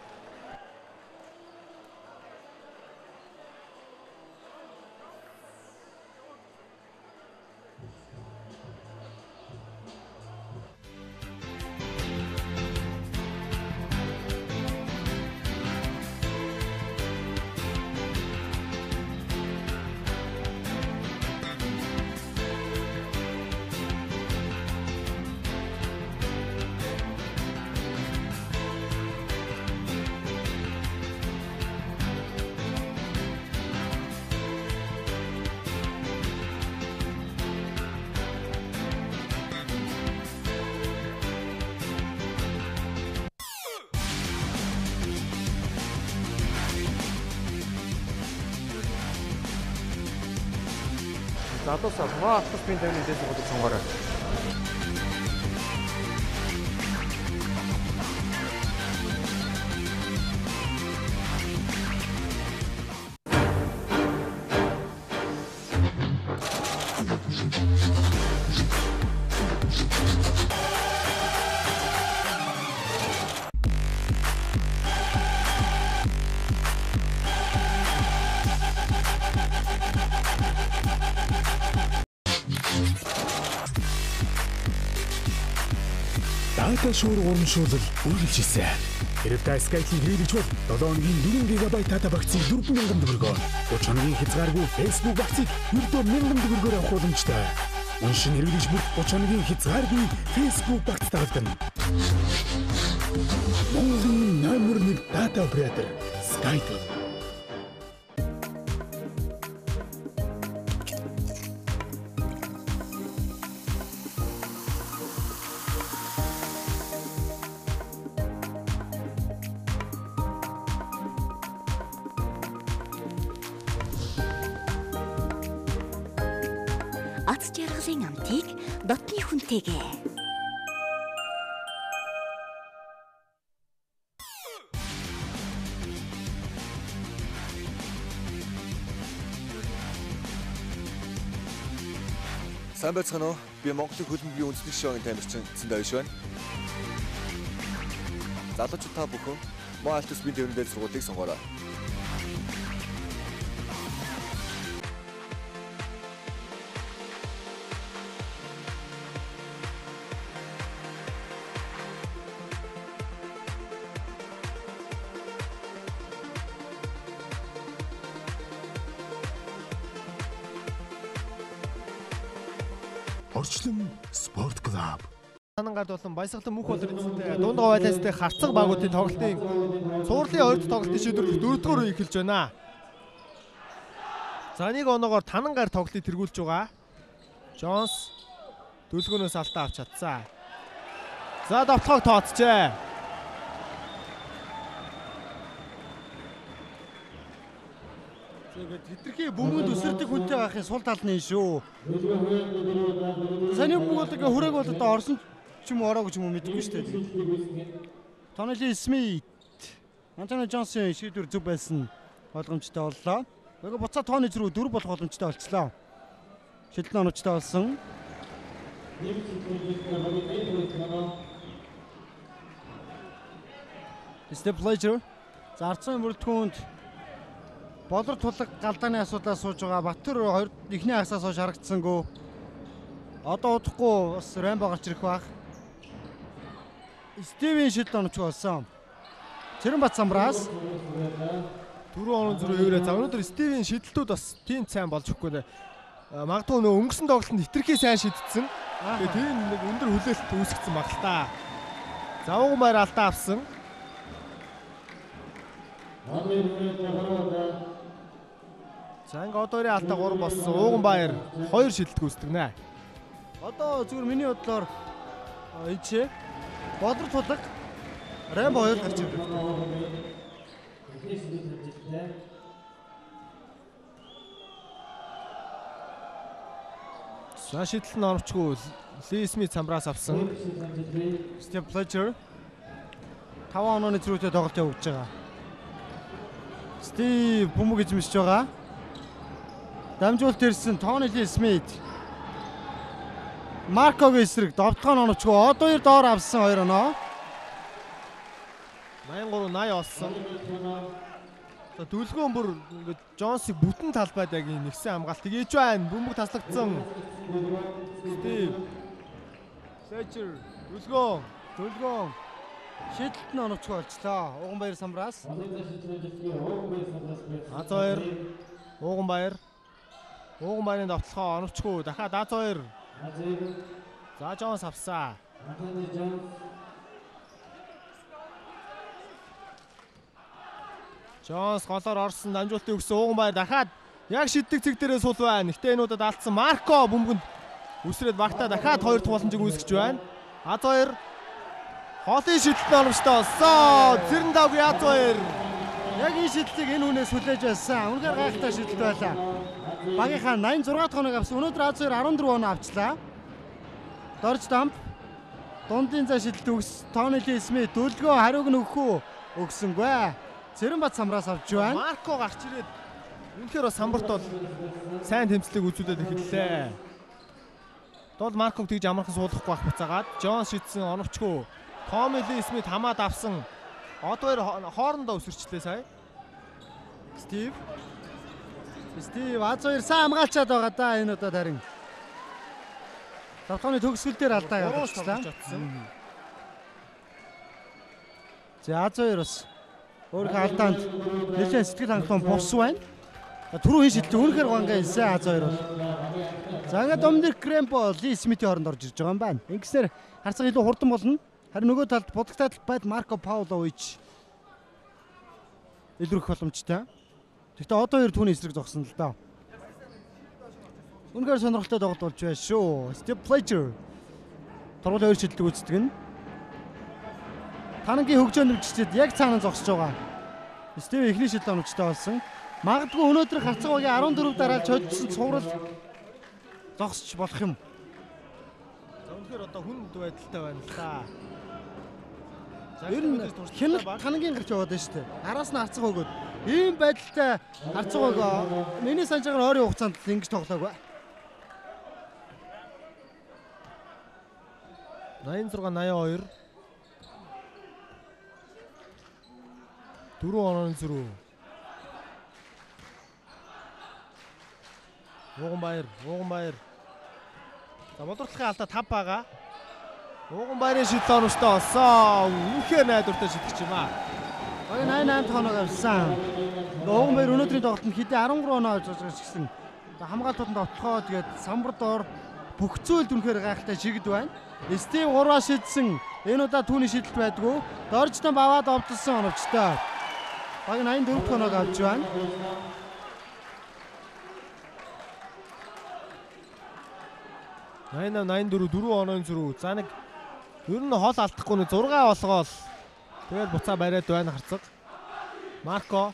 Залуусаа хоо авто спин тавины дэс бодож сонгороо. Data шуурга урамшуулал үргэлжилсэн. Хэрэг та Skype-ийг хэрэглэж бол долоо хоногийн дөрвөн гигабайт дата багцыг дөрвөн мянган төгрөгөөр, уг хоногийн хязгааргүй Facebook багцыг ердөө мянган төгрөгөөр авах боломжтой. Уншин хэрэглэж бүх уг хоногийн хязгааргүй Facebook багц тагладаг. Монголын номер нэг дата оператор Skype. Ац жаргалын амтыг дотны хүнтэйгээ. Сайн байцгаана уу? Би Монголын хөлбөмбөгийн үндэсний шоугийн тамирчин Цэндавиш байна. Залуучууд та бүхэн мөн аль төсвийн төвөнд дээр сургуулийг сонгоорой. Орчлон спорт клуб. Танангард болон Баясгалан мөнх болор эзэнтэй дундгой байлаастай харцаг багуудын тоглолтын цуурлын хоёр дахь тоглолтын шийдвэрлэх дөрөвдүгээр үе эхэлж байна. За нэг оноогоор Танангаар тоглолтыг тэргүүлж байгаа. Джонс дүлгөөнөөс алдаа авч чадсан. За давтахыг тооцжээ. Тэгээд хитрхи бөмбөнд өсөрдөг хүнтэй байхын сул тал нь шүү. Саний бөмбөг ингээ хүрээг бол одоо орсон ч юм уу ороогүй ч юм уу мэдэхгүй шүү дээ. Тонли Смит, Антони Джонсын шийдвэр зөв байсан ойлгомжтой боллоо. Тэгээ буцаа тооны зэрэг дөрв болох боломжтой болчихлоо. Шилдэн оновчтой болсон. Step Pleasure зарцсан бүрэлдэхүүнд болор тулаг галдааны асуудлаас сууж байгаа Баттөр хоёр эхний хагасаас хойш харагдсангүй. Одоо удахгүй бас Рамбо гарч ирэх баг. Стивен Шилдэн оновч болсон. Цэрэнбат Самбраас дөрвөн оноо зүрх өвөрөө. За өнөөдөр Стивен шидэлтүүд бас тийм сайн болж өгөхгүй нэ. Магадгүй нөө өнгөрсөн тоглолтод хитрхи сайн шидэлсэн. Тэгээ тийм нэг өндөр хүлээлт үүсгэсэн баг л та. За Ууган алдаа авсан. За ингээ одоорын алдаа гурван болсон. Ууган Баяр хоёр шидэлт гүйцэтгэнэ. Одоо зүгээр миний бодлоор ийчээ болор тулаг Рамбо хоёр гарч ирлээ. За шидэлт нь оновчгүй Ли Смит Самбраас авсан. Step Pleasure таван онооны зэрэгтэй тоглолт явуулж байгаа. Стив бөмбөг эзэмшиж байгаа. Дамжуулт ирсэн Тони Ли Смит. Маркогийн эсрэг довтлогоо оновчгүй одоо хоёр доор авсан хоёр оноо. найман гурав найд олсон. За дүлгөөн бүр ингээд Джонсыг бүтэн талбайд яг нэгсэн хамгаалт ээж байна. Бөмбөг таслагдсан. Стив. Сэчер дүлгөөн, дүлгөөн. Шидэлт нь оновчгүй болчлоо. Ууган Баяр Самбраас. Аз хоёр. Ууган Баяр. Ууган Баярын довтлохоо оновчгүй. Дахиад Аз хоёр. За Джонс авсаа. Джонс голоор орсон дамжуултыг өгсөн Ууган Баяр дахиад яг шиддэг цэг дээрээ сул байна. Гэтэ энүүдэд алдсан Марко бөмбөгөнд үсрээд багтаа дахиад хоёр дахь боломжийг үүсгэж байна. Аз хоёр хоолын шидэлт оромжтой болсон. Зэрэн давгийн Аз хоёр. Яг энэ шидэлтийг энэ хүнээс хүлээж байсан. Үнэхээр гайхалтай шидэлт байлаа. Багийнхаа найман зураг дахь оног авсан. Өнөөдөр Аз хоёр арван дөрөв оноо авчлаа. Дорж дамп. Дундын зай шидэлт өгс. Тони Ли Смит дүлгөө хариуг нь өгөх үү? Өгсөнгүй. Цэрэнбат Самбраас авч байна. Марко гарч ирээд үнэхээр бас самбарт бол сайн тэмцлийг үзүүлээд эхэллээ. Дол Марког тэгж амархан суулгахгүй байх буцаагаад Джонс шидсэн оновчгүй. Томи Ли Смит хамаад авсан. Одоо хоёр хоорондоо өсөрчлээ сая. Стив. Стив Аз хоёр сайн хамгаалчаад байгаа да энэ удаад харин. Тавтаны төгсгөл дээр алдаа гаргачлаа. За Аз хоёр бас өөрийнхөө алдаанд нэлээд сэтгэл хангалуун бус байна. Түрүү хин шилдэг үнэхээр гонгаа хэлсэн Аз хоёр бол. За ингээд Доминик Кремпо Ли Смитийн хооронд орж ирж байгаа юм байна. Ингэснээр харцаг илүү хурдан болно. Харин нөгөө талд будагтай талд Марко Паулович илрэх боломжтой. Гэхдээ одоо хоёр түүний эсрэг зогсон л доо. Үнэхээр сонирхолтой тоглолт болж байна шүү. Steve Fletcher тургуулын хоёр шилдэг үздэг нь. Танагийн хөгжөөнд нэмчихэд яг цаанаа зогсож байгаа. Стив эхний шилдэг оновчтой болсон. Магадгүй өнөөдөр харцаг багийн арван дөрөв дараалж хоцсон цуврал зогсож болох юм. За үнэхээр одоо хүнд байдалтай байна л да. Ер нь хянах танагийн гарч яваад байна шүү дээ. Араас нь харцаг өгөөд ийм байдалтай харцаг өгөө миний санджаагаар ойрын хугацаанд ингэж тоглоагүй. найман зургаан найман хоёр дөрөв онооны зөрүү. Ууганбаяр, Ууганбаяр. За бодортлохын алдаа тав байгаа. Ууганбаярын шидэл оновчтой олсон. Үнэхээр найдвартай шидэгч юм аа. Багийн найман найман тоног авсан. Ууганбаяр өнөөдрийн тоглолтод хэдэн арван гурван оноо авч гисэн. Хамгаалтууд тоглохоо тэгээд самбар доор бүх зүйл дүнхээр гайхалтай шигд байна. Стив гурваа шидсэн. Энэ удаа түүний шидэлт байдгүй. Доржтон баваад овдсон оновчтой. Багийн найман дөрөв тоног авч байна. найман найман дөрөв дөрөв онооны зөрүү. За нэг ер нь хол алдахгүй нэг зураг болгоол. Тэгээд буцаа бариад байна харцаг. Марко.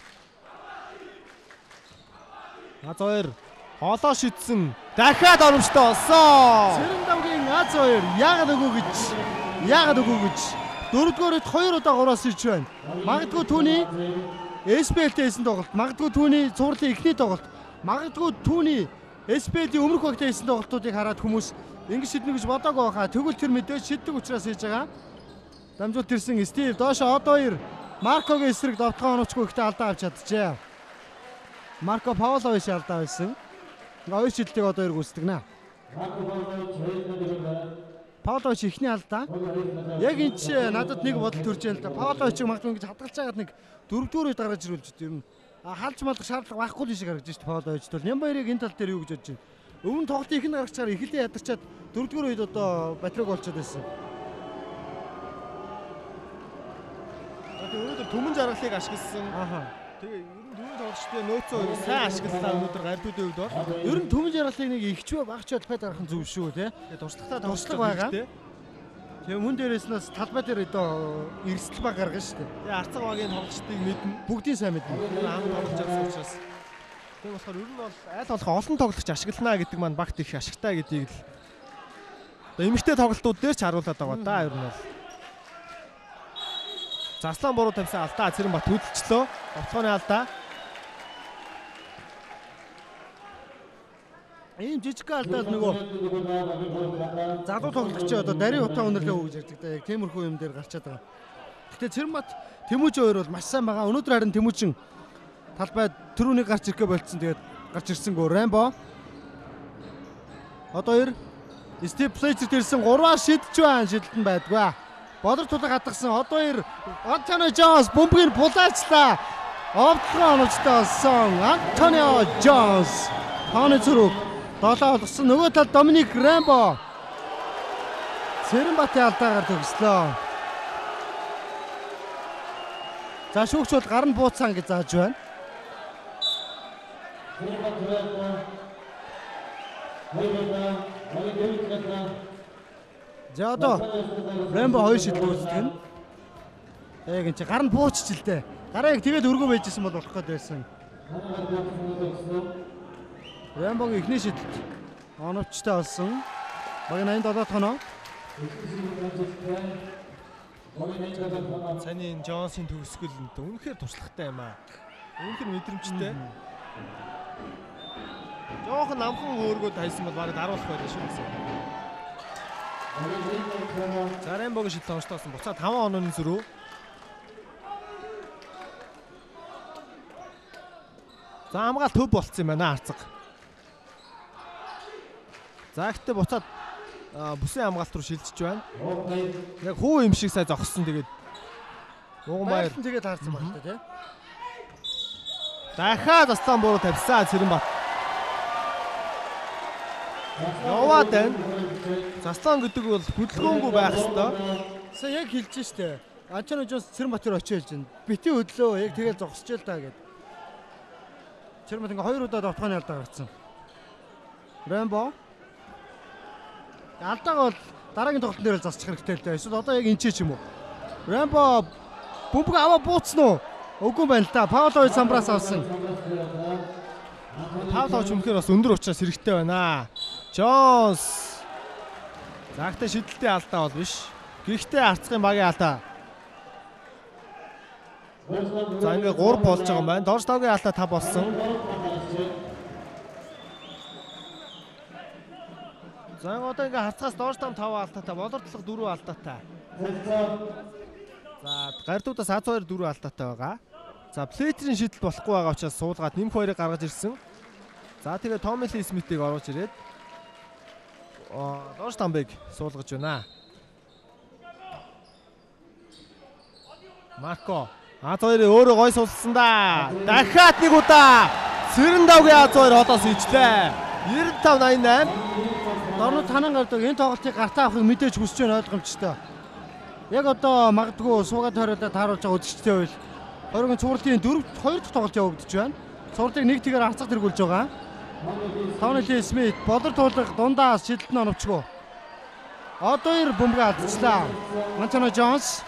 Аз хоёр хоолоо шидсэн. Дахиад оромжтой болсон. Цэрэндавгийн Аз хоёр яагаад өгөө гэж яагаад өгөө гэж дөрөвдүгээрт хоёр удаа гураас ирж байна. Магадгүй түүний эс пэ элтэйсэн тоглолт, магадгүй түүний цуурлын эхний тоглолт, магадгүй түүний эс пэ элийн өмнөх багт хийсэн тоглолтуудыг хараад хүмүүс ингэж шиднэ гэж бодоагүй байхаа. Тэгвэл тэр мэдээж шиддэг учраас хийж байгаа. Дамжуулт ирсэн Стив доошо од хоёр Маркогийн эсрэг довтгоо оновчгүй ихтэй алдаа авч чадчихжээ. Марко Паулович алдаа байсан. Хоёр шидэлтийг одоо хоёр гүйцэтгэнэ. Паулович ихний алдаа. Яг энэ ч надад нэг бодол төрж байна л да. Паулович магадгүй ингэж хадгалж байгаад нэг дөрөвдүгээр үед гаргаж ирүүлж дээ юм. Халж малах шаардлага байхгүй л шиг харагдаж шүү дээ Паулович бол. Нямбаярыг энэ тал дээр юу гэж бодож байна? Өмнө тоглолтын ихний гаргачаар эхлээ ядарчаад дөрөвдүгээр үед одоо батрыг болчиход байсан. Одоо өнөөдөр түмэн жаргалыг ашигласан. Ааха. Тэгээ ер нь түмэн тоглолчтой нөөцөө сайн ашиглалаа өнөөдөр гардуудын үед бол. Ер нь түмэн жаргалыг нэг ихчвэ багч талбай гарах нь зөв шүү те. Тэгээ туршлагатай туршлага байгаа. Тэгээ мөн дээрээс нь талбай дээр одоо эрсдэл баг гаргана шүү дээ. Тэгээ арцаг багийн тоглолчдыг мэднэ. Бүгдийн сайн мэднэ. Ам тоглож байгаа учраас. Тэгээ болохоор ер нь бол айл болох олон тоглогч ашиглана гэдэг маань багт их ашигтай гэдгийг л одоо эмэгтэй тоглолтууд дээр ч харуулдаг байгаа да ер нь бол. Заслан буруу тавьсан алдаа Цэрэнгбат хөдөлчлөө. Оцгооны алдаа. Ийм жижиг алдаад нөгөө залуу тоглогч одоо дарийн утаа өнөрлөө үү гэж ярьдаг да. Яг тиймэрхүү юм дээр гарчаад байгаа. Гэтэ Цэрэнгбат Тэмүүжин хоёр бол маш сайн байгаа. Өнөөдөр харин Тэмүүжин талбайд түрүүнийг гарч ирэхэ болцсон. Тэгээд гарч ирсэнгүй Рамбо. Одоо хоёр Стив Флетчер дэрсэн гурваа шидэж байна. Шидэлтэн байдгүй. Бодор тулаг хатгсан. Одоо хоёр Антонио Джонс бөмбөгийг булаачлаа. Овдлогоо оновчтой болсон. Антонио Джонс хааны зүрх долоо олгосон. Нөгөө талд Доминик Рамбо Цэрэнгбатын алдаагаар төгслөө. За шүүгч бол гар нь бууцсан гэж зааж байна. За одоо Рамбо хоёр шидэл үүсгэн. Яг энэ чи гар нь буучч л дээ. Гараа яг тэгээд өргөө байжсэн бол болох гээд байсан. Рамбогийн эхний шидэлт оновчтой болсон. Багийн найман долоо тоноо. Цааны Джонсын төгсгөл нь үнэхээр туршлагатай юм аа. Үнэхээр мэдрэмжтэй. Жохон намхан өөргөө тайсан бол бараг даруулах байлаа шүү гэсэн. За Рамбогийн шидэл оновчтой болсон. Буцаад таван онооны зөрүү. За хамгаалт төв болцсон юм байна арцаг. За ихтэй буцаад бүсийн хамгаалт руу шилжиж байна. Яг хүү юм шиг сай зогссон тэгээд Уган Баяр тэгээд харсан байна тий. Дахиад Аслан буруу тавьсан Цэрэнбат. Яваад байна. Заслан гэдэг бол хөдөлгөөнгүй байх ёстой. Сая яг хэлж штэ. Ачааны жоос Цэрэнбатэр очиж хэлж байна. Бити хөдлөө яг тэгээд зогсож л та гэд. Цэрэнбат ингээ хоёр удаа давтгааны алдаа гарцсан. Рэмбо. Алдаага бол дараагийн тоглолтын дээр л засчих хэрэгтэй л дээ. Эсвэл одоо яг энэ ч юм уу. Рэмбо бөмбөг аваа бууцсан уу? Үгүй байна л та. Паулович самбраас авсан. Паулович үнэхээр бас өндөр учраас хэрэгтэй байна. Джонс. Загтай шидэлтэй алдаа бол биш. Гэхдээ арцгын багийн алдаа. За ингээ гурав болж байгаа юм байна. Дорж тавгийн алдаа тав болсон. За одоо ингээ хацгаас дорж тав тав алдаатай, болордлох дөрөв алдаатай. За гардуудаас аз хоёр дөрөв алдаатай байгаа. За плейтерийн шидэл болохгүй байгаа учраас суулгаад нэмэх хоёрыг гаргаж ирсэн. За тэгээ Томми Ли Смитийг оруулж ирээд Дорж Тамбыг суулгаж байна. Марко аз хоёрыг өөрөө гой суулсан да. Дахиад нэг удаа Цэрэндавгийн аз хоёр холоос ижлээ. девяносто пять восемьдесят восемь. Дорнод танан гардаг энэ тоглолтыг гартаа авахыг мэдээж хүсэж байна ойлгомжтой. Яг одоо магадгүй суугаад хориодоо тааруулж байгаа үзэгчтэй байл. Хоригын цувралтын дөрөв хоёр дахь тоглолт явагдаж байна. Цувралтыг нэг тэгээр харцаг тэргүүлж байгаа. Томми Ли Смит болор туулга дундаас шидэлтэн оновчгүй. Одоо ир бөмбөг алдчихлаа. Антони Джонс.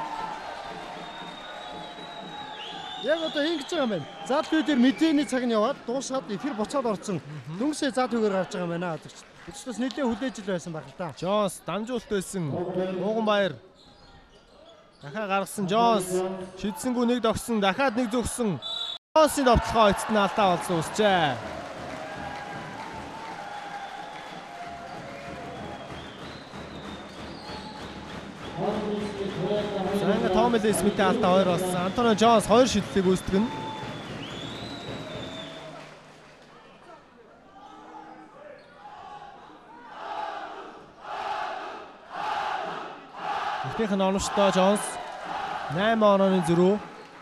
Яг одоо ингэж байгаа юм байна. Зал хүү дээр мэдээний цаг нь яваад дуусаад эфир буцаад орсон. Дүнсээ зал хүүгээр гарч байгаа юм байна. Өчтөөс нэлээд хүлээж ил байсан баг л да. Джонс дамжуулт байсан. Уган Баяр дахиад гаргасан Джонс шидсэнгүү нэг догсон, дахиад нэг зөвгсөн. Джонсын довтлохоо эцэст нь алдаа болсон үсчээ. Санга Томми Ли Смитийн алдаа хоёр болсон. Антони Джонс хоёр шидлийг үүсгэн. Ихнийх нь оновчтой Джонс найман онооны зөрүү.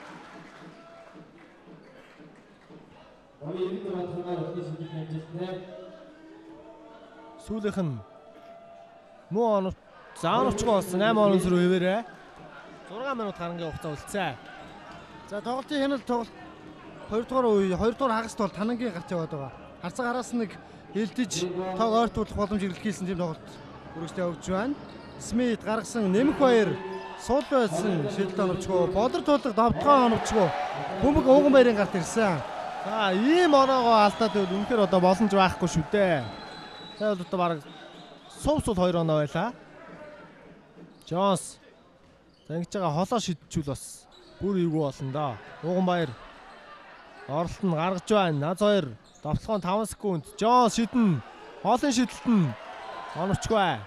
Сүүлийнх нь муу онов заавчгүй болсон найман онооны зөрүү хэвээрээ. зураг минут харангийн хугацаа үлдсэн. За тоглолтын хяналт тоглолт хоёр дахь үе хоёр дахь хагаст бол танангийн гарт яваад байгаа. Харцаг араас нэг элдэж тоог ойртуулах боломж илэрхийлсэн тийм тоглолт үргэлжлээ өгч байна. Смит гаргасан нэмэх баяр суул байсан шидэлт оновчгүй болор туулга давтгай оновчгүй бөмбөг Уган Баярын гарт ирсэн. За ийм оноогоо алдаад байвал үнэхээр одоо боломж байхгүй шүү дээ. Тэгээд одоо баг сув суул хоёр оноо байлаа. Джонс за ингэж байгаа холоо шидчихвэл бас бүр эвгүй болно да. Уган Баяр оролт нь гаргаж байна. Аз хоёр давталгаан таван секунд. Джонс шидэн хоолын шидэлтэн оновчгүй.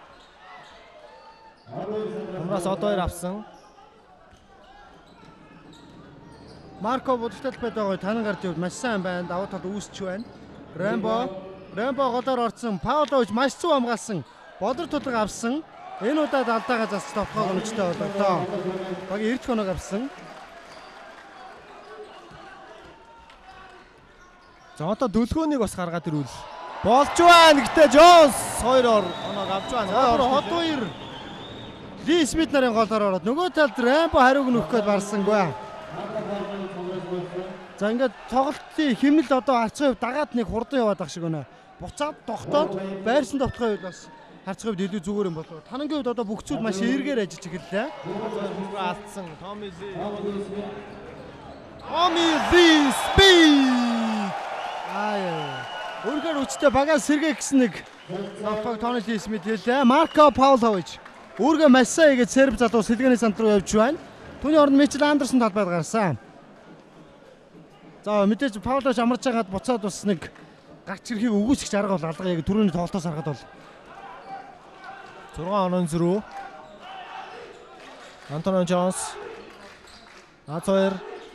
Хамраас одоо хоёр авсан. Марко бодолтой байдаг танан гард явд маш сайн байна. Давуу тал үүсч байна. Рэмбо Рэмбо голоор орсон. Паулович маш зөв хамгаалсан. Болор тулга авсан. Энэ удаад алдаагаа засч тавтахаа гончтой болоо. Баг эрт хоног авсан. За одоо дөлгөөнийг бас гаргаад ирвэл болж байна. Гэтэ Джонс хоёр оног авч байна. Хот хоёр Ли Смит нарын голоор ороод нөгөө талд Рэмбо хариуг нөхөх гээд барсангүй. За ингээд тоглолтын хэмнэл одоо харцгийн хувьд дагаад нэг хурдан яваад ах шиг байна. Буцаад тогтоод байрсан давтахын хувьд бас харцгийн хувьд илүү зүгээр юм болов. Танангийн хувьд одоо бүх зүйл маш эргээр ажиллаж эхэллээ. Бөмбөг алдсан Томми Ли. Томми Ли Смит. Аа. Өөрөөр үчтэй багаас сэргээ гэсэн нэг давтаг Томми Ли Смит хэлээ. Марко Паулович өөргөө маш сайн игээд серб залуу сэлгээний цант руу явж байна. Түүний оронд Мичел Андерсон талбайд гарсан. За мэдээж Паулович амарч байгаад буцаад бас нэг гарч ирэхийг өгөөсгч арга бол алга яг түрүүний тоглолтоос харахад бол зургаан оноо зөрүү. Антони Джонс. Аз хоёр.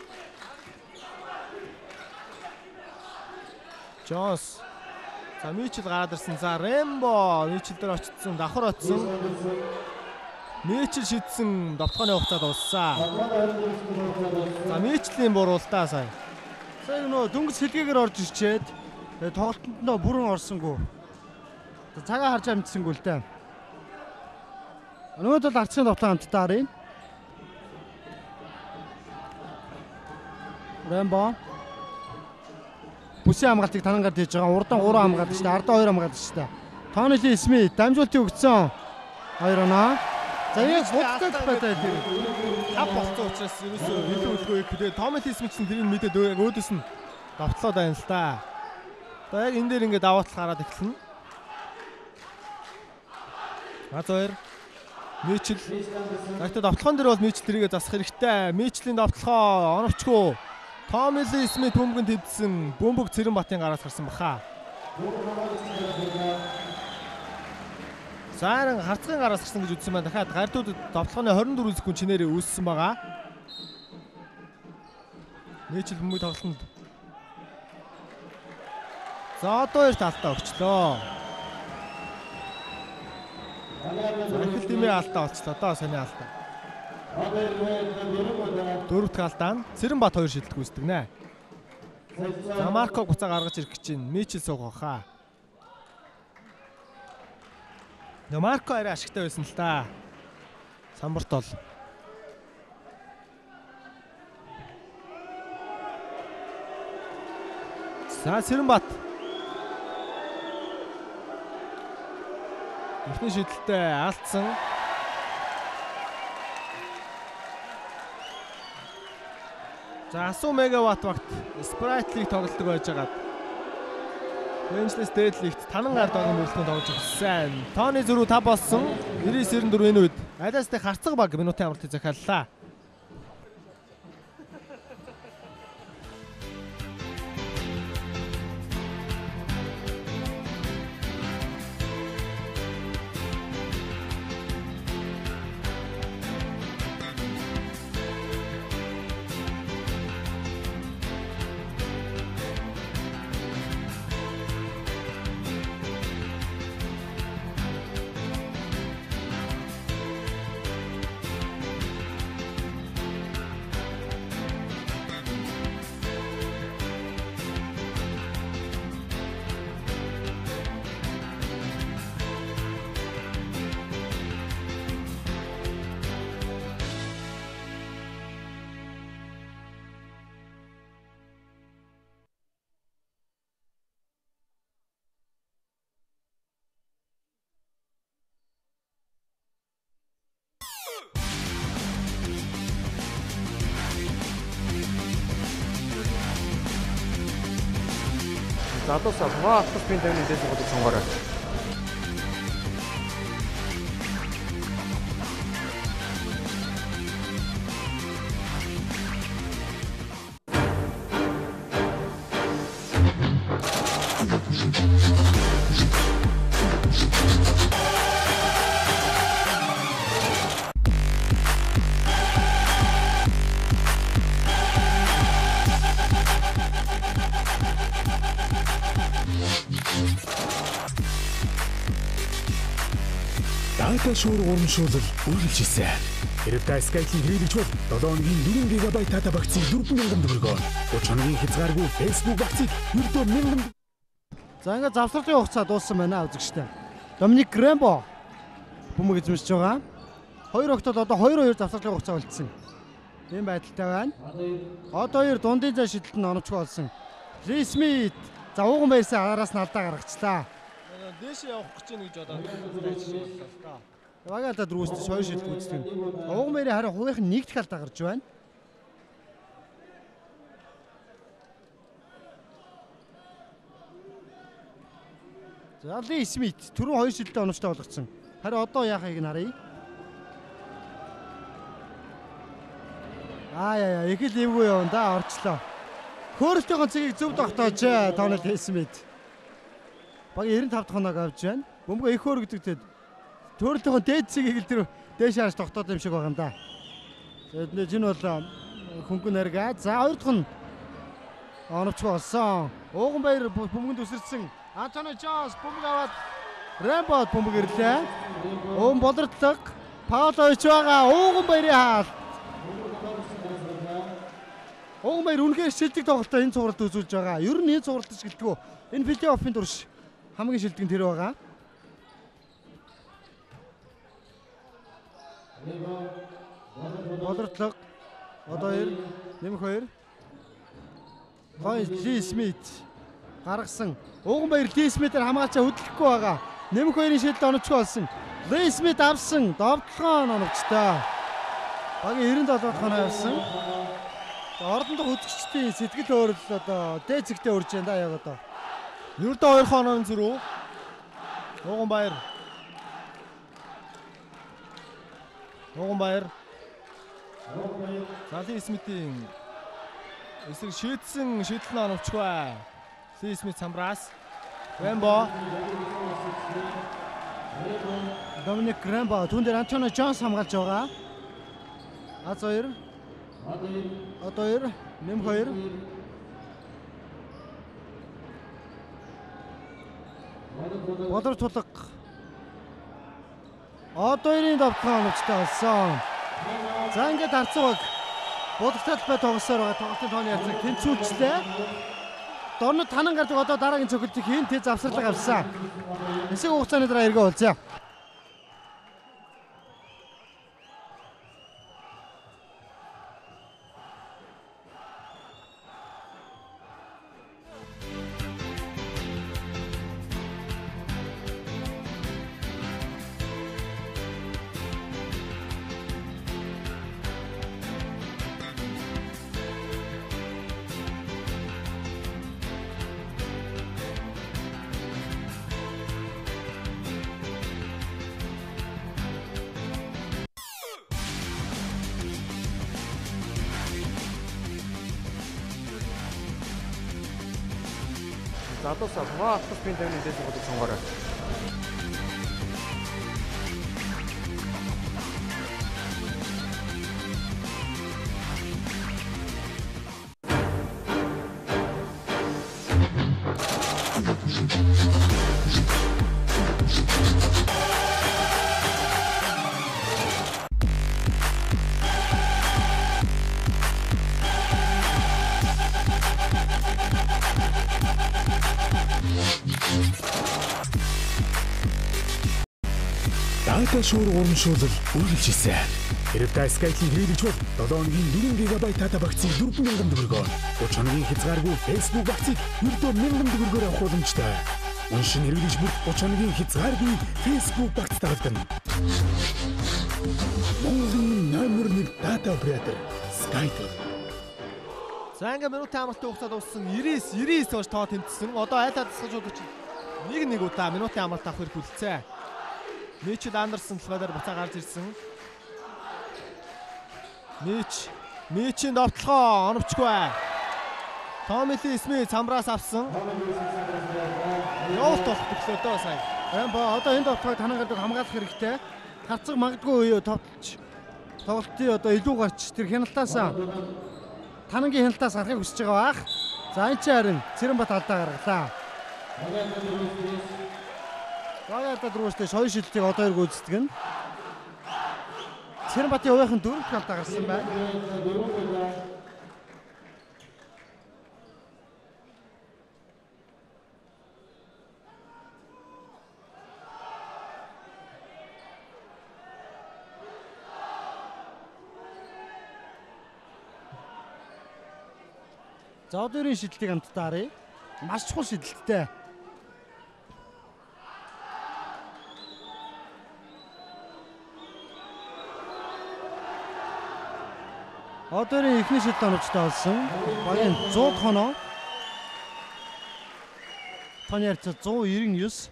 Джонс. За Мичел гараад ирсэн. За Рэмбо Мичел дээр очсон. Давхар очсон. Мичл шидсэн довтлооны хугацаа дууссан. За Мичлийн буруултаа сая. Сая нөө дөнгөж сэлгээгээр орж ирчээд тоглолтод нөө бүрэн орсонгүй. Цагаа харж амжсангүй л дээ. Өнөөдөр бол арцын довтлоо хамтдаа харъя. Рэмбо. Бүсийн хамгаалтыг танангаар дээж байгаа. Урдан гурван хамгаалт шүү дээ. Ардаа хоёр хамгаалт шүү дээ. Тони Ли Смит дамжуултыг өгсөн. Хоёр оноо. За яг боддог байдаг тийм. Тав болцсон учраас ерөөсөө илүү үлгөө их. Тэгээ Тони Ли Смит чинь тэрийг мэдээд яг өөдөөс нь довтлоо байна л да. Одоо яг энэ дээр ингээд даваатал гараад эхэлнэ. Газар Мичл. Загтаа довтлоон дээр бол Мичл тэрийгэ засах хэрэгтэй. Мичлийн довтлохоо оновчгүй. Тони Ли Смит бөмбөгөнд хэвдсэн бөмбөг Цэрэн Батын гараас гарсан баха. Сайран харцгын гараас гарсан гэж үзсэн байна. Дахиад гардууд довтлооны хорин дөрвөн секунд чинээрээ үүссэн байгаа. Мичл бөмбөг тоглолтод. За одоо хоёр талтаа өгчлөө. За их л дэмээ алдаа болчлоо. Одоо сони алдаа. Дөрөвт галдаан Цэрэн Бат хоёр шилдэг үүсдэг нэ. За Марко буцаа гаргаж ирэх гэж байна. Мичл суугах хаа. Нэ Марко арай ашигтай байсан л та. Самбарт бол. За Цэрэн Бат. Эхний шидэлтэй алдсан. За асуу мегаватт багт Sprite-ийг тоглолдог байж байгаад. Bench-лес дээдлэгт танан гард огийн мөрөлтөнд тоглож ирсэн. Тони зөрүү тав болсон. девяносто девять энэ үед Алиастай харцаг баг минутын амралтыг захиаллаа. Задуусаа тухайн автос бийн тавны дэс годыг сонгоорой. Дата шуур урамшуулал үргэлжилсэн. Хэрэг та Skype-ийг хэрэглэж бол долоо хоногийн дөрвөн гигабайт дата багцыг дөрвөн мянган төгрөгөөр, гурван хоногийн хязгааргүй Facebook багцыг ердөө мянган. За ингээд завсралтын хугацаа дууссан байна үзэгчтэй. Доминик Рэмбо бөмбөг эзэмшиж байгаа. Хоёр октод одоо хоёр хоёр завсралтын хугацаа үлдсэн. Ийм байдалтай байна. Одоо хоёр дундын зай шидэлт нь оновчгүй болсон. Ли Смит за ууган байрсан араас нь алдаа гаргачлаа. Дээшээ явах гэж байна гэж одоо ажилласан л та. Багаалда дөрөвс хоёр шилдэг үздэг. Ууган байрын харин хувийнх нь нэгдэх алдаа гарч байна. За Ли Смит түрүү хоёр шилдэг оновчтой болгоцсон. Харин одоо яахыг нь харъя. Аа яа яа их л эвгүй явна да орчлоо. Хөөрөлтийн цэгийг зөв тогтоож Тони Ли Смит. Баг девяносто пять дахь хоног авч байна. Бөмбөг их хөөрөгдөгдөд төөрөлтийн дээд цэгийг л тэр дээш харж тогтоод юм шиг байгаа юм да. Тэгээд энэ бол хөнгөн нарга. За хоёр дахь нь оновчгүй болсон. Ууган баяр бөмбөгөнд үсэрсэн. Антони Джонс бөмбөг аваад Рэмбо бөмбөг ирлээ. Ууган болордлог. Паулович байгаа. Ууган баярын хаалт. Ууган баяр үнэхээр шилдэг тоглолтоо энэ цувралд үзүүлж байгаа. Ер нь энэ цувралд ч гэлтгүү. Энэ плей-оффын турш хамгийн шилдэг нь тэр байгаа. Болортлог. Одоо хоёр, нэмэх хоёр. Гой Ли Смит гаргасан. Ууган баяр Ли Смитээр хамгаалчаа хөдлөхгүй байгаа. Нэмэх хоёрын шилд оновчгүй болсон. Ли Смит авсан. Довтлогоо оновчтой. Багийн нэрэн долоо тоноо явсан. Ордон дох үзэгчдийн сэтгэл хөдлөл одоо дээд зэгтээ урж байна да яг одоо. Ердөө хоёр хоног зүрүү. Ууган баяр. Ууган баяр. Ли Смитийн эсрэг шийдсэн шийдэл нь оновчгүй. Ли Смит самбраас. Рэмбо. Доминик Рэмбо түн дээр Антонио Джонс хамгаалж байгаа. Аз хоёр. Одоо хоёр, нэм хоёр. Бодөр тулаг. Одоо хоёрын давтгаа оновчтой болсон. За ингээд харцаг бодогтол бай тоглосоор байгаа тоглолтын тооны яцаг тэнцүүлчлээ. Дорнод танан гарч одоо дараагийн цогцолтыг хийн тэд завсарлага авсан. Хэсэг хугацааны дараа эргээ уулзъя. Задуусаа тухайн автос бие дааврын дэс годыг сонгоорой. Даата шуур урамшуулал үргэлжилсэн. Хэрэг та Skype-ийн хэрэглэгч бол долоо хоногийн дөрвөн гигабайт дата багцыг дөрвөн мянган төгрөгөөр, гурван хоногийн хязгааргүй Facebook багцыг ердөө мянган төгрөгөөр авах боломжтой. Уншин хэрэглэгч бүр гурван хоногийн хязгааргүй Facebook багц тагладаг. Монголын номер нэг дата оператор Skype. За ингээ минутын амралтын хугацаа дууссан девяносто девяносто хойш тоо тэмцсэн. Одоо айлаа тасгаж удаж нэг нэг удаа минутын амралт авах хэрэг үлдсэн. Мичд Андерсон талбайдаар буцаа гарч ирсэн. Мич Мичийн довтлогоо оновчгүй. Томми Ли Смит самбраас авсан. Явуулт болох төглөөдөө сая. Рэмбо одоо энэ довтлогыг танаагаад хамгаалах хэрэгтэй. Тарцаг магадгүй үе товтлж. Тоглолтын одоо илүү гарч тэр хяналтаас танангийн хяналтаас гарахыг хүсэж байгаа бах. За энэ ч харин Цэрэнбат алдаа гаргалаа. Гаяата дөрөвчтэй хоёр шилтийг одоо эрг үздэг нь. Цэрэнбатын хувийнхан дөрөв алдаа гарсан байна. За одоогийн шилтийг хамтдаа харъя. Маш чухал шилттэй. Одоогийн эхний шилт оновчтой болсон. Багийн сто хоноо. Таны харьцаа сто девяносто девять.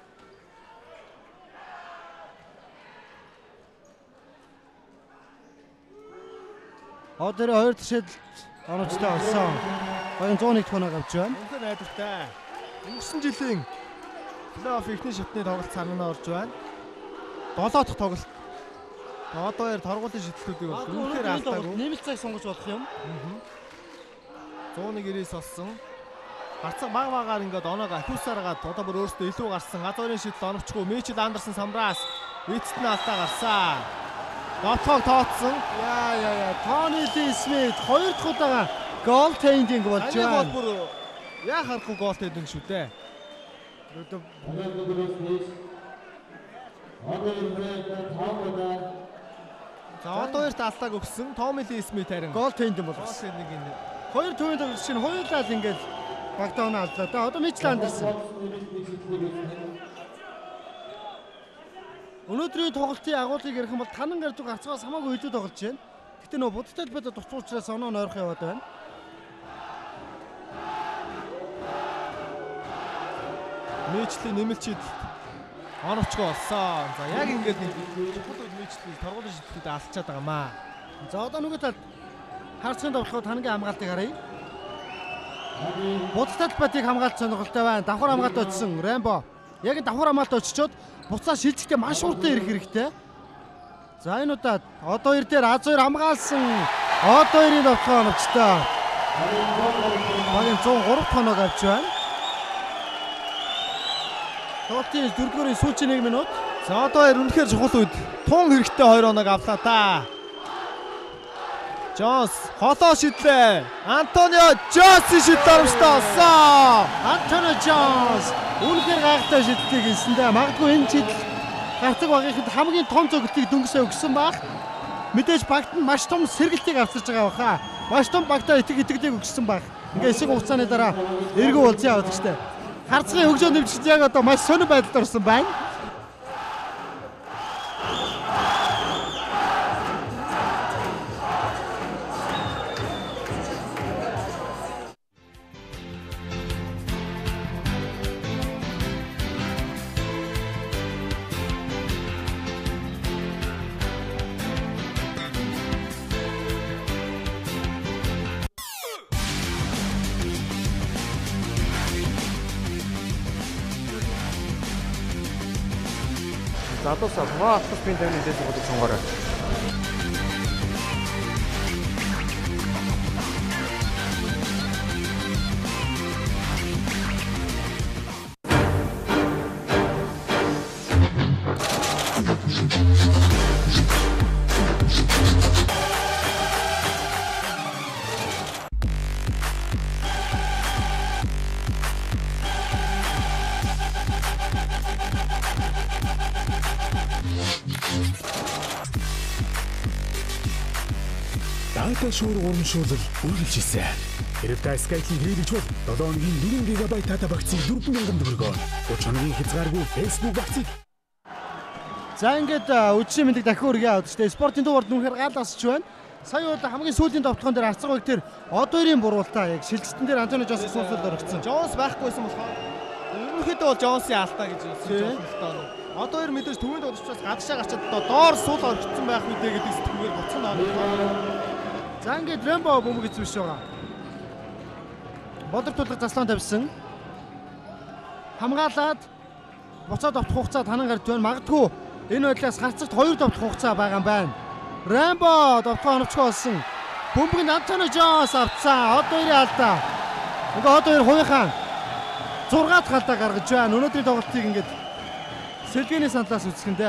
Одоогийн хоёр дахь шилт оновчтой болсон. Багийн сто нэг хоног авч байна. Үнэхээр найдвартай. Өнгөрсөн жилийн плей-офф эхний шатны тоглолт санаанаа орж байна. долоо дахь тоглолт. Одоо яар торгуулийн шидлтүүдийг бол үнэхээр алдаагүй. Нэмэлт цаг сонгож болох юм. сто нэг девяносто болсон. Гарцаг баг багаар ингээд оноог ахиусааргаад одоо бүр өөртөө илүү гарсан. Газрын шидэл оновчгүй. Мичд Андерсон самбраас эцэст нь алдаа гарсан. Дотхог тооцсон. Яа яа яа. Тони Ли Смит хоёр дахь удаага гол тейндинг болж Таны байна. бол бүр яа харахгүй гол тейндинг шүү дээ. За одоо хоёр таллаг өгсөн. Томи Ли Смит харин гол тейндинг болгосон. Нэг энэ хоёр төвийн тоглолт чинь хоёулаа л ингээд багтаана алдлаа. Да одоо Мичл Андерсон. Өнөөдрийн тоглолтын агуулгыг ярих юм бол танан гарч байгаа гацгаас хамаагүй хөдөө тоглож байна. Гэтэ нөө будалтай бид дуцсан учраас оноо нойрох яваад байна. Мичлийн нэмэлчид оновчгоо олсон. За яг ингээд нэг чухал үйл Мичлийн торгуулийн шилжилтэд алдчихад байгаа маа. За одоо нөгөө талд харцгийн тоглоход тангийн хамгаалтыг харъя. Будалтай батыг хамгаалт сонирхолтой байна. Давхар хамгаалт очсон Рэмбо. Яг давхар хамгаалт очичоод буцаа шилжихдээ маш уртаа ирэх хэрэгтэй. За энэ удаад од хоёр дээр аз хоёр хамгаалсан. Од хоёрын давхар оновчтой. Багийн зуун гурав тоног авч байна. Тоглолтын дөрөвдүгээр сүүлчийн нэг минут. За одоо хоёр үнэхээр чухал үед тун хэрэгтэй хоёр оног авлаа та. Джонс холоо шидлээ. Антонио Джонс шидэл оромжтой олсон. Антонио Джонс үнэхээр гайхалтай шидлтийг хийсэндээ магадгүй энэ шидэл гарцаг багийнхад хамгийн том зөвлөлтийг дөнгөсөө өгсөн баг. Мэдээж багт нь маш том сэргэлтийг авчирч байгаа баха. Маш том багтаа итэг итгэлийг өгсөн баг. Ингээ эсэг хугацааны дараа эргүү уулзсан яваад гэжтэй. Харцгийн хөгжөө нэмчид яг одоо маш сонир байдалд орсон байна. Залуусаа маа автос пин тавины дэс бодож сонгороо. Дата шуур урамшуулал үргэлжилсэн. Хэрэг та Skype-ийг хэрэглэж бол долоо хоногийн дөрвөн гигабайт дата багцыг дөрвөн мянган төгрөгөөр, гурван хоногийн хязгааргүй Facebook багцыг. За ингээд үдшийн мэдлэг дахин үргээ аваад штэ. Спортын дуурд нүхээр гал асч байна. Сая удаа хамгийн сүүлийн товтлогон дээр харцаг баг тэр од хоёрын буруултаа яг шилжилтэн дээр Антонио Джонс сүүлд орчихсон. Джонс байхгүйсэн болохоор ерөнхийдөө бол Джонсын алдаа гэж үзсэн байна. Од хоёр мэдээж төвөнд удирчаас гадагшаа гарчаад доор суул орчихсон байх үедээ гэдэг сэтгэлээр буцах нь оноо. За ингээд Рэмбо бөмбөг эзэмш байгаа. Бодор тулгах заслан тавьсан. Хамгаалаад буцаад авах хугацаа танан гарч байна. Магадгүй энэ байдлаас харцагт хоёр давтах хугацаа байгаа юм байна. Рэмбо давтах оновчгоо олсон. Бөмбөг Антонио Джонс авцсан. Од хоёрын алдаа. Ингээ од хоёр хувийнхаа зургаад халдаа гаргаж байна. Өнөөдрийн тоглолтыг ингээд сэлгээний саналаас үзэхэндээ.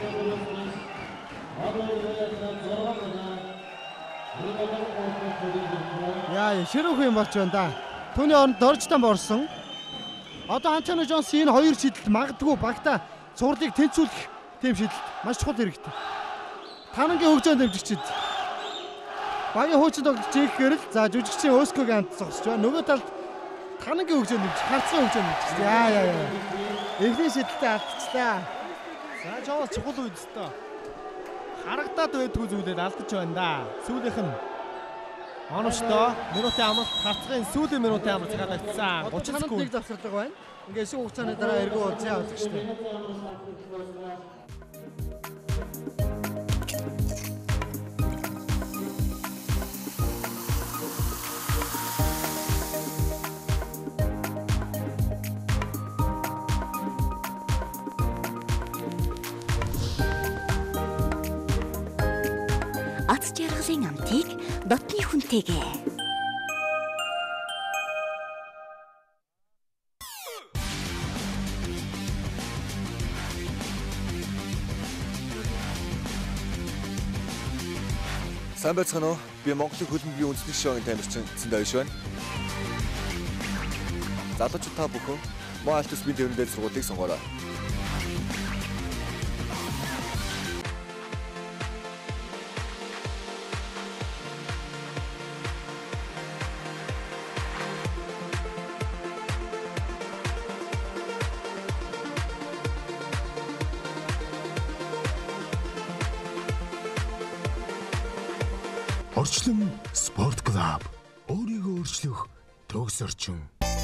Яа, ширүүх юм болж байна да. Түүний оронд доржтан борсон. Одоо Антонио Джонс энэ хоёр шидэлт магадгүй багтаа цуурлыг тэнцвүүлэх тийм шидэлт маш чухал хэрэгтэй. Танангийн хөгжөөнд дэмжигчид. Багийн хуучин тоглогч ихээр л за жүжигчийн Өскөгийн амт зогсож байна. Нөгөө талд танангийн хөгжөөнд дэмжих, харцгийн хөгжөөнд дэмжих. Яа яа яа. Эхний шидэлтээ алдчихлаа. За Джонс чухал үед өстой. Харагдаад байдгүй зүйлээр алдаж байна да. Сүүлийнх нь оновчтой минутын амралт харцгийн сүүлийн минутын амралт гаргагдсан. гурван секунд нэг завсарлага байна. Ингээ эсэг хугацааны дараа эргүү уулзсан явах штеп. Ац жаргалын амтыг дотны хүнтэйгээ. Сайн байцгаана уу? Би Монголын хөлбөмбөгийн үндэсний шоугийн тамирчин Цэндавиш байна. Залуучууд та бүхэн Мөн альтус бие төвөндөө сургуулийг сонгоорой. Орчлон спорт клуб. Өөрийгөө өөрчлөх төгс орчин.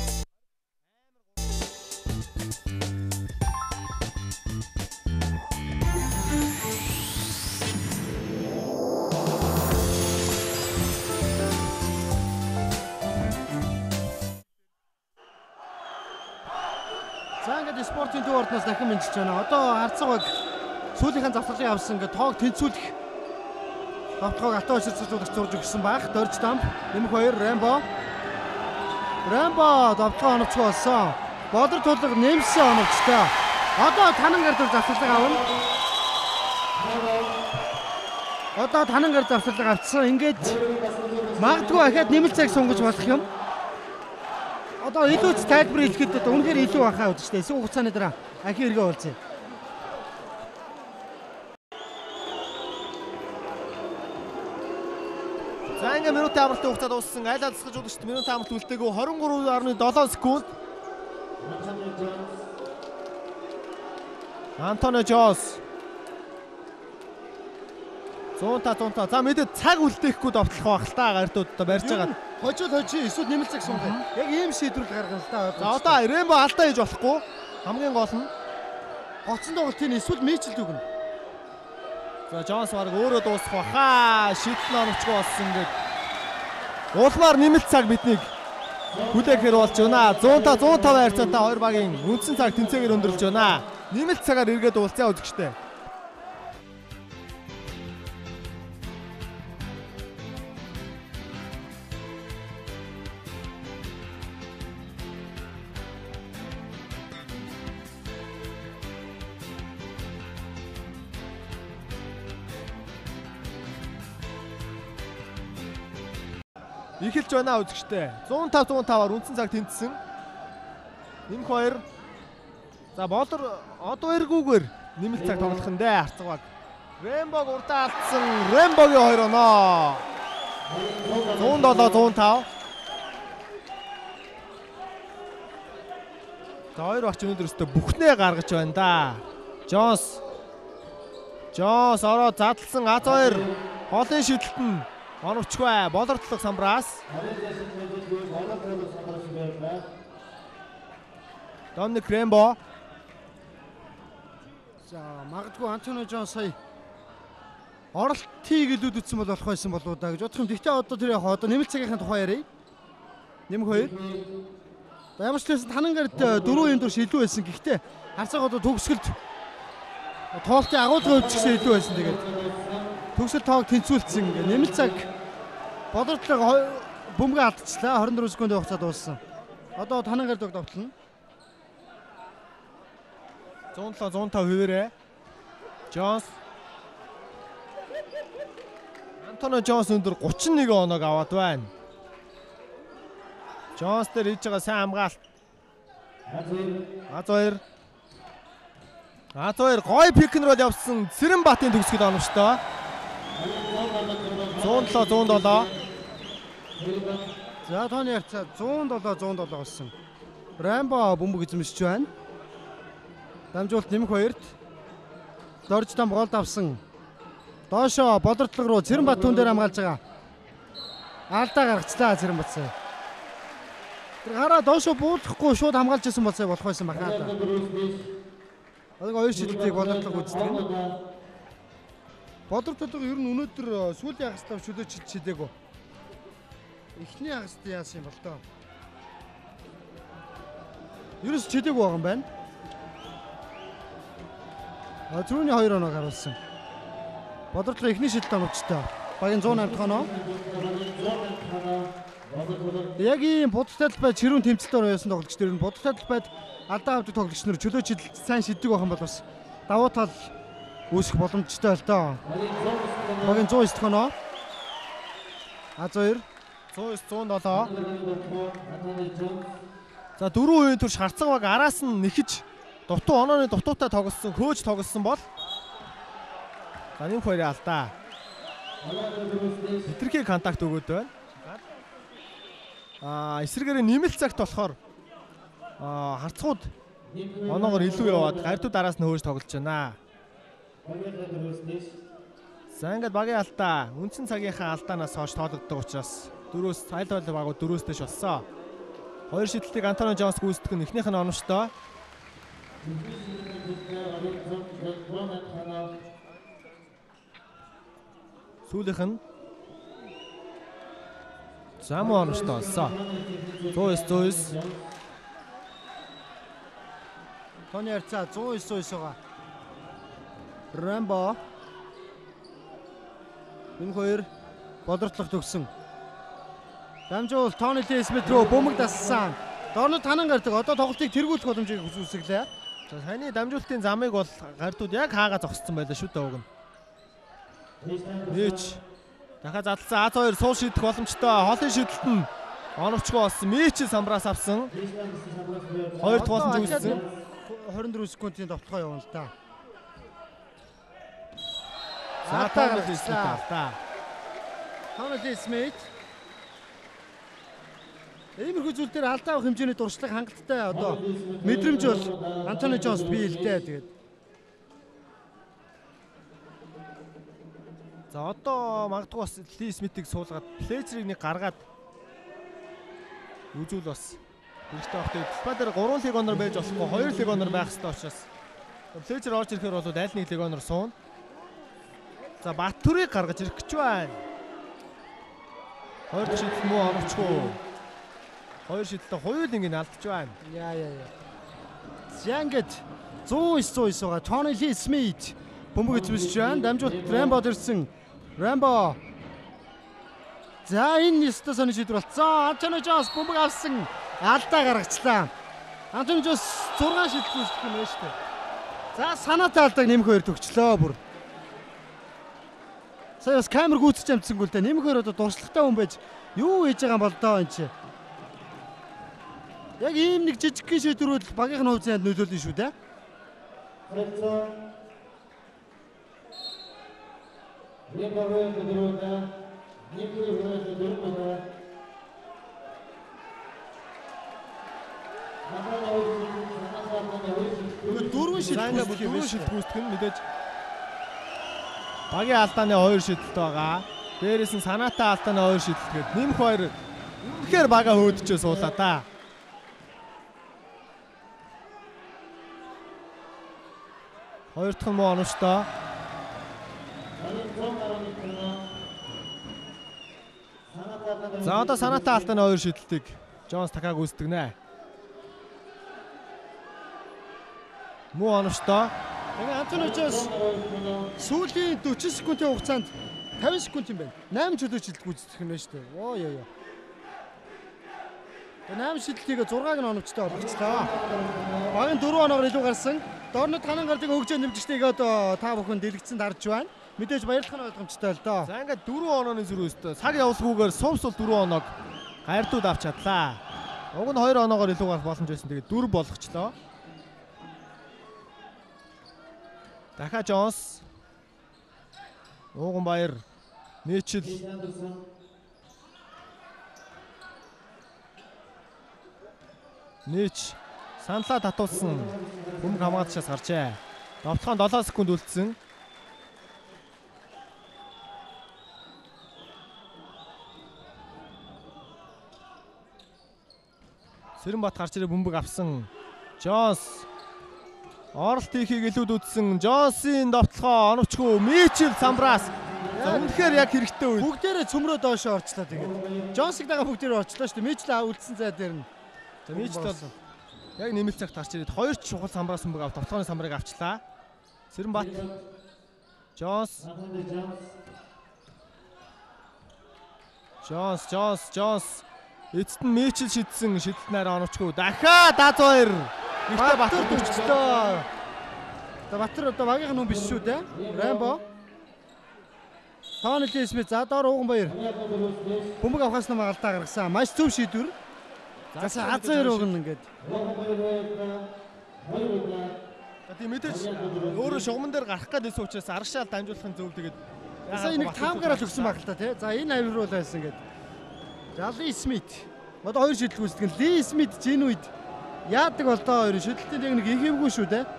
За ингээд спортын төв ордноос дахин мэдчихэж байна. Одоо харцаг баг сүүлийнхэн завсгалыг авсан ингээд тоог тэнцвүүлэх Давтгааг алтан очирцуулах зурж өгсөн баг. Дорж дамп, нэмэх хоёр Рембо. Рембо давтгаа оновчгүй болсон. Бодор тулга нэмсэн оновчтой. Одоо танан гардур завсгалыг авна. Одоо танан гар завсгалыг авцсан. Ингээд магадгүй ахаад нэмэлт цаг сунгаж болох юм. Одоо илүү ч тайлбар хэлэхэд үнэхээр илүү бахаа үзэж штэ. Эсвэл хугацааны дараа ахи эргээ уулзъя. За ингээ минутын амралтын хугацаа дууссан. Айл алсгаж удагчд минутын амралт үлдээгөө двадцать три point seven секунд. Антонио Жонс. зуунта зуунта. За мэдээ цаг үлдээхгүй довтлох байх л та гардууд одоо барьж байгаа. Хожил хожи эсвэл нэмэлт цаг сунгах. Яг ийм шийдвэр гаргана л та. За одоо Рембо алдаа хийж болохгүй. Хамгийн гол нь гоцсон тоглолтын эсвэл мэйчл дүгнэ. За Жонс баг өөрөө дуусах баха. Шийдэл оновчгүй болсон ингээд. Уулмаар нэмэлт цаг биднийг хүлээхээр болж байна. зуунта зуунта байрцаатай хоёр багийн үндсэн цаг тэнцээгээр өндөрлж байна. Нэмэлт цагаар эргээд уулзъя үзэгчтэй. Эхэлж байна үзэгчтэй. one oh five one oh five-аар үндсэн цаг тэнцсэн. Нэмэх хоёр. За Болор одоо эргүүгээр нэмэлт цаг тоглох нь дээ харцаг баг. Рембог урдаа алдсан. Рембогийн хоёр оноо. one oh seven one oh five. За хоёр багч өнөөдөр өстө бүхнээ гаргаж байна да. Жонс. Жонс ороо задлсан аз хоёр. Голын шидэлт нь оновчгүй. Болортлог самбраас. Доминик Рембо. За магадгүй Антонио Жонс сая оролт хийгээд үдсэн бол болох байсан болоо да гэж бодох юм. Гэхдээ одоо тэр яг одоо нэмэлт цагийн тухай ярив. Нэмэх хоёр. Ямар ч байсан танан гард дөрвөн дур шилүү байсан. Гэхдээ харцаг одоо төгсгөлд тоолтын агуулгын хувьд ч гэсэн илүү байсан. Тэгээд төгсгөл тоог тэнцвүүлсэн. Нэмэлт цаг бодортлог бөмбөг алдчихлаа. twenty-four секундын хугацаа дууссан. Одоо танан гард дог довтлно. one oh seven one oh five хуваарэ. Жонс. Антонио Жонс өндөр thirty-one оноог аваад байна. Жонс дээр хийж байгаа сайн хамгаалт. аз хоёр. аз хоёр гой пикнрол явсан. Цэрэнбатын төгсгөл оновчтой. one oh seven one oh seven. За тооны ярцаа one oh seven one oh seven болсон. Рембо бөмбөг эзэмшиж байна. Дамжуулт нэмэх хоёрт. Дорж дам гол давсан. Доошо Болортлог руу Цэрэнбат түн дээр хамгаалж байгаа. Алдаа гаргачлаа Цэрэнбат сая. Тэр гараа доошо буулгахгүй шууд хамгаалж исэн бол сая болох байсан бахаа та. Одоо хоёр шидэлтийг Болортлог үздэг нь. Болортлог ер нь өнөөдөр сүүлийн хагас чөлөө чилдээгөө. Эхний хагаст яасан юм бол тоо. Ерөөс чилээгүй байгаа юм байна. А түрүүний хоёр оноо гаргасан. Болортлог эхний шидэлт оновчтой. Багийн one oh eight оноо. Яг ийм будалтай талбай чирүүн тэмцэлтээр байсан тоглогч нар нь будалтай талбайд алдаа авдаг тоглогч нар чөлөө чидэлт сайн шиддэг байх юм бол бас давуу тал үүсэх боломжтой л доо. Багийн one oh nine оноо. А хоёр цуус цуун долоо. За дөрвөн үеийн турш харцаг баг араас нь нэхэж дутуу онооны дутуутай тоглосон, хөөж тоглосон бол за нэг хоёрын алдаа. Хитрхи контакт өгөөд байна. Аа эсрэгээр нэмэлт цагт болохоор аа харцгууд оноогоор илүү яваад гардууд араас нь хөөж тоглож байна. За ингээд багийн алдаа үндсэн цагийнхаа алдаанаас хойш тоологддог учраас дөрөөс айл тоол багууд дөрөөс дэш болсон. Хоёр шидэлтийг Антони Джонс гүйцэтгэх нь эхнийх нь оновчтой. Сүүлийнх нь зам оновчтой болсон. зуус зуус. Тони Арца зуус зуус байгаа. Рамбо. Энэ хоёр бодортлох төгсөн. Дамжуул Тони Ли Смит рүү бөмбөг дассан. Дорнод танан гардаг. Одоо тоглолтыг тэргүүлэх боломжийг үзүүлсэглээ. За саяны дамжуулалтын замыг бол гардууд яг хаагаа зогссон байлаа шүү дээ уг нь. Мич. Дахиад задлсан А хоёр суул шидэх боломжтой. Холын шидэлт нь оновчгүй болсон. Мич самбраас авсан. Хоёр дахь боломж үүссэн. двадцать четыре секундын товтлогоо явна л да. За Тони Ли Смит алдаа. Тони Ли Смит Иймэрхүү зүйл дээр алдаа авах хэмжээний дуршлаг хангалттай одоо мэдрэмж бол Антони Джонс бий л дээ тэгээд. За одоо магадгүй бас Ли Смитийг суулгаад Флечерийг нэг гаргаад үзүүл бас хэрэгтэй багтай. Диспа дээр гурван легионер байж болохгүй, хоёр легионер байх хэрэгтэй учраас Флечер орж ирэхээр бол аль нэг легионер суун. За Батүрийг гаргаж ирэх гэж байна. Хоёр дахь шидэлт муу оновчгүй. Хоёр шидэлтээ хоёул ингэ алдчих байна. Яа яа яа. Зянгет зуус зуус байгаа. Тони Ли Смит бөмбөг эзэмшиж байна. Дамжуулт Рамбо дэрсэн. Рамбо. За энэ нэстэ сони шийдвэр болцсон. Антони Джонс бөмбөг авсан. Алдаа гаргачлаа. Антони Джонс зургаан шидэлт үүсгэх юм байна шүү дээ. За санаатай алдааг нэмэх хоёр төгчлөө бүр. Сая бас камер гүйцэж амтсангүй л дээ. Нэмэх хоёр одоо дуршлагтай хүн байж юу хийж байгаа юм бол доо энэ чи. Яг ийм нэг жижигхэн шийдвэрүүд багийн хувьд зэнд нөлөөлнө шүү дээ. Дөрвөн шидэлт гүйцэтгэх нь мэдээж багийн алдааны хоёр шидэлт байгаа. Дээрээс нь санаатай алдааны хоёр шидэлт гээд нэмэх хоёр үнэхээр бага хөөдөж суулаа да. Хоёр дахь нь муу оновчтой. За одоо санаатай алдааны хоёр шидэлтийг Джонс дахиад гүйцэтгэнэ. Муу оновчтой. Тэгээ Антони Джонс сүүлийн дөрвөн секундын хугацаанд тавин секунд юм байна. восемь чөлөө шидэлт гүйцэтгэх нь байна шүү дээ. Оо ёо ёо. Тэгээ восемь шидэлтийг зургааг нь оновчтой болгочлаа. Багийн дөрвөн оноогоор илүү гарсан. Дорнод танан гардыг хөгжөө нэмжигчтэйг одоо та бүхэн дэлгэцэн дарж байна. Мэдээж баярлах нь ойлгомжтой л доо. За ингээд дөрвөн онооны зүрхөөстэй цаг явуулгүйгээр сумсул дөрвөн оноог гардууд авч чадлаа. Уг нь хоёр оноогоор илүү гарах боломж байсан. Тэгээд дөрв болгочлоо. Дахиад Джонс. Ууган баяр. Нийчил. Нийч саналаа татуулсан. Бөмбөг хамгаалчаас гарчээ. Довтлохоо долоо секунд үлдсэн. Сэрэнбат гарч ирээ бөмбөг авсан. Джонс оролт хийхийг илүүд үзсэн. Джонсын довтлохоо оновчгүй. Мичл самбраас. За үнэхээр яг хэрэгтэй үед. Бүгдээрээ цөмрөө доошоо орчлоо тэгээд. Джонсыг дагаа бүгдээрээ орчлоо шүү дээ. Мичл үлдсэн зай дээр нь. За Мичл бол яг нэмэлт цагт гарч ирээд хоёр ч чухал самбраас бөмбөг авт. Довтлооны самбарыг авчлаа. Сэрэнбат. Джонс. Джонс, Джонс, Джонс. Эцэст нь Мичл шидсэн. Шидэлт найраа оновчгүй. Дахиад Аз хоёр. Ихтэй Батар төвчлөө. За Батар одоо багийнх нь хүн биш шүү дээ. Рамбо. Тони Ли Смит за доор Ууганбаяр. Бөмбөг авахаас намаа алдаа гаргасан. Маш зөв шийдвэр. За Азаар угна ингээд. Тийм мэдээж өөрөө шугамн дээр гарах гэдээс учраас аргашаал дамжуулахын зөв тэгээд сая нэг таамгаараа төгсөн баг л та тий. За энэ авир бол байсан ингээд. За Ли Смит. Одоо хоёр шийдэл гүйцэтгэн. Ли Смит ч энэ үед яадаг бол доо хоёр шийдэлтийн нэг их юмгүй шүү дээ.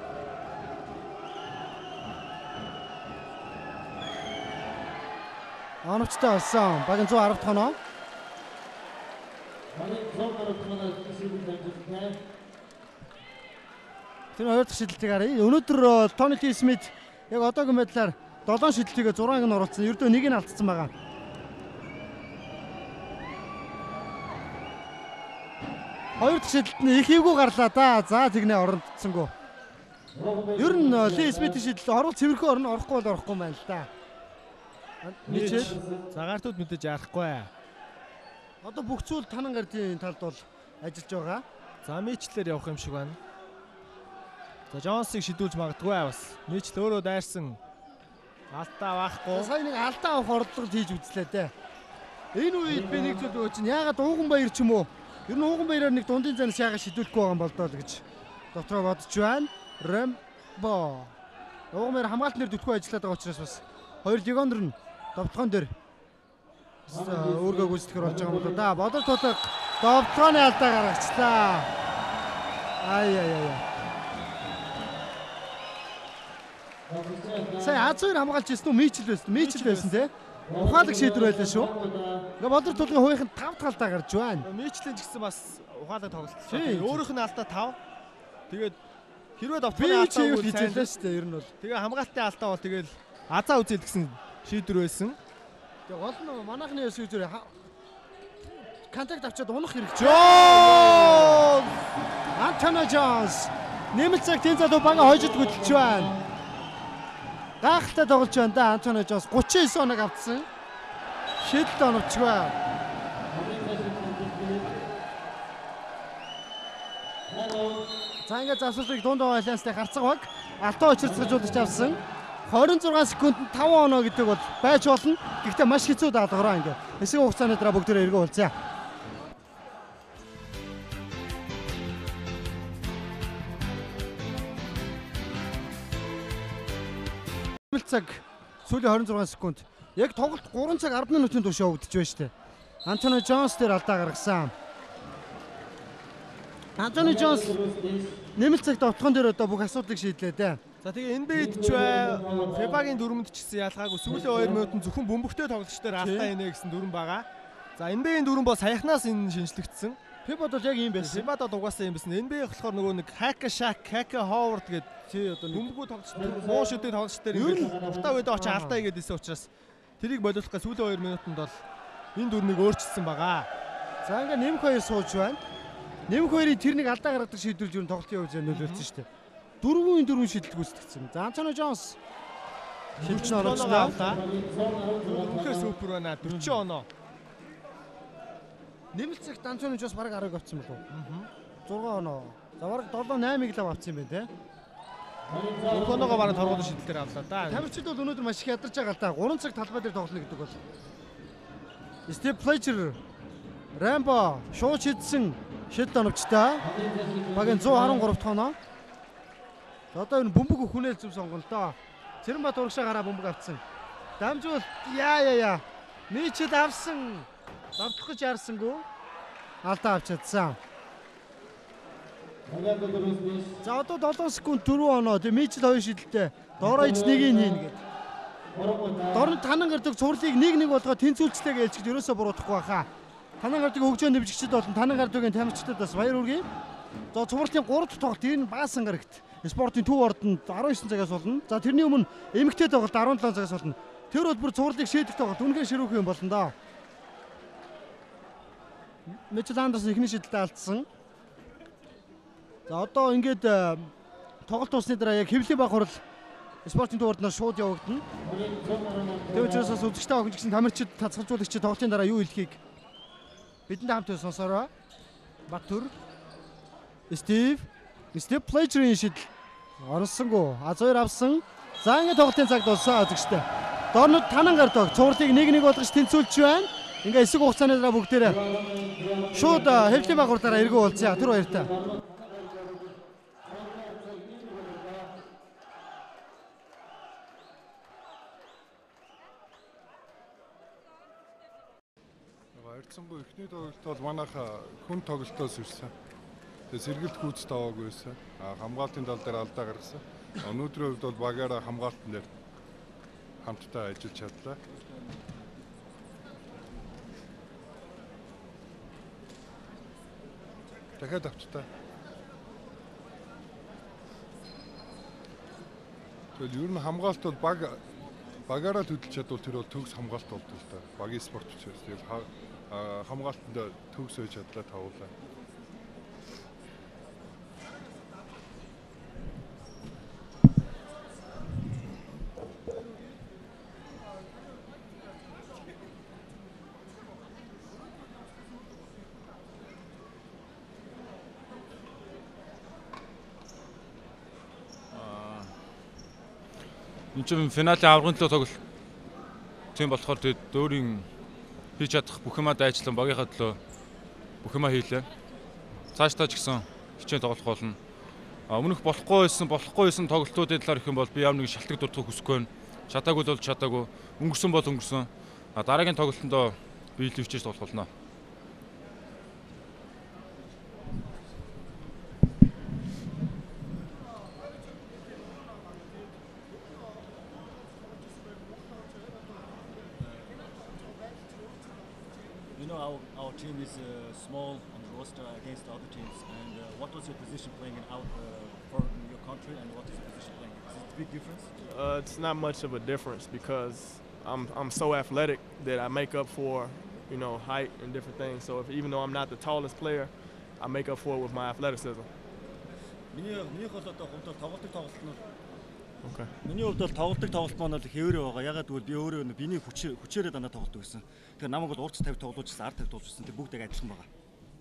Оновчтой болсон. Багийн one hundred тоноо. Тэр хоёр дахь шийдэлтийг харъя. Өнөөдөр Тони Ли Смит яг одоогийн байдлаар seven шийдэлтийгээ six-ыг нь оруулсан. Ердөө нэг нь алдсан байгаа. Хоёр дахь шийдэлт нь их эвгүй гарлаа да. За тэгнэ орондцсангүй. Ер нь Ли Смитийн шийдэл орол цэвэрхэн орно, орохгүй бол орохгүй юм байна л да. Нийчэл цагаартууд мэдээж ярахгүй. Одоо бүх зүйл танан гардын талд бол ажиллаж байгаа. За мичлэр явах юм шиг байна. За Джонсыг шидүүлж магадгүй бас. Мичл өөрөө дайрсан. Алдаа авахгүй. Сая нэг алдаа авах ордлогод хийж үзлээ дээ. Энэ үед би нэг зүйл өгч чинь ягаад Ууганбаяр ч юм уу? Ер нь Ууганбаяраар нэг дундын занаас ягаад шидүүлэхгүй байгаа юм бол доо л гэж дотроо бодож байна. Рембо. Ууганбаяр хамгаалтын дээр дүтгүй ажиллаад байгаа учраас бас хоёр легионер нь довтлогон дээр өөргөө гүйцэтгэр болж байгаа юм байна да. Бодол тулаг довтлооны алдаа гаргачлаа. Ай ай ай. Сая Азаар хамгаалж ирсэн үү? Мичл байсан. Мичл байсан тий. Ухаалаг шийдвэр байлаа шүү. Ингээ бодол тулгийн хувийнх нь five талдаа гарч байна. Мичлийн ч гэсэн бас ухаалаг тоглолт. Өөрийнх нь алдаа five. Тэгээд хэрвээ довтлооны алдаа хийжээ шүү дээ ер нь бол. Тэгээ хамгаалтын алдаа бол тэгэл Азаа үзэл гэсэн шийдвэр байсан. Тэгээ гол нь манайхны шийдвэр контакт авчаад унах хэрэгч. Антони Джонс нэмэлцэг тэнцээд бага хожид хөдөлж байна. Гахалтай тоглож байна да Антони Джонс thirty-nine оног авцсан. Шийдэлд оновчгүй. За ингээд засварлыг дунд байлаастай харцаг баг. Алтан очирцгажуулж авсан. twenty-six секунд five оноо гэдэг бол байж болно. Гэхдээ маш хэцүү даалгавраа ингээд. Хэсэг хугацааны дараа бүгдээрээ эргөө уулзъя. Цаг сүүлийн twenty-six секунд. Яг тоглолт three цаг ten минутын турш явагдаж байна шүү дээ. Антони Джонс дээр алдаа гаргасан. Антони Джонс нэмэлт цагт отхон дээр одоо бүх асуудлыг шийдлээ дээ. За тэгээ эн би ид ч бай, фибагийн дөрмөнд ч гэсэн ялгаагүй сүүлийн two минутанд зөвхөн бөмбөгтэй тоглогч дээр алдаа инэ гэсэн дүрэн байгаа. За эн бигийн дүрэн бол саяхнаас энэ шинжлэгдсэн. Фибад бол яг ийм байсан. Фибад бол угаасаа ийм байсан. эн би болохоор нөгөө нэг Хака Шак, Хака Ховард гэдэг тий одоо бөмбөгөө тоглогч муу шүтээ тоглогч дээр ингээд дуртай үед очиж алдаа игээдсэн учраас тэрийг боловлох гэж сүүлийн two минутанд бол энэ дүрнийг өөрчилсөн байгаа. За ингээд нэмэх хоёр сууж байна. Нэмэх хоёрын тэрнийг алдаа гаргадаг шийдвэрж юу тоглолтын явж нөлөөлсөн шүү дээ. Дөрвөн дөрвөн шийдэл гүйцэтгэсэн. За Антони Джонс шилжиж оруулсан. Үнэхээр супер байна. forty оноо. Нэмэлт цагт Антони Джонс бараг ten авсан болов уу? six оноо. За бараг seven eight лав авсан юм байна те. four оноогоо бараг торгуулын шийдэлээр авлаа да. Тамирчид бол өнөөдөр маш их ядарч байгаа л да. three цаг талбай дээр тоглоно гэдэг бол. Стив Флетчер Рамбо шууд шидсэн шидэл оновчтой. Багийн one thirteen тоноо. Одоо энэ бөмбөг хүнээл зүв сонгоно доо. Цэрэнбат урагшаа гараа бөмбөг авцсан. Дамжуул яа яа яа. Мичэд авсан. Давтах гэж яарсангүй. Алдаа авч чадсан. За одоо seven секунд four оноо. Тэг Мичэд хоёр шидэлтэй. Доороо ич нэг нь хийнэ гээд. Дорн танан гардаг цувралыг нэг нэг болгоод тэнцүүлцтэйг ээлжиж ерөөсөө буруутахгүй баха. Танан гардаг хөгжөө нэвжигчд болон танан гардагын тамирчдад бас баяр хүргэе. За цувралтын three дахь тоглолт энэ баасан гарагт. Спортын төв ордонд nineteen цагаас болно. За тэрний өмнө эмэгтэй тоглолт seventeen цагаас болно. Тэр бол бүр цувралыг шийдэх тоглолт. Үнэхээр ширүүх юм болно доо. Мичл Андерсон ихний шидэлтэй алдсан. За одоо ингээд тоглолт дуусны дараа яг хэвлэлийн баг хурал спортын төв ордоноос шууд явагдана. Тэр учраас үзэгчтэй охин гэсэн тамирчид тасгалжуулагчид тоглолтын дараа юу хэлхийг бидэнд хамт сонсороо. Батүр Стив Стив Флетчерийн шидэл орсонгүй. Азаар авсан. За ингээд тоглолтын цаг дууссан үзэгчтэй. Доорнод танан гардаа цувралыг нэг нэг болгож тэнцүүлж байна. Ингээ эсэг хугацааны дараа бүгдээрээ шууд хэвлэлийн багварлаараа эргүү уулзъя. Тэр баяртай. Ойрцсонгүй эхний тоглолт бол манайха хүн тоглолтоос ирсэн. Тэгээ сэргэлт гүйц таваагүй байсан. А хамгаалтын тал дээр алдаа гаргасан. Өнөөдрийн хувьд бол багаараа хамгаалтан дээр хамтдаа ажиллаж чадлаа. Дахиад авчтаа. Тэгэл ер нь хамгаалт бол баг багаараа төдөлж чадвал тэр бол төгс хамгаалт болдог л да. Багийн спорт учраас тэгэл хамгаалтанд төгс өж чадлаа тавуулаа. Энд чинь финалийн аврагын төлөө тоглолт. Тийм болохоор тэгээд дөөрийн хийж чадах бүх юмаа дайчлан багийнхаа төлөө бүх юмаа хийлээ. Цаашдаа ч гэсэн хичээн тоглох болно. А өмнөх болохгүй байсан, болохгүй байсан тоглолтуудын талаар их юм бол би ямар нэг шалтгаан дуртах хүсэхгүй. Чадаагүй бол чадаагүй, өнгөрсөн бол өнгөрсөн. А дараагийн тоглолтондоо биелэл хичээж тоглох болно. Team is uh, small on the roster against the other teams. And uh, what was your position playing in out uh, for your country, and what is your position playing? Is it a big difference? Uh, it's not much of a difference because I'm I'm so athletic that I make up for, you know, height and different things. So if, even though I'm not the tallest player, I make up for it with my athleticism. Okay. Миний хувьд бол тоглолтын тоглолт маань бол хэврээ байгаа. Ягаад гэвэл би өөрөө биений хүч хүчээрээ дандаа тоглолт гэсэн. Тэгэхээр намайг бол урд тавь тоглуулжсэн, ард тавь тоглуулжсэн. Тэр бүгд яг адилхан байгаа.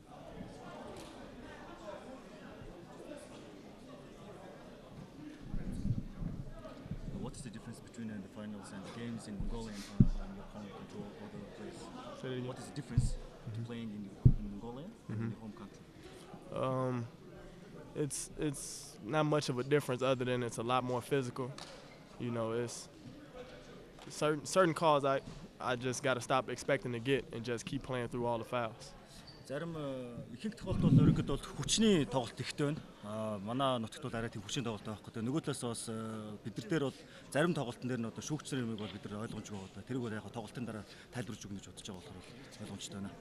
What is the difference between uh, the finals and the games in Mongolia and, uh, and your current control other place? What is the difference between playing in, in Mongolia and in your home country? Um, It's it's not much of a difference other than it's a lot more physical. You know, it's certain certain calls I I just got to stop expecting to get and just keep playing through all the fouls. Зарим ихэнх тоглолт бол өөрөөр бол хүчний тоглолт ихтэй байна. Аа манай нутагт бол арай тийм хүчний тоглолт байхгүй. Тэгээ нөгөө талаас бас бид нар дээр бол зарим тоглолтын дээр нь одоо шүүгчнэр юмыг бол бид нар ойлгомжгүй байгаа. Тэрийг бол яг тоглолтын дараа тайлбарж өгнө гэж бодож байгаа болохоор ойлгомжтой байна.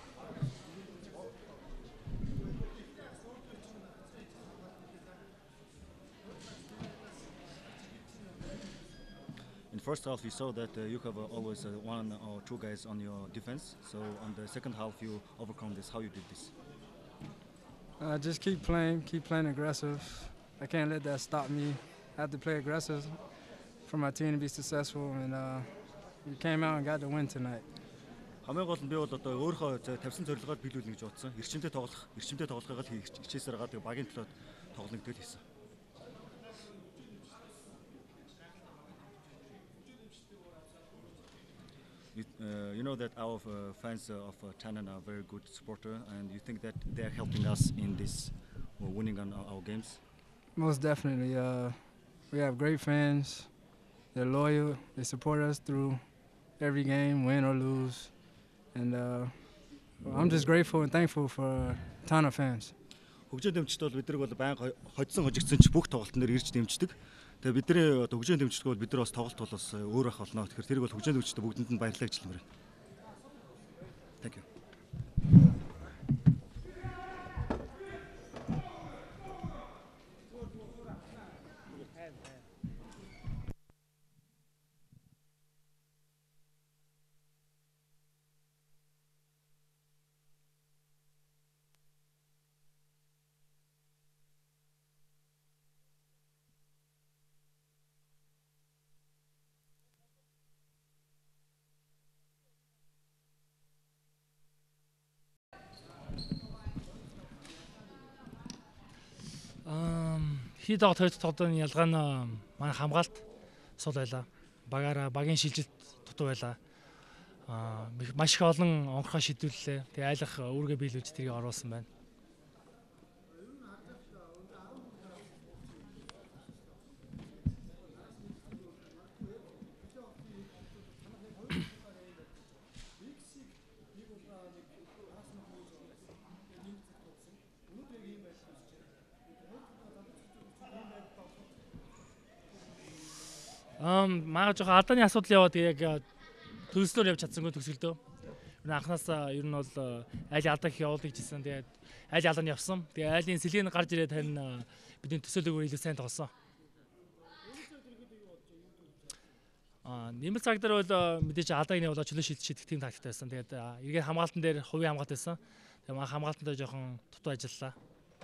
In the first half, you saw that uh, you have uh, always uh, one or two guys on your defense. So on the second half, you overcome this. How you did this? Uh, just keep playing, keep playing aggressive. I can't let that stop me. I have to play aggressive for my team to be successful, and uh, we came out and got the win tonight. Хамгийн гол нь би бол одоо өөрийнхөө тавьсан зорилгоор биелүүлнэ гэж бодсон. Эрчимтэй тоглох, эрчимтэй тоглохыг л хичээсээр байгаа. Тэгээ багийн төлөө тоглоно гэдэг л хэлсэн. You, uh, you know that our uh, fans uh, of uh, Tannen are very good supporter, and you think that they are helping us in this uh, winning on our, our games? Most definitely. Uh, we have great fans. They're loyal. They support us through every game, win or lose. And uh, I'm just grateful and thankful for a ton of fans. Хөгжөө дэмжигчд бол бид нар бол байнга хоцсон хожигдсон ч бүх тоглолтын дээр ирж дэмждэг. Тэгээ бидний хөгжөө дэмжигчд бол бид нар бас тоглолт бол бас өөр ах болно. Тэгэхээр тэрийг бол хөгжөө дэмжигчд бүгдэнд нь баярлалаа гэж хэлмээр байна. Thank you. Хий тоглолт хоёр дахь тоглолтын ялгаа нь манай хамгаалт сул байлаа. багаараа багийн шилжилт дутуу байлаа. Аа маш их олон онгорхоо шийдвэрлэлээ. Тэгээ айлах үүргээ биелүүлж тэрийг оруулсан байна. Ам маа жоохон алдааны асуудал яваад яг төлөвлөснөөр явж чадсангүй төгсгөлдөө. Энэ анханасаа ер нь бол айл алдаа их явуулдаг гэсэн. Тэгээд айл алдаанд явсан. Тэгээд айлын сэлгийн гарч ирээд харин бидний төсөөлөгөөр илүү сайн тоглосон. Аа нэмэлт цаг дээр бол мэдээж алдааг нь болоо чөлөө шийдэх тийм тактиктай байсан. Тэгээд эргээд хамгаалтан дээр хувийн хамгаалт байсан. Тэгээд маа хамгаалтандаа жоохон дутуу ажиллалаа.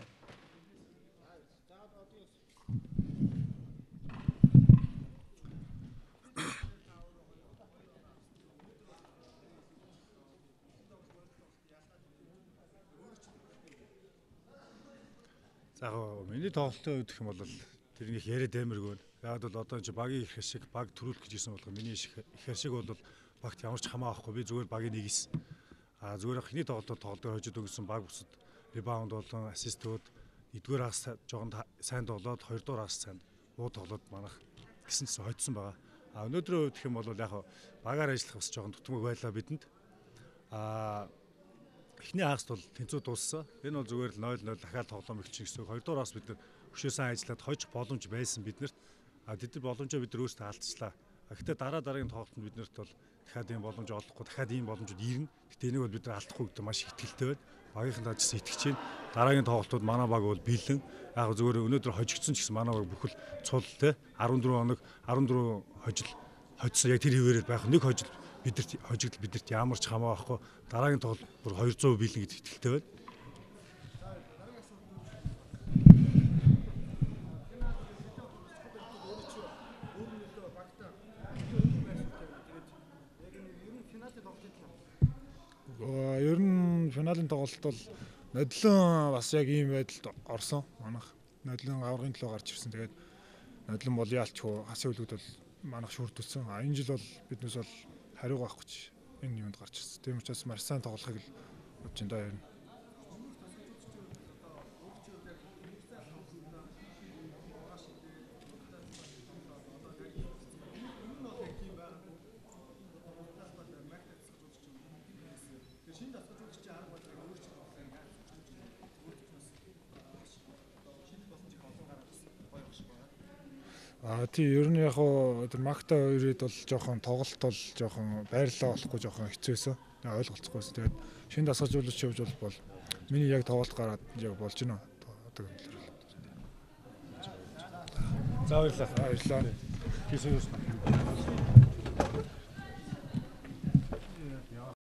За яг миний тоглолтын үед гэх юм бол тэрнийх яриад амиргүй. Яг бол одоо чи багийн их шиг баг төрүүлэх гэж ирсэн болох миний их шиг бол багт ямар ч хамаа авахгүй. Би зүгээр багийн нэгээс а зүгээр ихний тоглолтод тоглолтоор хожид өгсөн баг бүсэд ребаунд болон ассистууд нэгдүгээр хагас жоохон сайн тоглоод хоёрдугаар хагас сайн уу тоглоод манах гэсэн чинь хоцсон байгаа. А өнөөдрийн үед гэх юм бол яг багаар ажиллах бас жоохон дутмаг байлаа бидэнд. А эхний хагаст бол тэнцүү дууссан. Энэ бол зүгээр л нойл нойл дахиад тоглоом эхэлчих гэсэн. Хоёрдугаар бас бид нар хөшөөсөн ажиллаад хожих боломж байсан биднэрт. А тэд нар боломжоо бид нар өөрсдөө алдчихлаа. Гэхдээ дараа дараагийн тоглолтод биднэрт бол дахиад ийм боломж олохгүй, дахиад ийм боломжууд ирнэ. Гэхдээ энийг бол бид нар алдахгүй гэдэг маш ихтгэлтэй байна. Багийнхан таажсан итгэж чинь дараагийн тоглолтууд манай баг бол бэлэн. Яг зүгээр өнөөдөр хожигдсон ч гэсэн манай баг бүхэл цул те арван дөрвөн хоног арван дөрвөн хожил хоцсон. Яг тэр хിവэрээр байх нэг хожил бидэрт хожигдл бидэрт ямар ч хамаа байхгүй. Дараагийн тоглолт бүр хоёр зуун бэлэн гэдэг итгэлтэй байна. Ер нь финалийн тоглолт бол нодлон бас яг ийм байдалд орсон. Манайх нодлон аврагын төлөө гарч ирсэн. Тэгээд нодлон бол яалчгүй хасын үлгүүд бол манайх шүрдүүлсэн. А энэ жил бол биднээс бол хариу байхгүй ч энэ юмд гарч ирсэн. Тийм учраас маш сайн тоглохыг л бодож байна да ер нь. А тий ер нь яг хоо тэр Макта хоёрыг бол жоохон тоглолт бол жоохон байрлалаа болохгүй жоохон хэцүүсэн. Тэгээ ойлголцохгүйсэн. Тэгээд шинэ дасгалжуулагч явж бол миний яг тоглолт гараад яг болж гинэ. Одоо юм л. За баярлалаа. Баярлалаа. Тийш үү.